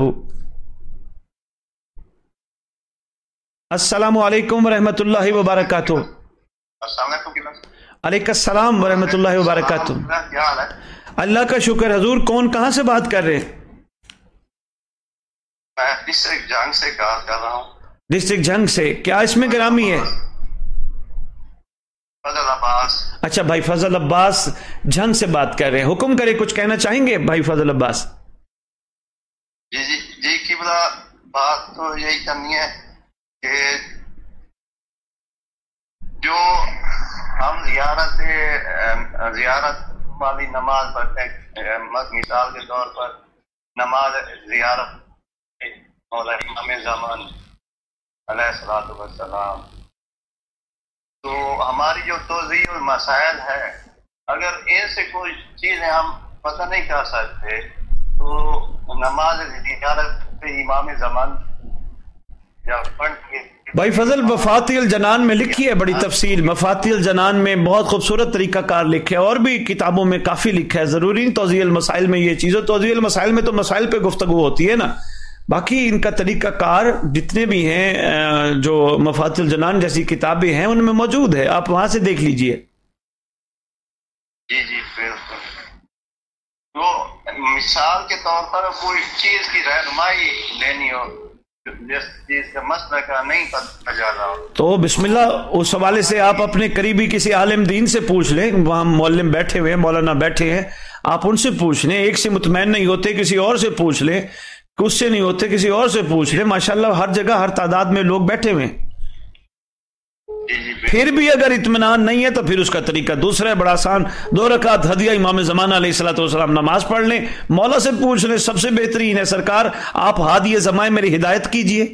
السلام علیکم ورحمۃ اللہ وبرکاتہ. علیکم السلام ورحمۃ اللہ وبرکاتہ. اللہ کا شکر. حضور کون کہاں سے بات کر رہے ہیں؟ میں ڈسٹرکٹ جنگ سے بات کر رہا ہوں. ڈسٹرکٹ جنگ سے. کیا اس میں گرامی ہے؟ فضل عباس. اچھا بھائی فضل عباس جھنگ سے بات کر رہے ہیں. حکم کرے، کچھ کہنا چاہیں گے بھائی فضل عباس؟ جی جی جی قبلہ، بات تو یہی کرنی ہے کہ جو ہم زیارت زیارت والی نماز پڑھتے ہیں، مثال کے طور پر نماز زیارت مولا امام زمان علیہ الصلوۃ والسلام، تو ہماری جو توضیح المسائل ہے، اگر ان سے کوئی چیزیں ہم پتہ نہیں کر سکتے تو نماز زیارت پہ امام زمان یا فنڈ کے بھائی فضل مفاتیح الجنان میں لکھی ہے بڑی تفصیل، مفاتیح الجنان میں بہت خوبصورت طریقہ کار لکھے، اور بھی کتابوں میں کافی لکھا ہے، ضروری نہیں توضیح المسائل میں یہ چیز ہو، توضیح المسائل میں تو مسائل پہ گفتگو ہوتی ہے نا، باقی ان کا طریقہ کار جتنے بھی ہیں جو مفاتیح الجنان جیسی کتابیں ہیں ان میں موجود ہے، آپ وہاں سے دیکھ لیجئے۔ جی جی بالکل، تو مثال کے طور پر کوئی چیز کی رہنمائی لینی ہو، جس چیز کا مسئلہ کا نہیں پتہ چل رہا ہو تو بسم اللہ اس حوالے سے آپ اپنے قریبی کسی عالم دین سے پوچھ لیں، وہاں معلم بیٹھے ہوئے ہیں، مولانا بیٹھے ہیں، آپ ان سے پوچھ لیں، ایک سے مطمئن نہیں ہوتے کسی اور سے پوچھ لیں، اس سے نہیں ہوتے کسی اور سے پوچھ لیں، ماشاءاللہ ہر جگہ ہر تعداد میں لوگ بیٹھے ہوئے ہیں۔ پھر بھی اگر اطمینان نہیں ہے تو پھر اس کا طریقہ دوسرا ہے، بڑا آسان، دو رکعت ہدیہ امام زمانہ علیہ الصلوۃ والسلام نماز پڑھ لیں، مولا سے پوچھ لیں، سب سے بہترین ہے سرکار آپ ہادی زمائے میری ہدایت کیجئے۔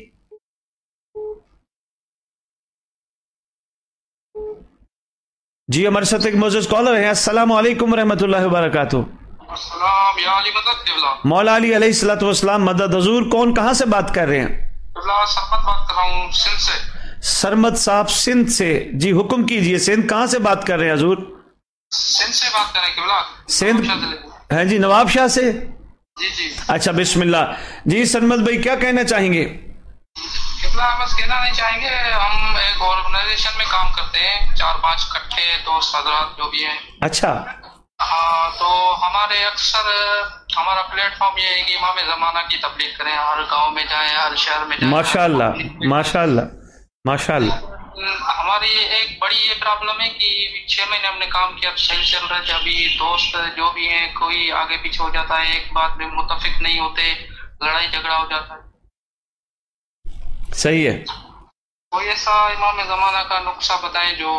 جی ہمارے ساتھ ایک معزز کالر ہیں، السلام علیکم ورحمۃ اللہ وبرکاتہ۔ السلام یا علی مدد قبلہ۔ مولا علی علیہ الصلوۃ والسلام مدد حضور، کون کہاں سے بات کر رہے ہیں؟ قبلہ سرمد بات کر رہا ہوں سندھ سے۔ سرمد صاحب سندھ سے، جی حکم کیجئے، سندھ کہاں سے بات کر رہے ہیں حضور؟ سندھ سے بات کر رہے ہیں قبلہ، سندھ ہیں جی، نواب شاہ سے؟ جی جی اچھا بسم اللہ، جی سرمد بھائی کیا کہنا چاہیں گے؟ قبلہ بس کہنا نہیں چاہیں گے، ہم ایک آرگنائزیشن میں کام کرتے ہیں، چار پانچ کٹھے دوست حضرات جو بھی ہیں۔ اچھا ہاں، تو ہمارے اکثر ہمارا پلیٹ فارم یہ ہے کہ امام زمانہ کی تبلیغ کریں، ہر گاؤں میں جائیں، ہر شہر میں جائیں۔ ماشاء اللہ ماشاء اللہ ماشاء اللہ۔ ہماری ایک بڑی یہ پرابلم ہے کہ چھ مہینے ہم نے کام کیا، صحیح چل رہا تھا، ابھی دوست جو بھی ہیں کوئی آگے پیچھے ہو جاتا ہے، ایک بات میں متفق نہیں ہوتے، لڑائی جھگڑا ہو جاتا ہے۔ صحیح ہے، کوئی ایسا امام زمانہ کا نقشہ بتائیں جو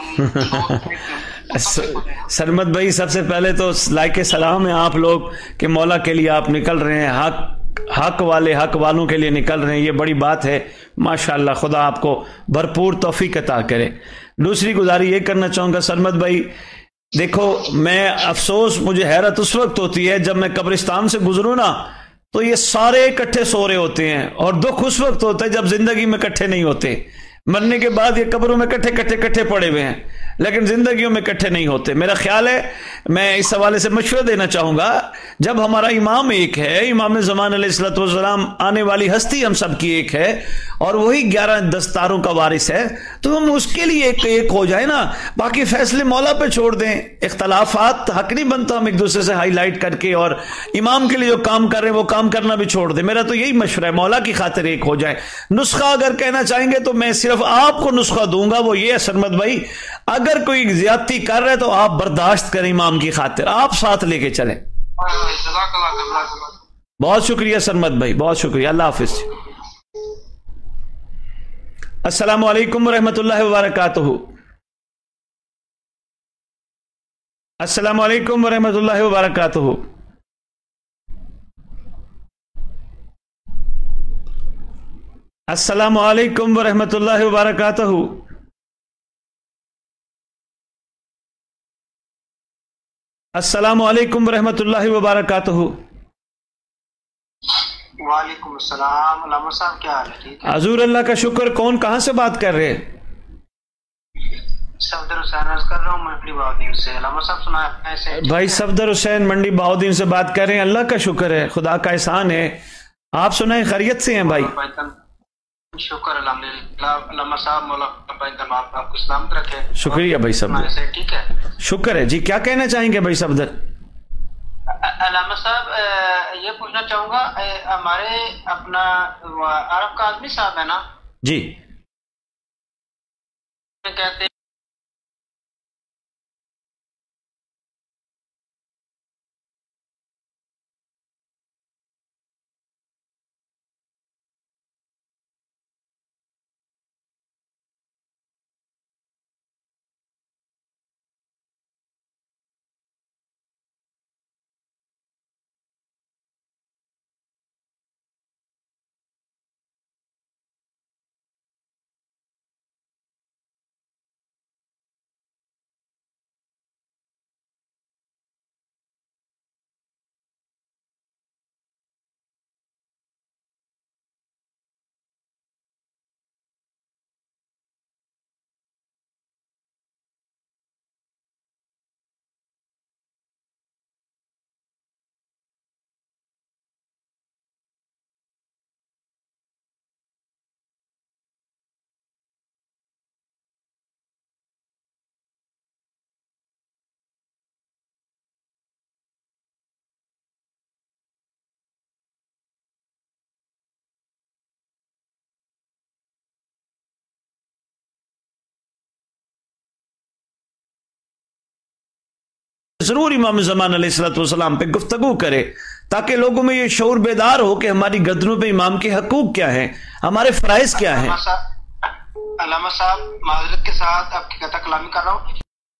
ہم سرمد بھائی سب سے پہلے تو لائق سلام ہے آپ لوگ کہ مولا کے لیے آپ نکل رہے ہیں، حق حق والے حق والوں کے لیے نکل رہے ہیں، یہ بڑی بات ہے ماشاءاللہ، خدا آپ کو بھرپور توفیق عطا کرے۔ دوسری گزاری یہ کرنا چاہوں گا سرمد بھائی، دیکھو میں افسوس مجھے حیرت اس وقت ہوتی ہے جب میں قبرستان سے گزروں نا تو یہ سارے اکٹھے سو رہے ہوتے ہیں، اور دکھ اس وقت ہوتا ہے جب زندگی میں اکٹھے نہیں ہوتے، مرنے کے بعد یہ قبروں میں کٹھے کٹھے کٹھے پڑے ہوئے ہیں لیکن زندگیوں میں کٹھے نہیں ہوتے۔ میرا خیال ہے میں اس حوالے سے مشورہ دینا چاہوں گا، جب ہمارا امام ایک ہے، امام زمان علیہ الصلوۃ والسلام آنے والی ہستی ہم سب کی ایک ہے اور وہی گیارہ دستاروں کا وارث ہے، تو ہم اس کے لیے ایک ایک ہو جائے نا، باقی فیصلے مولا پہ چھوڑ دیں، اختلافات حق نہیں بنتا ہم ایک دوسرے سے ہائی لائٹ کر کے، اور امام کے لیے جو کام کر رہے ہیں وہ کام کرنا بھی چھوڑ دیں۔ میرا تو یہی مشورہ ہے، مولا کی خاطر ایک ہو جائے۔ نسخہ اگر کہنا چاہیں گے تو میں صرف آپ کو نسخہ دوں گا، وہ یہ ہے سرمد بھائی، اگر کوئی زیادتی کر رہے تو آپ برداشت کریں، امام کی خاطر آپ ساتھ لے کے چلیں۔ بہت شکریہ سرمد بھائی، بہت شکریہ، اللہ حافظ۔ السلام علیکم ورحمۃ اللہ وبرکاتہ۔ السلام علیکم ورحمۃ اللہ وبرکاتہ۔ السلام علیکم ورحمۃ اللہ وبرکاتہ۔ السلام علیکم ورحمۃ اللہ وبرکاتہ۔ وعلیکم السلام، علامہ صاحب کیا حال ہے؟ ٹھیک ہے حضور اللہ کا شکر، کون کہاں سے بات کر رہے ہیں؟ صفدر حسین عرض کر رہا ہوں منڈی بہاؤدین سے۔ علامہ صاحب سنا ہے بھائی صفدر حسین منڈی بہاؤدین سے بات کر رہے ہیں، اللہ کا شکر ہے، خدا کا احسان ہے، آپ سنائیں خیریت سے ہیں بھائی؟ شکر الحمدللہ، علامہ صاحب مولا آپ کو سلامت رکھے۔ شکریہ بھائی صفدر، ٹھیک ہے شکر ہے جی، کیا کہنا چاہیں گے بھائی صفدر؟ علامہ صاحب یہ پوچھنا چاہوں گا، ہمارے اپنا عرب کا آدمی صاحب ہے نا جی، کہتے ہیں ज़रूर इमाम ज़मान अलैहिस्सलाम पे गुफ्तगू करे, ताकि लोगों में ये शऊर बेदार हो कि हमारी गर्दनों पे इमाम के हकूक क्या हैं, हमारे फ़राइज़ क्या हैं। अल्लामा साहब माजरत के साथ आपकी कथा कलामी कर रहा हूँ।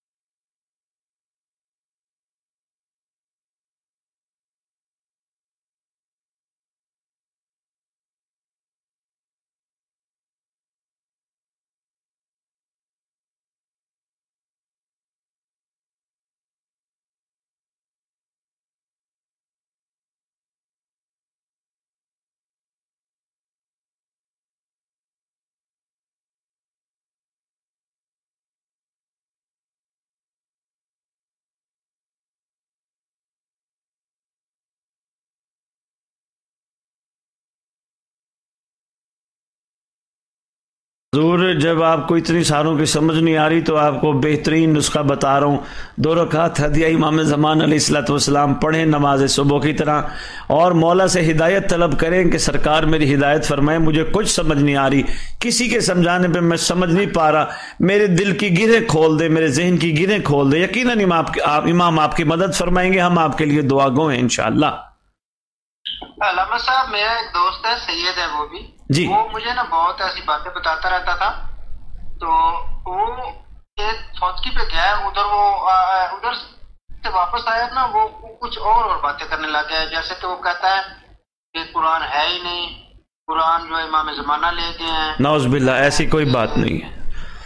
हुजूर, जब आपको इतनी सारों की समझ नहीं आ रही तो आपको बेहतरीन नुस्खा बता रहा हूँ। दो रकात हदिया इमाम ज़मान अलैहिस्सलाम पढ़ें नमाज सुबह की तरह, और मौला से हिदायत तलब करें कि सरकार मेरी हिदायत फरमाएं, मुझे कुछ समझ नहीं आ रही, किसी के समझाने पे मैं समझ नहीं पा रहा, मेरे दिल की गिरें खोल दे, मेरे जहन की गिरें खोल दे। यकीनन इमाम आपके आप, इमाम आपकी मदद फरमाएंगे, हम आपके लिए दुआ गो हैं इंशाअल्लाह। अल्लामा साहब, मेरा एक दोस्त है सैयद है, वो भी जी, वो मुझे ना बहुत ऐसी बातें बताता रहता था। तो वो एक फौतकी पे गया, उधर वो उधर से वापस आया ना, वो कुछ और और बातें करने लग गया। जैसे कि वो कहता है कि कुरान है ही नहीं, कुरान जो इमाम ज़माना ले गए हैं। नौज़ बिल्लाह, ऐसी कोई बात नहीं है।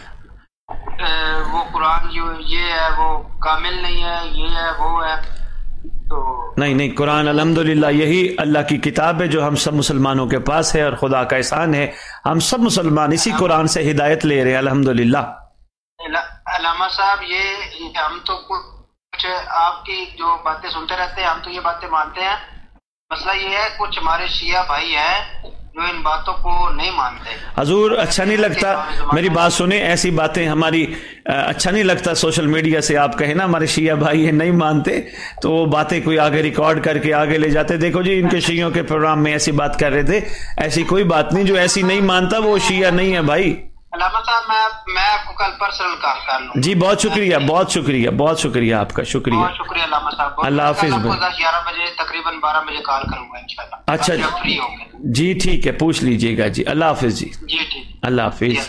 वो कुरान जो ये है वो कामिल नहीं है, ये है वो है। तो नहीं नहीं, कुरान अल्हम्दुलिल्लाह यही अल्लाह की किताब है जो हम सब मुसलमानों के पास है, और खुदा का एहसान है हम सब मुसलमान इसी कुरान से हिदायत ले रहे हैं अल्हम्दुलिल्लाह। अल्लामा साहब, ये हम तो कुछ आपकी जो बातें सुनते रहते हैं, हम तो ये बातें मानते हैं। मसला ये है कुछ हमारे शिया भाई हैं जो इन बातों को नहीं मानते। हजूर, अच्छा नहीं लगता, मेरी बात सुने, ऐसी बातें हमारी अच्छा नहीं लगता सोशल मीडिया से आप कहें ना हमारे शिया भाई है नहीं मानते, तो वो बातें कोई आगे रिकॉर्ड करके आगे ले जाते, देखो जी इनके शियों के प्रोग्राम में ऐसी बात कर रहे थे। ऐसी कोई बात नहीं, जो ऐसी नहीं मानता वो शिया नहीं है भाई। अल्लामा साहब, मैं मैं आपको कल पर्सनल कॉल कर लूँ। जी बहुत शुक्रिया, बहुत शुक्रिया, बहुत शुक्रिया आपका, शुक्रिया, बहुत शुक्रिया अल्लामा साहब। अल्लाह हाफिज। ग्यारह बजे तकरीबन बारह बजे कॉल करूंगा इंशाल्लाह। अच्छा फ्री होंगे जी, ठीक है, पूछ लीजिएगा जी। अल्लाह हाफिज जी। जी ठीक, अल्लाह हाफिज।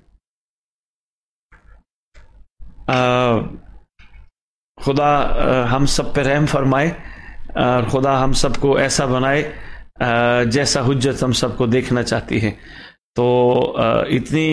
खुदा हम सब पे रहम फरमाए, और खुदा हम सबको ऐसा बनाए जैसा हुज्जत हम सबको देखना चाहती है। तो इतनी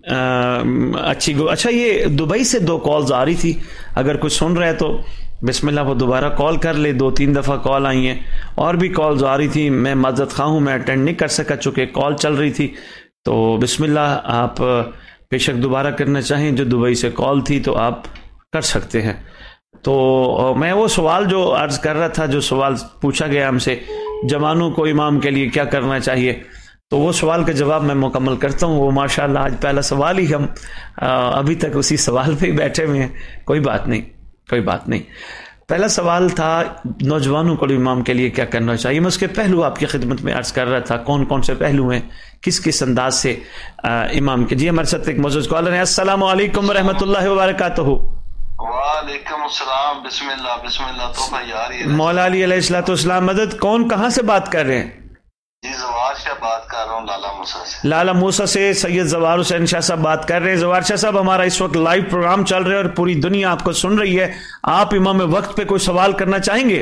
अच्छी गो अच्छा, ये दुबई से दो कॉल्स आ रही थी, अगर कुछ सुन रहे तो बिस्मिल्लाह वो दोबारा कॉल कर ले। दो तीन दफ़ा कॉल आई हैं, और भी कॉल्स आ रही थी, मैं माज़रत ख़्वाह हूँ, मैं अटेंड नहीं कर सका चूँकि कॉल चल रही थी। तो बिस्मिल्लाह, आप बेशक दोबारा करना चाहें, जो दुबई से कॉल थी तो आप कर सकते हैं। तो मैं वो सवाल जो अर्ज़ कर रहा था, जो सवाल पूछा गया हमसे, जवानों को इमाम के लिए क्या करना चाहिए, तो वो सवाल का जवाब मैं मुकम्मल करता हूँ। वो माशाल्लाह आज पहला सवाल ही हम आ, अभी तक उसी सवाल पे ही बैठे हुए हैं। कोई बात नहीं, कोई बात नहीं। पहला सवाल था नौजवानों को इमाम के लिए क्या करना चाहिए। मैं उसके पहलू आपकी खिदमत में अर्ज कर रहा था, कौन कौन से पहलू हैं, किस किस अंदाज से आ, इमाम के। जी हमारे साथ एक मौजूद कॉलर है। अस्सलाम वालेकुम रहमतुल्लाहि व बरकातुहू। वालेकुम अस्सलाम। बिस्मिल्लाह बिस्मिल्लाह। तो यार मौला अली अलैहिस्सलाम मदद, कौन कहाँ से बात कर रहे हैं? जी जवार शाह बात कर रहा हूँ, लाला मूसा से। लाला मूसा से सैयद जवार हुसैन शाह साहब बात कर रहे हैं। जवार शाह साहब, हमारा इस वक्त लाइव प्रोग्राम चल रहा है और पूरी दुनिया आपको सुन रही है। आप इमाम वक्त पे कोई सवाल करना चाहेंगे?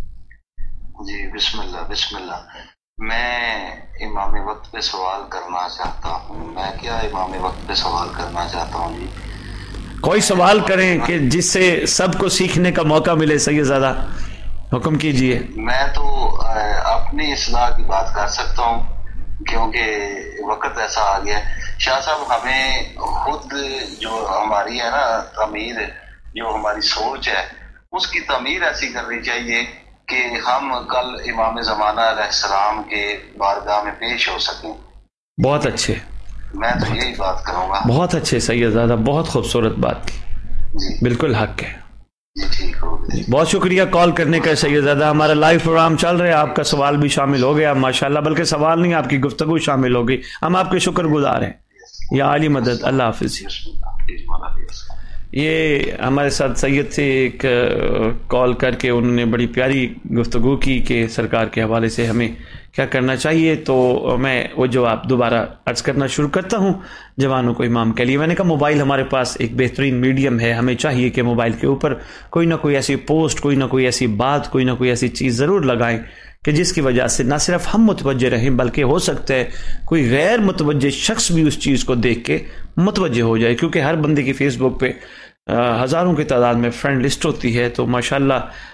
जी बिस्मिल्लाह बिस्मिल्लाह। मैं इमाम वक्त पे सवाल करना चाहता हूँ। मैं क्या इमाम वक्त पे सवाल करना चाहता हूँ जी। कोई सवाल करें कि जिससे सबको सीखने का मौका मिले। सैयद ज़्यादा हुक्म कीजिए। मैं तो अपनी इस्लाह की बात कर सकता हूँ, क्योंकि वक्त ऐसा आ गया। शाह साहब, हमें खुद जो हमारी है ना तमीर, जो हमारी सोच है, उसकी तमीर ऐसी करनी चाहिए कि हम कल इमाम ज़माना अलैहिस्सलाम के बारगाह में पेश हो सकें। बहुत अच्छे, मैं तो यही बात करूँगा। बहुत अच्छे सैयदज़ादा, बहुत खूबसूरत बात की जी, बिल्कुल हक है जी। ठीक हो, बहुत शुक्रिया कॉल करने का सैयदज़ादा। हमारा लाइव प्रोग्राम चल रहा है, आपका सवाल भी शामिल हो गया माशाल्लाह, बल्कि सवाल नहीं आपकी गुफ्तगू शामिल हो गई। हम आपके शुक्रगुजार हैं। या आली मदद। अल्लाह हाफिज। یہ ہمارے ساتھ سید سے ایک کال کر کے انہوں نے بڑی پیاری گفتگو کی کہ سرکار کے حوالے سے ہمیں کیا کرنا چاہیے، تو میں وہ جواب دوبارہ عرض کرنا شروع کرتا ہوں جوانوں کو امام کے لیے۔ میں نے کہا موبائل ہمارے پاس ایک بہترین میڈیم ہے، ہمیں چاہیے کہ موبائل کے اوپر کوئی نہ کوئی ایسی پوسٹ، کوئی نہ کوئی ایسی بات، کوئی نہ کوئی ایسی چیز ضرور لگائیں کہ جس کی وجہ سے نہ صرف ہم متوجہ رہیں بلکہ ہو سکتا ہے کوئی غیر متوجہ شخص بھی اس چیز کو دیکھ کے متوجہ ہو جائے، کیونکہ ہر بندے کی فیس بک پہ ہزاروں کی تعداد میں فرینڈ لسٹ ہوتی ہے، تو ماشاءاللہ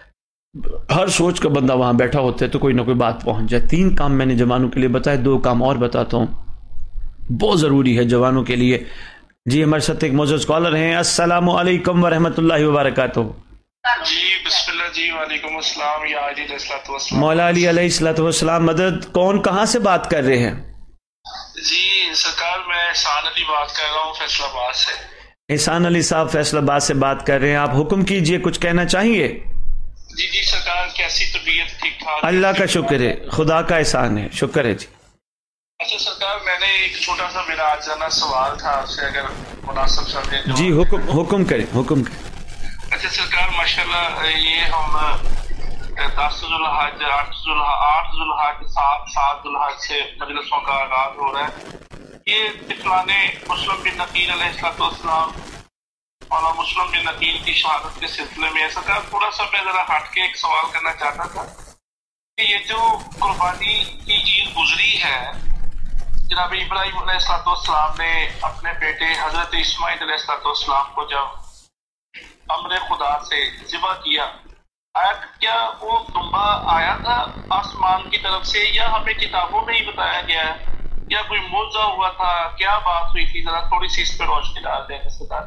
ہر سوچ کا بندہ وہاں بیٹھا ہوتا ہے تو کوئی نہ کوئی بات پہنچ جائے۔ تین کام میں نے جوانوں کے لیے بتائے، دو کام اور بتاتا ہوں بہت ضروری ہے جوانوں کے لیے۔ جی ہمارے ساتھ ایک معزز کالر ہیں، السلام علیکم ورحمۃ اللہ وبرکاتہ۔ جی بسم اللہ جی، وعلیکم السلام یا علی علیہ الصلوۃ والسلام۔ مولا علی علیہ الصلوۃ والسلام مدد۔ کون کہاں سے بات کر رہے ہیں؟ جی سرکار میں احسان علی بات کر رہا ہوں فیصل آباد سے۔ احسان علی صاحب فیصل آباد سے بات کر رہے ہیں، آپ حکم کیجئے، کچھ کہنا چاہیں گے؟ جی جی سرکار، کیسی طبیعت؟ ٹھیک ٹھاک؟ اللہ کا شکر ہے، خدا کا احسان ہے، شکر ہے جی۔ اچھا سرکار، میں نے ایک چھوٹا سا میرا آج جانا سوال تھا آپ سے، اگر مناسب سمجھیں جی حکم حکم کریں حکم کریں۔ اچھا سرکار، ماشاءاللہ یہ ہم دس ذوالحج آٹھ آٹھ ذوالحج سات سات ذوالحج سے مجلسوں کا آغاز ہو رہا ہے۔ یہ طفلان مسلم بن نقیل علیہ السلام مولانا مسلم بن نقیل کی شہادت کے سلسلے میں سرکار تھوڑا سا میں ذرا ہٹ کے ایک سوال کرنا چاہتا تھا کہ یہ جو قربانی کی عید گزری ہے، جناب ابراہیم علیہ السلام نے اپنے بیٹے حضرت اسماعیل علیہ السلام کو جب امر خدا سے ذبح کیا، آیا کیا وہ دمبا آیا تھا آسمان کی طرف سے یا ہمیں کتابوں میں ہی بتایا گیا ہے یا کوئی معجزہ ہوا تھا؟ کیا بات ہوئی تھی؟ ذرا تھوڑی سی اس پہ روشنی ڈال دیں سرکار۔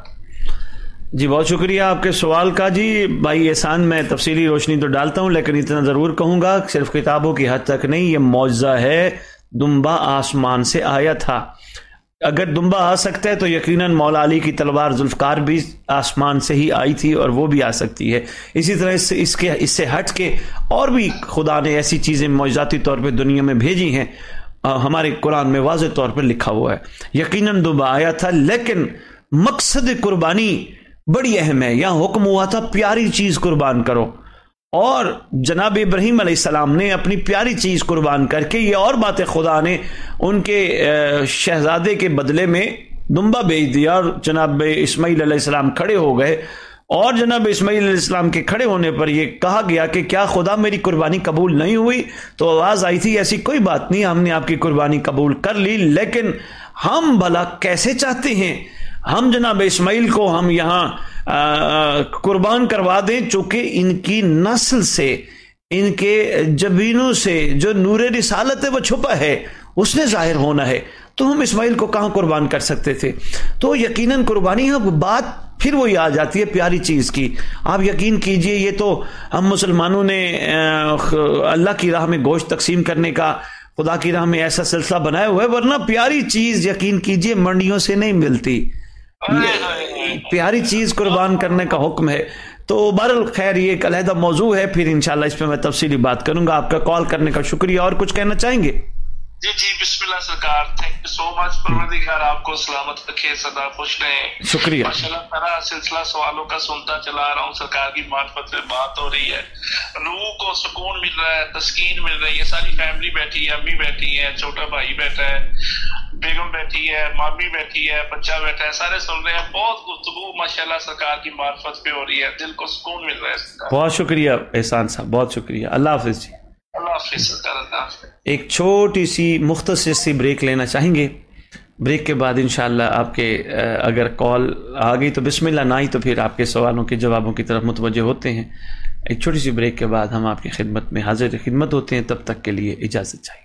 جی بہت شکریہ آپ کے سوال کا۔ جی بھائی احسان، میں تفصیلی روشنی تو ڈالتا ہوں لیکن اتنا ضرور کہوں گا صرف کتابوں کی حد تک نہیں، یہ معجزہ ہے، دمبا آسمان سے آیا تھا۔ اگر دمبا آ سکتا ہے تو یقیناً مولا علی کی تلوار ذوالفقار بھی آسمان سے ہی آئی تھی اور وہ بھی آ سکتی ہے۔ اسی طرح اس سے اس کے اس سے ہٹ کے اور بھی خدا نے ایسی چیزیں معجزاتی طور پہ دنیا میں بھیجی ہیں، ہمارے قرآن میں واضح طور پر لکھا ہوا ہے۔ یقیناً دمبا آیا تھا، لیکن مقصد قربانی بڑی اہم ہے۔ یہاں حکم ہوا تھا پیاری چیز قربان کرو، اور جناب ابراہیم علیہ السلام نے اپنی پیاری چیز قربان کر کے یہ اور باتیں خدا نے ان کے شہزادے کے بدلے میں دمبا بھیج دیا، اور جناب اسماعیل علیہ السلام کھڑے ہو گئے، اور جناب اسماعیل علیہ السلام کے کھڑے ہونے پر یہ کہا گیا کہ کیا خدا میری قربانی قبول نہیں ہوئی؟ تو آواز آئی تھی ایسی کوئی بات نہیں، ہم نے آپ کی قربانی قبول کر لی، لیکن ہم بھلا کیسے چاہتے ہیں ہم جناب اسماعیل کو ہم یہاں قربان کروا دیں، چونکہ ان کی نسل سے، ان کے جبینوں سے جو نور رسالت ہے وہ چھپا ہے، اس نے ظاہر ہونا ہے، تو ہم اسماعیل کو کہاں قربان کر سکتے تھے؟ تو یقیناً قربانی اب بات پھر وہی آ جاتی ہے پیاری چیز کی۔ آپ یقین کیجئے یہ تو ہم مسلمانوں نے اللہ کی راہ میں گوشت تقسیم کرنے کا خدا کی راہ میں ایسا سلسلہ بنایا ہوا ہے، ورنہ پیاری چیز یقین کیجئے منڈیوں سے نہیں ملتی، پیاری چیز قربان کرنے کا حکم ہے۔ تو بہرحال خیر یہ ایک علیحدہ موضوع ہے، پھر انشاءاللہ اس پہ میں تفصیلی بات کروں گا۔ آپ کا کال کرنے کا شکریہ، اور کچھ کہنا چاہیں گے؟ جی جی بسم اللہ سرکار، تھینک یو سو مچ، پروردگار آپ کو سلامت رکھے، سدا خوش رہیں۔ شکریہ۔ ماشاءاللہ سارا سلسلہ سوالوں کا سنتا چلا رہا ہوں، سرکار کی معرفت میں بات ہو رہی ہے، روح کو سکون مل رہا ہے، تسکین مل رہی ہے، ساری فیملی بیٹھی ہے، امی بیٹھی ہے، چھوٹا بھائی بیٹھا ہے، بیگم بیٹھی ہے، مامی بیٹھی ہے، بچہ بیٹھا ہے، سارے سن رہے ہیں، بہت گفتگو ماشاءاللہ سرکار کی معرفت پہ ہو رہی ہے، دل کو سکون مل رہا ہے۔ بہت شکریہ احسان صاحب، بہت شکریہ، اللہ حافظ جی۔ اللہ حافظ سرکار، اللہ حافظ۔ ایک چھوٹی سی مختصر سی بریک لینا چاہیں گے، بریک کے بعد انشاءاللہ آپ کے اگر کال آ گئی تو بسم اللہ، نہ آئی تو پھر آپ کے سوالوں کے جوابوں کی طرف متوجہ ہوتے ہیں۔ ایک چھوٹی سی بریک کے بعد ہم آپ کی خدمت میں حاضر خدمت ہوتے ہیں، تب تک کے لیے اجازت چاہیے۔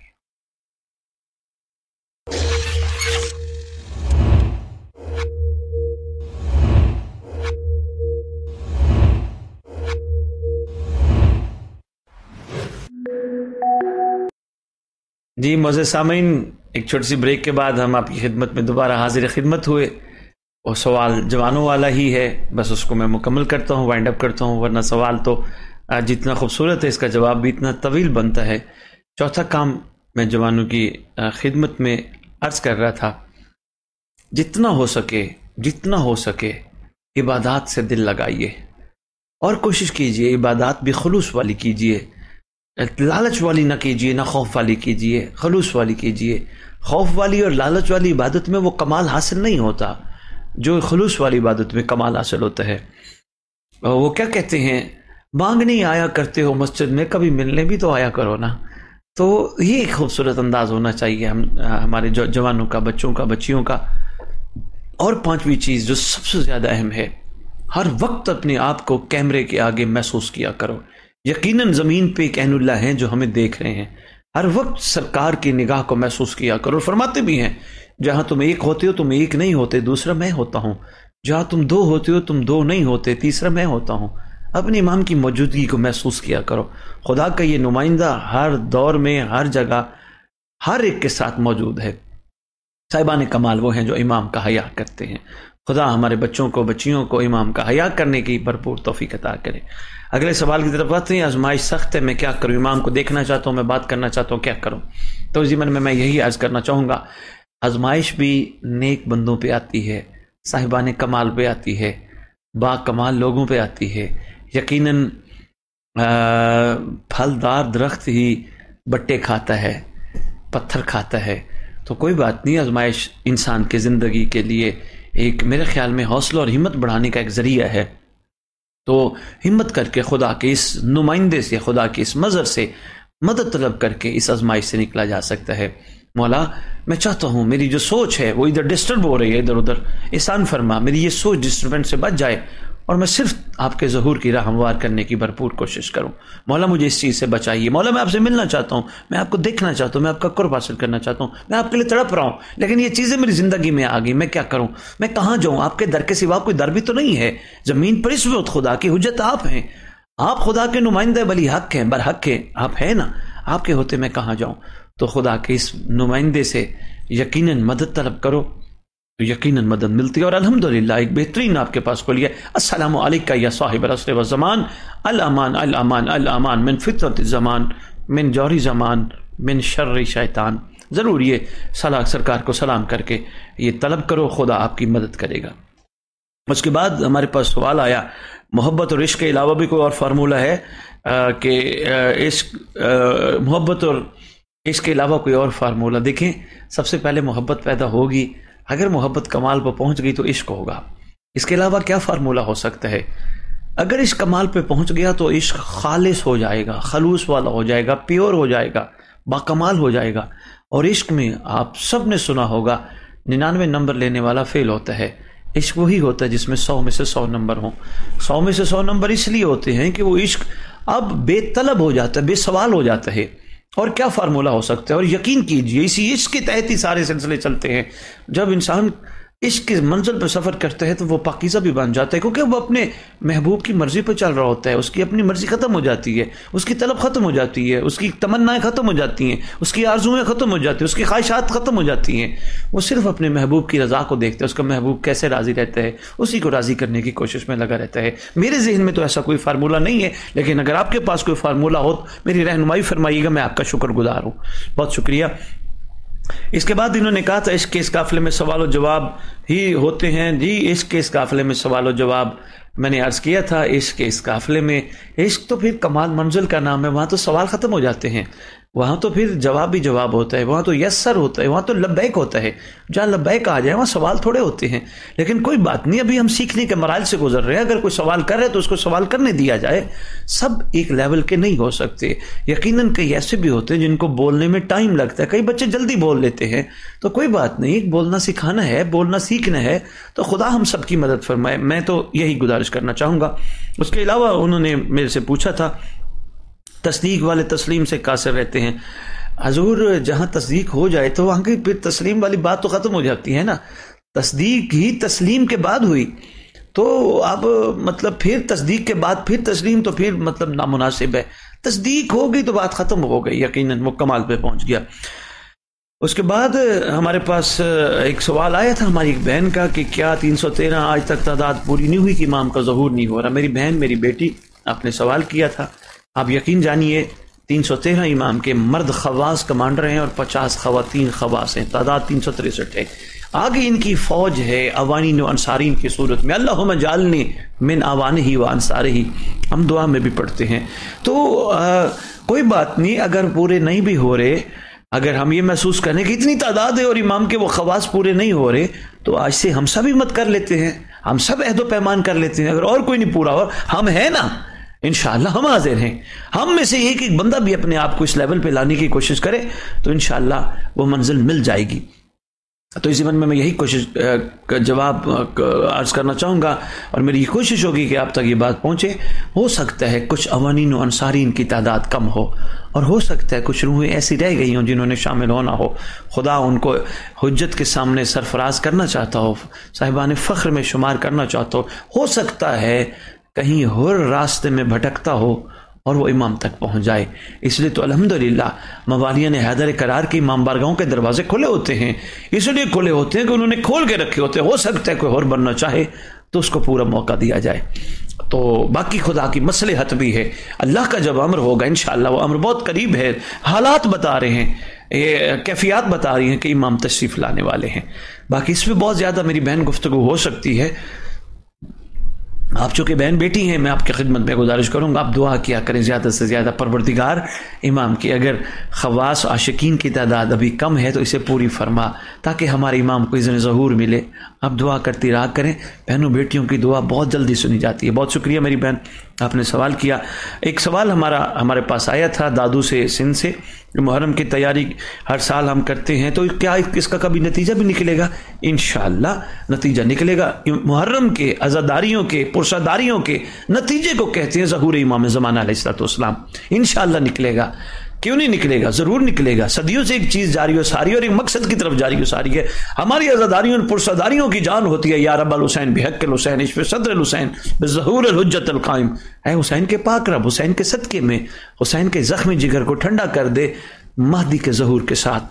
جی معزز سامعین، ایک چھوٹی سی بریک کے بعد ہم آپ کی خدمت میں دوبارہ حاضر خدمت ہوئے۔ وہ سوال جوانوں والا ہی ہے، بس اس کو میں مکمل کرتا ہوں، وائنڈ اپ کرتا ہوں، ورنہ سوال تو جتنا خوبصورت ہے اس کا جواب بھی اتنا طویل بنتا ہے۔ چوتھا کام میں جوانوں کی خدمت میں عرض کر رہا تھا، جتنا ہو سکے جتنا ہو سکے عبادات سے دل لگائیے اور کوشش کیجئے عبادات بھی خلوص والی کیجئے، لالچ والی نہ کیجئے، نہ خوف والی کیجئے، خلوص والی کیجئے۔ خوف والی اور لالچ والی عبادت میں وہ کمال حاصل نہیں ہوتا جو خلوص والی عبادت میں کمال حاصل ہوتا ہے۔ وہ کیا کہتے ہیں، مانگنے آیا کرتے ہو مسجد میں، کبھی ملنے بھی تو آیا کرو نا۔ تو یہ ایک خوبصورت انداز ہونا چاہیے ہم ہمارے جوانوں کا، بچوں کا، بچیوں کا۔ اور پانچویں چیز جو سب سے زیادہ اہم ہے، ہر وقت اپنے آپ کو کیمرے کے آگے محسوس کیا کرو۔ یقیناً زمین پہ ایک عین اللہ ہیں جو ہمیں دیکھ رہے ہیں، ہر وقت سرکار کی نگاہ کو محسوس کیا کرو۔ فرماتے بھی ہیں جہاں تم ایک ہوتے ہو تم ایک نہیں ہوتے، دوسرا میں ہوتا ہوں، جہاں تم دو ہوتے ہو تم دو نہیں ہوتے، تیسرا میں ہوتا ہوں۔ اپنے امام کی موجودگی کو محسوس کیا کرو۔ خدا کا یہ نمائندہ ہر دور میں، ہر جگہ، ہر ایک کے ساتھ موجود ہے۔ صاحبان کمال وہ ہیں جو امام کا حیا کرتے ہیں۔ خدا ہمارے بچوں کو، بچیوں کو امام کا حیا کرنے کی بھرپور توفیق عطا کرے۔ اگلے سوال کی طرف آتے ہیں، آزمائش سخت ہے، میں کیا کروں؟ امام کو دیکھنا چاہتا ہوں، میں بات کرنا چاہتا ہوں، کیا کروں؟ تو ضمن میں میں یہی عرض کرنا چاہوں گا، آزمائش بھی نیک بندوں پہ آتی ہے، صاحبان کمال پہ آتی ہے، با کمال لوگوں پہ آتی ہے۔ یقیناً پھلدار درخت ہی بٹے کھاتا ہے، پتھر کھاتا ہے، تو کوئی بات نہیں، آزمائش انسان کے زندگی کے لیے ایک میرے خیال میں حوصلہ اور ہمت بڑھانے کا ایک ذریعہ ہے۔ تو ہمت کر کے خدا کے اس نمائندے سے، خدا کے اس مظہر سے مدد طلب کر کے اس آزمائش سے نکلا جا سکتا ہے۔ مولا میں چاہتا ہوں میری جو سوچ ہے وہ ادھر ڈسٹرب ہو رہی ہے، ادھر ادھر، احسان فرما میری یہ سوچ ڈسٹربنس سے بچ جائے اور میں صرف آپ کے ظہور کی راہ ہموار کرنے کی بھرپور کوشش کروں۔ مولا مجھے اس چیز سے بچائیے۔ مولا میں آپ سے ملنا چاہتا ہوں، میں آپ کو دیکھنا چاہتا ہوں، میں آپ کا قرب حاصل کرنا چاہتا ہوں، میں آپ کے لیے تڑپ رہا ہوں، لیکن یہ چیزیں میری زندگی میں آ گئی، میں کیا کروں؟ میں کہاں جاؤں؟ آپ کے در کے سوا کوئی در بھی تو نہیں ہے زمین پر۔ اس وقت خدا کی حجت آپ ہیں، آپ خدا کے نمائندے ولی حق ہیں، برحق ہیں، آپ ہیں نا، آپ کے ہوتے میں کہاں جاؤں؟ تو خدا کے اس نمائندے سے یقیناً مدد طلب کرو، تو یقیناً مدد ملتی ہے۔ اور الحمدللہ ایک بہترین آپ کے پاس کھول گیا، السلام علیکہ یا صاحب العصر والزمان، الامان الامان الامان من فتنۃ الزمان، من جوری زمان، من شر شیطان۔ ضرور یہ صلاح سرکار کو سلام کر کے یہ طلب کرو، خدا آپ کی مدد کرے گا۔ اس کے بعد ہمارے پاس سوال آیا، محبت اور عشق کے علاوہ بھی کوئی اور فارمولہ ہے کہ عشق محبت اور عشق کے علاوہ کوئی اور فارمولہ؟ دیکھیں، سب سے پہلے محبت پیدا ہوگی، اگر محبت کمال پر پہنچ گئی تو عشق ہوگا۔ اس کے علاوہ کیا فارمولہ ہو سکتا ہے؟ اگر عشق کمال پہ پہنچ گیا تو عشق خالص ہو جائے گا، خلوص والا ہو جائے گا، پیور ہو جائے گا، باکمال ہو جائے گا۔ اور عشق میں آپ سب نے سنا ہوگا ننانوے نمبر لینے والا فیل ہوتا ہے۔ عشق وہی ہوتا ہے جس میں سو میں سے سو نمبر ہوں۔ سو میں سے سو نمبر اس لیے ہوتے ہیں کہ وہ عشق اب بے طلب ہو جاتا ہے، بے سوال ہو جاتا ہے۔ اور کیا فارمولہ ہو سکتا ہے؟ اور یقین کیجئے اسی عشق کے تحت ہی سارے سلسلے چلتے ہیں۔ جب انسان عشق کی منزل پہ سفر کرتا ہے تو وہ پاکیزہ بھی بن جاتا ہے، کیونکہ وہ اپنے محبوب کی مرضی پہ چل رہا ہوتا ہے، اس کی اپنی مرضی ختم ہو جاتی ہے، اس کی طلب ختم ہو جاتی ہے، اس کی تمنائیں ختم ہو جاتی ہیں، اس کی آرزویں ختم ہو جاتی ہیں، اس کی خواہشات ختم ہو جاتی ہیں۔ وہ صرف اپنے محبوب کی رضا کو دیکھتا ہے، اس کا محبوب کیسے راضی رہتا ہے، اسی کو راضی کرنے کی کوشش میں لگا رہتا ہے۔ میرے ذہن میں تو ایسا کوئی فارمولہ نہیں ہے، لیکن اگر آپ کے پاس کوئی فارمولہ ہو میری رہنمائی فرمائیے گا، میں آپ کا شکر گزار ہوں۔ بہت شکریہ۔ اس کے بعد انہوں نے کہا تھا عشق کے اس قافلے میں سوال و جواب ہی ہوتے ہیں۔ جی عشق کے اس قافلے میں سوال و جواب میں نے عرض کیا تھا، عشق کے اس قافلے میں، عشق تو پھر کمال منزل کا نام ہے، وہاں تو سوال ختم ہو جاتے ہیں، وہاں تو پھر جواب بھی جواب ہوتا ہے، وہاں تو یس سر ہوتا ہے، وہاں تو لبیک ہوتا ہے۔ جہاں لبیک آ جائے وہاں سوال تھوڑے ہوتے ہیں، لیکن کوئی بات نہیں، ابھی ہم سیکھنے کے مراحل سے گزر رہے ہیں۔ اگر کوئی سوال کر رہے تو اس کو سوال کرنے دیا جائے۔ سب ایک لیول کے نہیں ہو سکتے، یقیناً کئی ایسے بھی ہوتے ہیں جن کو بولنے میں ٹائم لگتا ہے، کئی بچے جلدی بول لیتے ہیں، تو کوئی بات نہیں، بولنا سکھانا ہے، بولنا سیکھنا ہے، تو خدا ہم سب کی مدد فرمائے۔ میں تو یہی گزارش کرنا چاہوں گا۔ اس کے علاوہ انہوں نے میرے سے پوچھا تھا تصدیق والے تسلیم سے قاصر رہتے ہیں۔ حضور جہاں تصدیق ہو جائے تو وہاں کی پھر تسلیم والی بات تو ختم ہو جاتی ہے نا، تصدیق ہی تسلیم کے بعد ہوئی تو اب مطلب پھر تصدیق کے بعد پھر تسلیم تو پھر مطلب نامناسب ہے۔ تصدیق ہو گئی تو بات ختم ہو گئی، یقیناً وہ کمال پہ پہنچ گیا۔ اس کے بعد ہمارے پاس ایک سوال آیا تھا ہماری ایک بہن کا کہ کیا تین سو تیرہ آج تک تعداد پوری نہیں ہوئی کہ امام کا ظہور نہیں ہو رہا؟ میری بہن، میری بیٹی، آپ نے سوال کیا تھا، آپ یقین جانیے تین سو تیرہ امام کے مرد خواص کمانڈر ہیں اور پچاس خواتین خواص ہیں، تعداد تین سو تریسٹھ ہے۔ آگے ان کی فوج ہے اوانین و انصارین کی صورت میں، اللہم جعلنی من اوانہ و انصارہ، ہم دعا میں بھی پڑھتے ہیں۔ تو آ, کوئی بات نہیں، اگر پورے نہیں بھی ہو رہے، اگر ہم یہ محسوس کریں کہ اتنی تعداد ہے اور امام کے وہ خواص پورے نہیں ہو رہے، تو آج سے ہم سب ہمت کر لیتے ہیں، ہم سب عہد و پیمان کر لیتے ہیں۔ اگر اور کوئی نہیں پورا ہو، ہم ہیں نا، انشاءاللہ ہم حاضر ہیں۔ ہم میں سے ایک ایک بندہ بھی اپنے آپ کو اس لیول پہ لانے کی کوشش کرے تو انشاءاللہ وہ منزل مل جائے گی۔ تو اس زمن میں میں یہی کوشش جواب عرض کرنا چاہوں گا، اور میری یہ کوشش ہوگی کہ آپ تک یہ بات پہنچے۔ ہو سکتا ہے کچھ اوانین و انصارین کی تعداد کم ہو، اور ہو سکتا ہے کچھ روحیں ایسی رہ گئی ہوں جنہوں نے شامل ہونا ہو، خدا ان کو حجت کے سامنے سرفراز کرنا چاہتا ہو، صاحبان فخر میں شمار کرنا چاہتا ہو۔ ہو سکتا ہے کہیں اور راستے میں بھٹکتا ہو اور وہ امام تک پہنچ جائے۔ اس لیے تو الحمدللہ موالیان حیدر کرار کی امام بارگاہوں کے دروازے کھلے ہوتے ہیں، اس لیے کھلے ہوتے ہیں کہ انہوں نے کھول کے رکھے ہوتے ہیں۔ ہو سکتا ہے کوئی اور بننا چاہے تو اس کو پورا موقع دیا جائے۔ تو باقی خدا کی مصلحت بھی ہے، اللہ کا جب امر ہوگا انشاءاللہ، وہ امر بہت قریب ہے، حالات بتا رہے ہیں، یہ کیفیات بتا رہی ہیں کہ امام تشریف لانے والے ہیں۔ باقی اس میں بہت زیادہ میری بہن گفتگو ہو سکتی ہے، آپ چونکہ بہن بیٹی ہیں، میں آپ کی خدمت میں گزارش کروں گا آپ دعا کیا کریں زیادہ سے زیادہ پروردگار امام کی، اگر خواص عاشقین کی تعداد ابھی کم ہے تو اسے پوری فرما تاکہ ہمارے امام کو اذن ظہور ملے۔ آپ دعا کرتی رہا کریں، بہنوں بیٹیوں کی دعا بہت جلدی سنی جاتی ہے۔ بہت شکریہ میری بہن، آپ نے سوال کیا۔ ایک سوال ہمارا ہمارے پاس آیا تھا دادو سے سندھ سے، محرم کی تیاری ہر سال ہم کرتے ہیں، تو کیا اس کا کبھی نتیجہ بھی نکلے گا؟ انشاءاللہ نتیجہ نکلے گا۔ محرم کے عزاداریوں کے پرساداریوں کے نتیجے کو کہتے ہیں ظہور امام زمانہ علیہ الصلوۃ والسلام۔ انشاءاللہ نکلے گا، کیوں نہیں نکلے گا؟ ضرور نکلے گا۔ صدیوں سے ایک چیز جاری و ساری اور ایک مقصد کی طرف جاری و ساری ہے۔ ہماری عزاداریوں اور پرساداریوں کی جان ہوتی ہے یا رب الحسین بحق الحسین عشق صدر الحسین بظہور الحجت القائم، اے حسین کے پاک رب، حسین کے صدقے میں حسین کے زخمی جگر کو ٹھنڈا کر دے مہدی کے ظہور کے ساتھ۔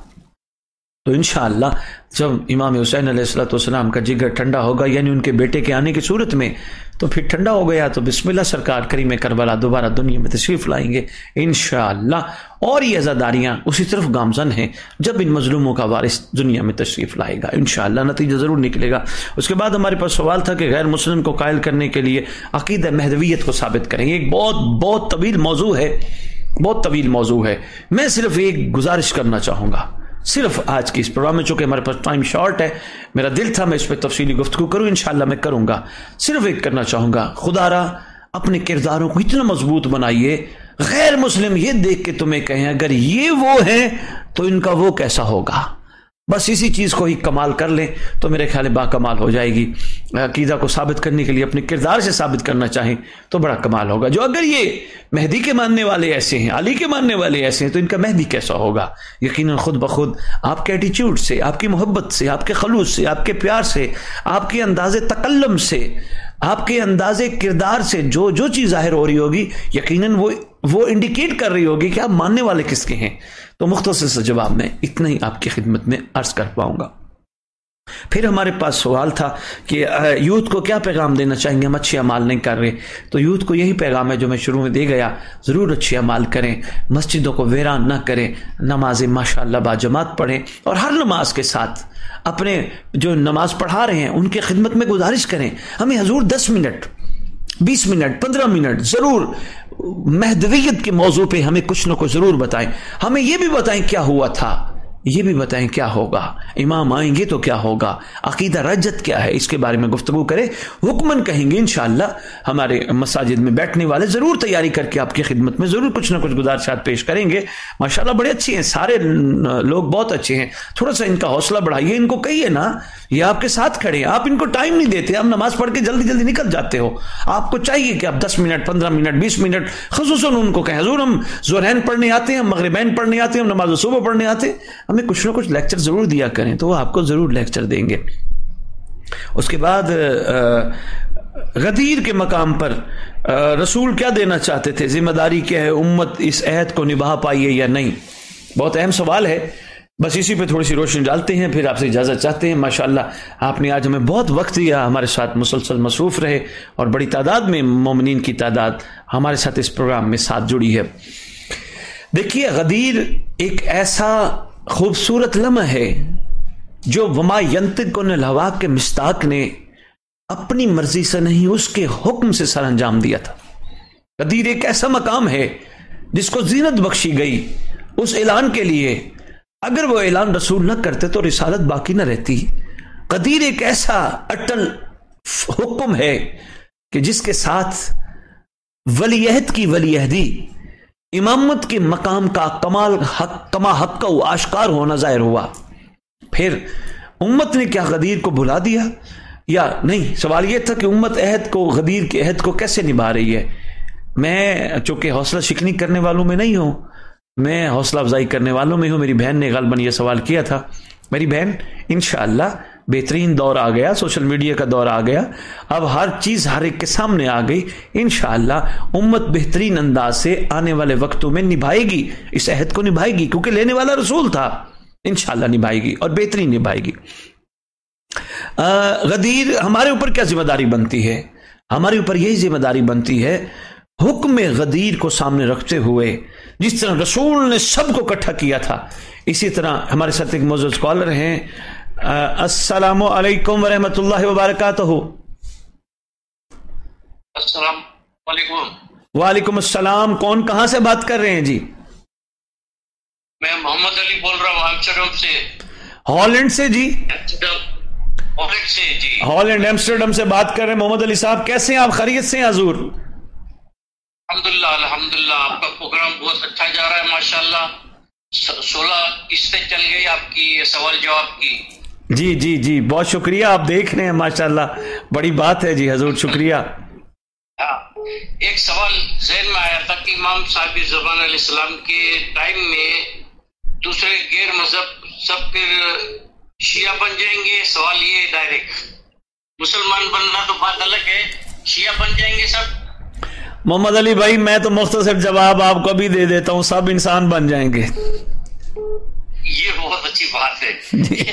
تو انشاءاللہ جب امام حسین علیہ الصلوۃ والسلام کا جگر ٹھنڈا ہوگا، یعنی ان کے بیٹے کے آنے کی صورت میں، تو پھر ٹھنڈا ہو گیا تو بسم اللہ سرکار کریم کربلا دوبارہ دنیا میں تشریف لائیں گے انشاءاللہ۔ اور یہ عزاداریاں اسی طرف گامزن ہیں جب ان مظلوموں کا وارث دنیا میں تشریف لائے گا انشاءاللہ نتیجہ ضرور نکلے گا۔ اس کے بعد ہمارے پاس سوال تھا کہ غیر مسلم کو قائل کرنے کے لیے عقیدہ مہدویت کو ثابت کریں۔ یہ ایک بہت بہت طویل موضوع ہے، بہت طویل موضوع ہے۔ میں صرف ایک گزارش کرنا چاہوں گا، صرف آج کی اس پروگرام میں، چونکہ ہمارے پاس ٹائم شارٹ ہے، میرا دل تھا میں اس پہ تفصیلی گفتگو کروں، انشاءاللہ میں کروں گا۔ صرف ایک کرنا چاہوں گا، خدا را اپنے کرداروں کو اتنا مضبوط بنائیے غیر مسلم یہ دیکھ کے تمہیں کہیں اگر یہ وہ ہیں تو ان کا وہ کیسا ہوگا، بس اسی چیز کو ہی کمال کر لیں تو میرے خیال با کمال ہو جائے گی۔ عقیدہ کو ثابت کرنے کے لیے اپنے کردار سے ثابت کرنا چاہیں تو بڑا کمال ہوگا۔ جو اگر یہ مہدی کے ماننے والے ایسے ہیں، علی کے ماننے والے ایسے ہیں، تو ان کا مہدی کیسا ہوگا؟ یقیناً خود بخود آپ کے ایٹیچیوڈ سے، آپ کی محبت سے، آپ کے خلوص سے، آپ کے پیار سے، آپ کے انداز تکلم سے، آپ کے انداز کردار سے جو جو چیز ظاہر ہو رہی ہوگی، یقیناً وہ وہ انڈیکیٹ کر رہی ہوگی کہ آپ ماننے والے کس کے ہیں۔ تو مختصر سے جواب میں اتنا ہی آپ کی خدمت میں عرض کر پاؤں گا۔ پھر ہمارے پاس سوال تھا کہ یوتھ کو کیا پیغام دینا چاہیں گے، ہم اچھے اعمال نہیں کر رہے۔ تو یوتھ کو یہی پیغام ہے جو میں شروع میں دے گیا، ضرور اچھے اعمال کریں، مسجدوں کو ویران نہ کریں، نمازیں ماشاءاللہ باجماعت پڑھیں، اور ہر نماز کے ساتھ اپنے جو نماز پڑھا رہے ہیں ان کی خدمت میں گزارش کریں، ہمیں حضور دس منٹ بیس منٹ پندرہ منٹ ضرور مہدویت کے موضوع پہ ہمیں کچھ نہ کچھ ضرور بتائیں، ہمیں یہ بھی بتائیں کیا ہوا تھا، یہ بھی بتائیں کیا ہوگا، امام آئیں گے تو کیا ہوگا، عقیدہ رجت کیا ہے، اس کے بارے میں گفتگو کریں، حکمن کہیں گے انشاءاللہ۔ ہمارے مساجد میں بیٹھنے والے ضرور تیاری کر کے آپ کی خدمت میں ضرور کچھ نہ کچھ گزارشات پیش کریں گے۔ ماشاءاللہ بڑے اچھے ہیں، سارے لوگ بہت اچھے ہیں، تھوڑا سا ان کا حوصلہ بڑھائیے، ان کو کہیے نا یہ آپ کے ساتھ کھڑے ہیں، آپ ان کو ٹائم نہیں دیتے، آپ نماز پڑھ کے جلدی جلدی نکل جاتے ہو، آپ کو چاہیے کہ آپ دس منٹ پندرہ منٹ بیس منٹ خصوصاً ان کو کہیں حضور ہم ظہرین پڑھنے آتے ہیں، ہم مغربین پڑھنے آتے ہیں، ہم نماز صبح پڑھنے آتے ہیں، ہمیں کچھ نہ کچھ لیکچر ضرور دیا کریں، تو وہ آپ کو ضرور لیکچر دیں گے۔ اس کے بعد غدیر کے مقام پر رسول کیا دینا چاہتے تھے، ذمہ داری کیا ہے، امت اس عہد کو نبھا پائی ہے یا نہیں؟ بہت اہم سوال ہے، بس اسی پہ تھوڑی سی روشنی ڈالتے ہیں، پھر آپ سے اجازت چاہتے ہیں۔ ماشاءاللہ آپ نے آج ہمیں بہت وقت دیا، ہمارے ساتھ مسلسل مصروف رہے، اور بڑی تعداد میں مومنین کی تعداد ہمارے ساتھ اس پروگرام میں ساتھ جڑی ہے۔ دیکھیے غدیر ایک ایسا خوبصورت لمحہ ہے جو وما ینطق عن الہوا کے مصداق نے اپنی مرضی سے نہیں اس کے حکم سے سر انجام دیا تھا۔ غدیر ایک ایسا مقام ہے جس کو زینت بخشی گئی اس اعلان کے لیے، اگر وہ اعلان رسول نہ کرتے تو رسالت باقی نہ رہتی۔ غدیر ایک ایسا اٹل حکم ہے کہ جس کے ساتھ ولی عہد کی ولی عہدی، امامت کے مقام کا کمال حق کما حق کا آشکار ہونا ظاہر ہوا۔ پھر امت نے کیا غدیر کو بھلا دیا یا نہیں؟ سوال یہ تھا کہ امت عہد کو، غدیر کے عہد کو کیسے نبھا رہی ہے۔ میں چونکہ حوصلہ شکنی کرنے والوں میں نہیں ہوں، میں حوصلہ افزائی کرنے والوں میں ہوں۔ میری بہن نے غالباً یہ سوال کیا تھا۔ میری بہن انشاءاللہ بہترین دور آ گیا، سوشل میڈیا کا دور آ گیا، اب ہر چیز ہر ایک کے سامنے آ گئی۔ انشاءاللہ امت بہترین انداز سے آنے والے وقتوں میں نبھائے گی، اس عہد کو نبھائے گی، کیونکہ لینے والا رسول تھا۔ انشاءاللہ نبھائے گی اور بہترین نبھائے گی۔ غدیر ہمارے اوپر کیا ذمہ داری بنتی ہے؟ ہمارے اوپر یہی ذمہ داری بنتی ہے، حکم غدیر کو سامنے رکھتے ہوئے جس طرح رسول نے سب کو اکٹھا کیا تھا، اسی طرح ہمارے ساتھ ایک معزز اسکالر ہیں۔ السلام علیکم ورحمۃ اللہ وبرکاتہ۔ السلام علیکم۔ وعلیکم السلام، کون کہاں سے بات کر رہے ہیں جی؟ میں محمد علی بول رہا ہوں ایمسٹرڈم سے۔ ہالینڈ سے جی؟ ہالینڈ سے جی۔ ہالینڈ ایمسٹرڈم سے بات کر رہے ہیں محمد علی صاحب، کیسے ہیں آپ؟ خیریت سے ہیں حضور؟ الحمدللہ الحمدللہ، آپ کا پروگرام بہت اچھا جا رہا ہے ماشاءاللہ۔ سولہ قسطیں چل گئی آپ کی سوال جواب کی۔ جی جی جی، بہت شکریہ، آپ دیکھ رہے ہیں ماشاءاللہ، بڑی بات ہے جی حضور، شکریہ۔ ایک سوال ذہن میں آیا تھا کہ امام صاحب زبان علیہ السلام کے ٹائم میں دوسرے غیر مذہب سب پھر شیعہ بن جائیں گے؟ سوال یہ ڈائریکٹ، مسلمان بننا تو بات الگ ہے، شیعہ بن جائیں گے سب؟ محمد علی بھائی میں تو مختصر جواب آپ کو بھی دے دیتا ہوں، سب انسان بن جائیں گے۔ یہ بہت اچھی بات ہے،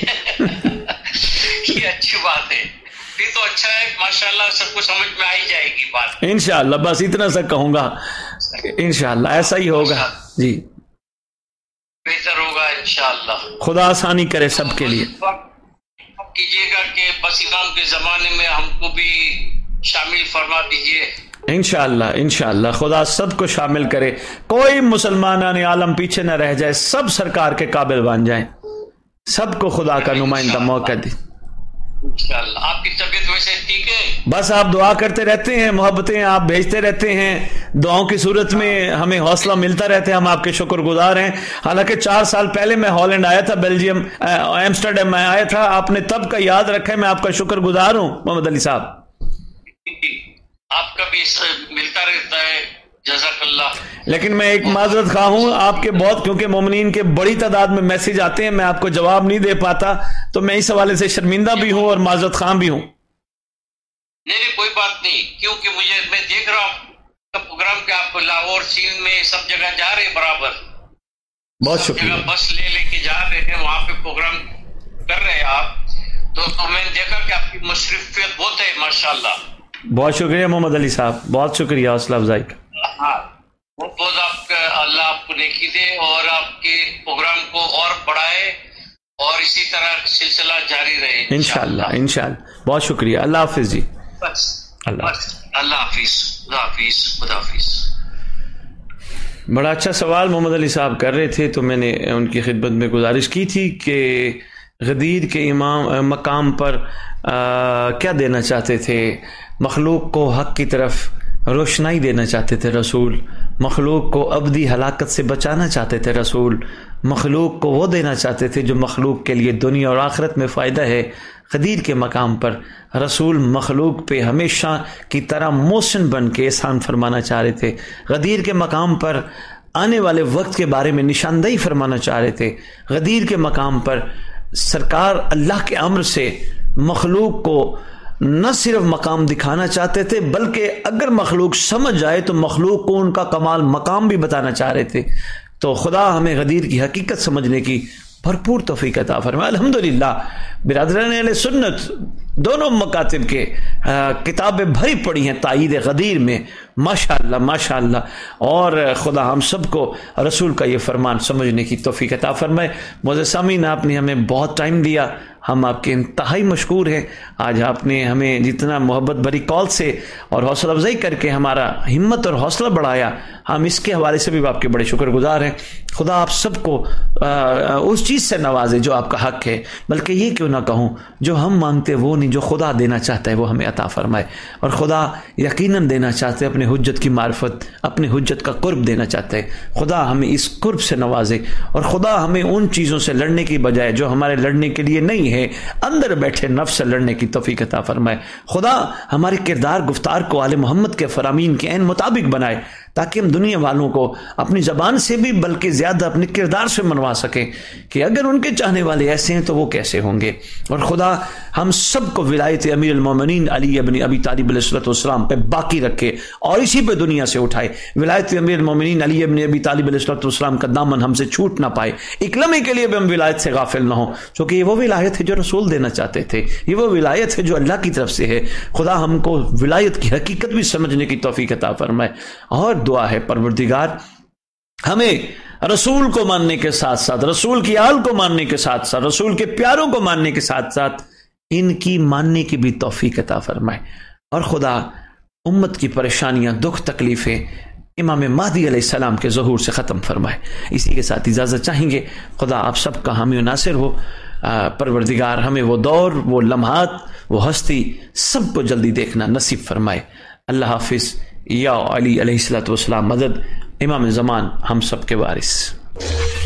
یہ اچھی بات ہے، پھر تو اچھا ہے ماشاءاللہ، سب کو سمجھ میں آئی جائے گی بات انشاءاللہ۔ بس اتنا سا کہوں گا، انشاءاللہ ایسا ہی ہوگا جی، بہتر ہوگا انشاءاللہ۔ خدا آسانی کرے سب کے لیے۔ کیجیے گا کہ بس امام کے زمانے میں ہم کو بھی شامل فرما دیجیے انشاءاللہ انشاءاللہ، خدا سب کو شامل کرے، کوئی مسلمان عالم پیچھے نہ رہ جائے، سب سرکار کے قابل بن جائیں، سب کو خدا کا نمائندہ موقع دی انشاءاللہ۔ آپ کی طبیعت ویسے ٹھیک ہے؟ بس آپ دعا کرتے رہتے ہیں، محبتیں آپ بھیجتے رہتے ہیں، دعاؤں کی صورت میں ہمیں حوصلہ ملتا رہتا ہے، ہم آپ کے شکر گزار ہیں۔ حالانکہ چار سال پہلے میں ہالینڈ آیا تھا، بیلجیم ایمسٹرڈیم میں آیا تھا، آپ نے تب کا یاد رکھا ہے، میں آپ کا شکر گزار ہوں محمد علی صاحب۔ آپ کا بھی ملتا رہتا ہے، جزاک اللہ۔ لیکن میں ایک معذرت خواہ ہوں آپ کے، بہت کیونکہ مومنین کے بڑی تعداد میں میسج آتے ہیں، میں آپ کو جواب نہیں دے پاتا، تو میں اس حوالے سے شرمندہ بھی ہوں اور معذرت خواہ بھی ہوں۔ نہیں نہیں کوئی بات نہیں، کیونکہ مجھے میں دیکھ رہا ہوں پروگرام کہ آپ لاہور سین میں سب جگہ جا رہے ہیں برابر، بہت شکریہ، بس لے لے کے جا رہے ہیں، وہاں پہ پروگرام کر رہے ہیں آپ، تو میں نے دیکھا کہ آپ کی مصروفیت بہت ہے ماشاءاللہ۔ بہت شکریہ محمد علی صاحب، بہت شکریہ حوصلہ افزائی کا۔ ہاں بہت بہت آپ کا اللہ آپ کو نیکی دے اور آپ کے پروگرام کو اور بڑھائے اور اسی طرح سلسلہ جاری رہے انشاءاللہ انشاءاللہ۔ بہت شکریہ، اللہ حافظ جی۔ بس اللہ اللہ حافظ، خدا حافظ، خدا حافظ۔ بڑا اچھا سوال محمد علی صاحب کر رہے تھے، تو میں نے ان کی خدمت میں گزارش کی تھی کہ غدیر کے امام مقام پر آ, کیا دینا چاہتے تھے؟ مخلوق کو حق کی طرف روشنائی دینا چاہتے تھے رسول، مخلوق کو ابدی ہلاکت سے بچانا چاہتے تھے رسول، مخلوق کو وہ دینا چاہتے تھے جو مخلوق کے لیے دنیا اور آخرت میں فائدہ ہے۔ غدیر کے مقام پر رسول مخلوق پہ ہمیشہ کی طرح محسن بن کے احسان فرمانا چاہ رہے تھے، غدیر کے مقام پر آنے والے وقت کے بارے میں نشاندہی فرمانا چاہ رہے تھے، غدیر کے مقام پر سرکار اللہ کے امر سے مخلوق کو نہ صرف مقام دکھانا چاہتے تھے بلکہ اگر مخلوق سمجھ جائے تو مخلوق کو ان کا کمال مقام بھی بتانا چاہ رہے تھے۔ تو خدا ہمیں غدیر کی حقیقت سمجھنے کی بھرپور توفیق عطا فرمائے۔ الحمدللہ برادران اہل سنت دونوں مکاتب کے کتابیں بھری پڑی ہیں تائید غدیر میں، ماشاءاللہ ماشاءاللہ. اور خدا ہم سب کو رسول کا یہ فرمان سمجھنے کی توفیق عطا فرمائے. معزز سامعین، آپ نے ہمیں بہت ٹائم دیا، ہم آپ کے انتہائی مشکور ہیں. آج آپ نے ہمیں جتنا محبت بھری کال سے اور حوصلہ افزائی کر کے ہمارا ہمت اور حوصلہ بڑھایا، ہم اس کے حوالے سے بھی آپ کے بڑے شکر گزار ہیں. خدا آپ سب کو اس چیز سے نوازے جو آپ کا حق ہے، بلکہ یہ کیوں نہ کہوں جو ہم مانگتے وہ نہیں، جو خدا دینا چاہتا ہے وہ ہمیں عطا فرمائے. اور خدا یقیناً دینا چاہتے ہیں، اپنے حجت کی معرفت، اپنے حجت کا قرب دینا چاہتے ہیں. خدا ہمیں اس قرب سے نوازے، اور خدا ہمیں ان چیزوں سے لڑنے کی بجائے جو ہمارے لڑنے کے لیے نہیں ہے، اندر بیٹھے نفس سے لڑنے کی توفیق عطا فرمائے. خدا ہمارے کردار گفتار کو آل محمد کے فرامین کے عین مطابق بنائے، تاکہ ہم دنیا والوں کو اپنی زبان سے بھی بلکہ زیادہ اپنے کردار سے منوا سکیں کہ اگر ان کے چاہنے والے ایسے ہیں تو وہ کیسے ہوں گے. اور خدا ہم سب کو ولایت امیر المومنین علی ابن ابی طالب علیہ السلام پہ باقی رکھے اور اسی پہ دنیا سے اٹھائے. ولایت امیر المومنین علی ابن ابی طالب علیہ السلام کا دامن ہم سے چھوٹ نہ پائے، ایک لمحے کے لیے بھی ہم ولایت سے غافل نہ ہوں، کیونکہ یہ وہ ولایت ہے جو رسول دینا چاہتے تھے، یہ وہ ولایت ہے جو اللہ کی طرف سے ہے. خدا ہم کو ولایت کی حقیقت بھی سمجھنے کی توفیق عطا فرمائے. اور دعا ہے پروردگار ہمیں رسول کو ماننے کے ساتھ ساتھ، رسول کی آل کو ماننے کے ساتھ ساتھ، رسول کے پیاروں کو ماننے کے ساتھ ساتھ ان کی ماننے کی بھی توفیق عطا فرمائے. اور خدا امت کی پریشانیاں، دکھ، تکلیفیں امام مہدی علیہ السلام کے ظہور سے ختم فرمائے. اسی کے ساتھ اجازت چاہیں گے. خدا آپ سب کا حامی و ناصر ہو. پروردگار ہمیں وہ دور، وہ لمحات، وہ ہستی سب کو جلدی دیکھنا نصیب فرمائے. اللہ حافظ. یا علی علیہ الصلوۃ والسلام مدد. امام زمان ہم سب کے وارث.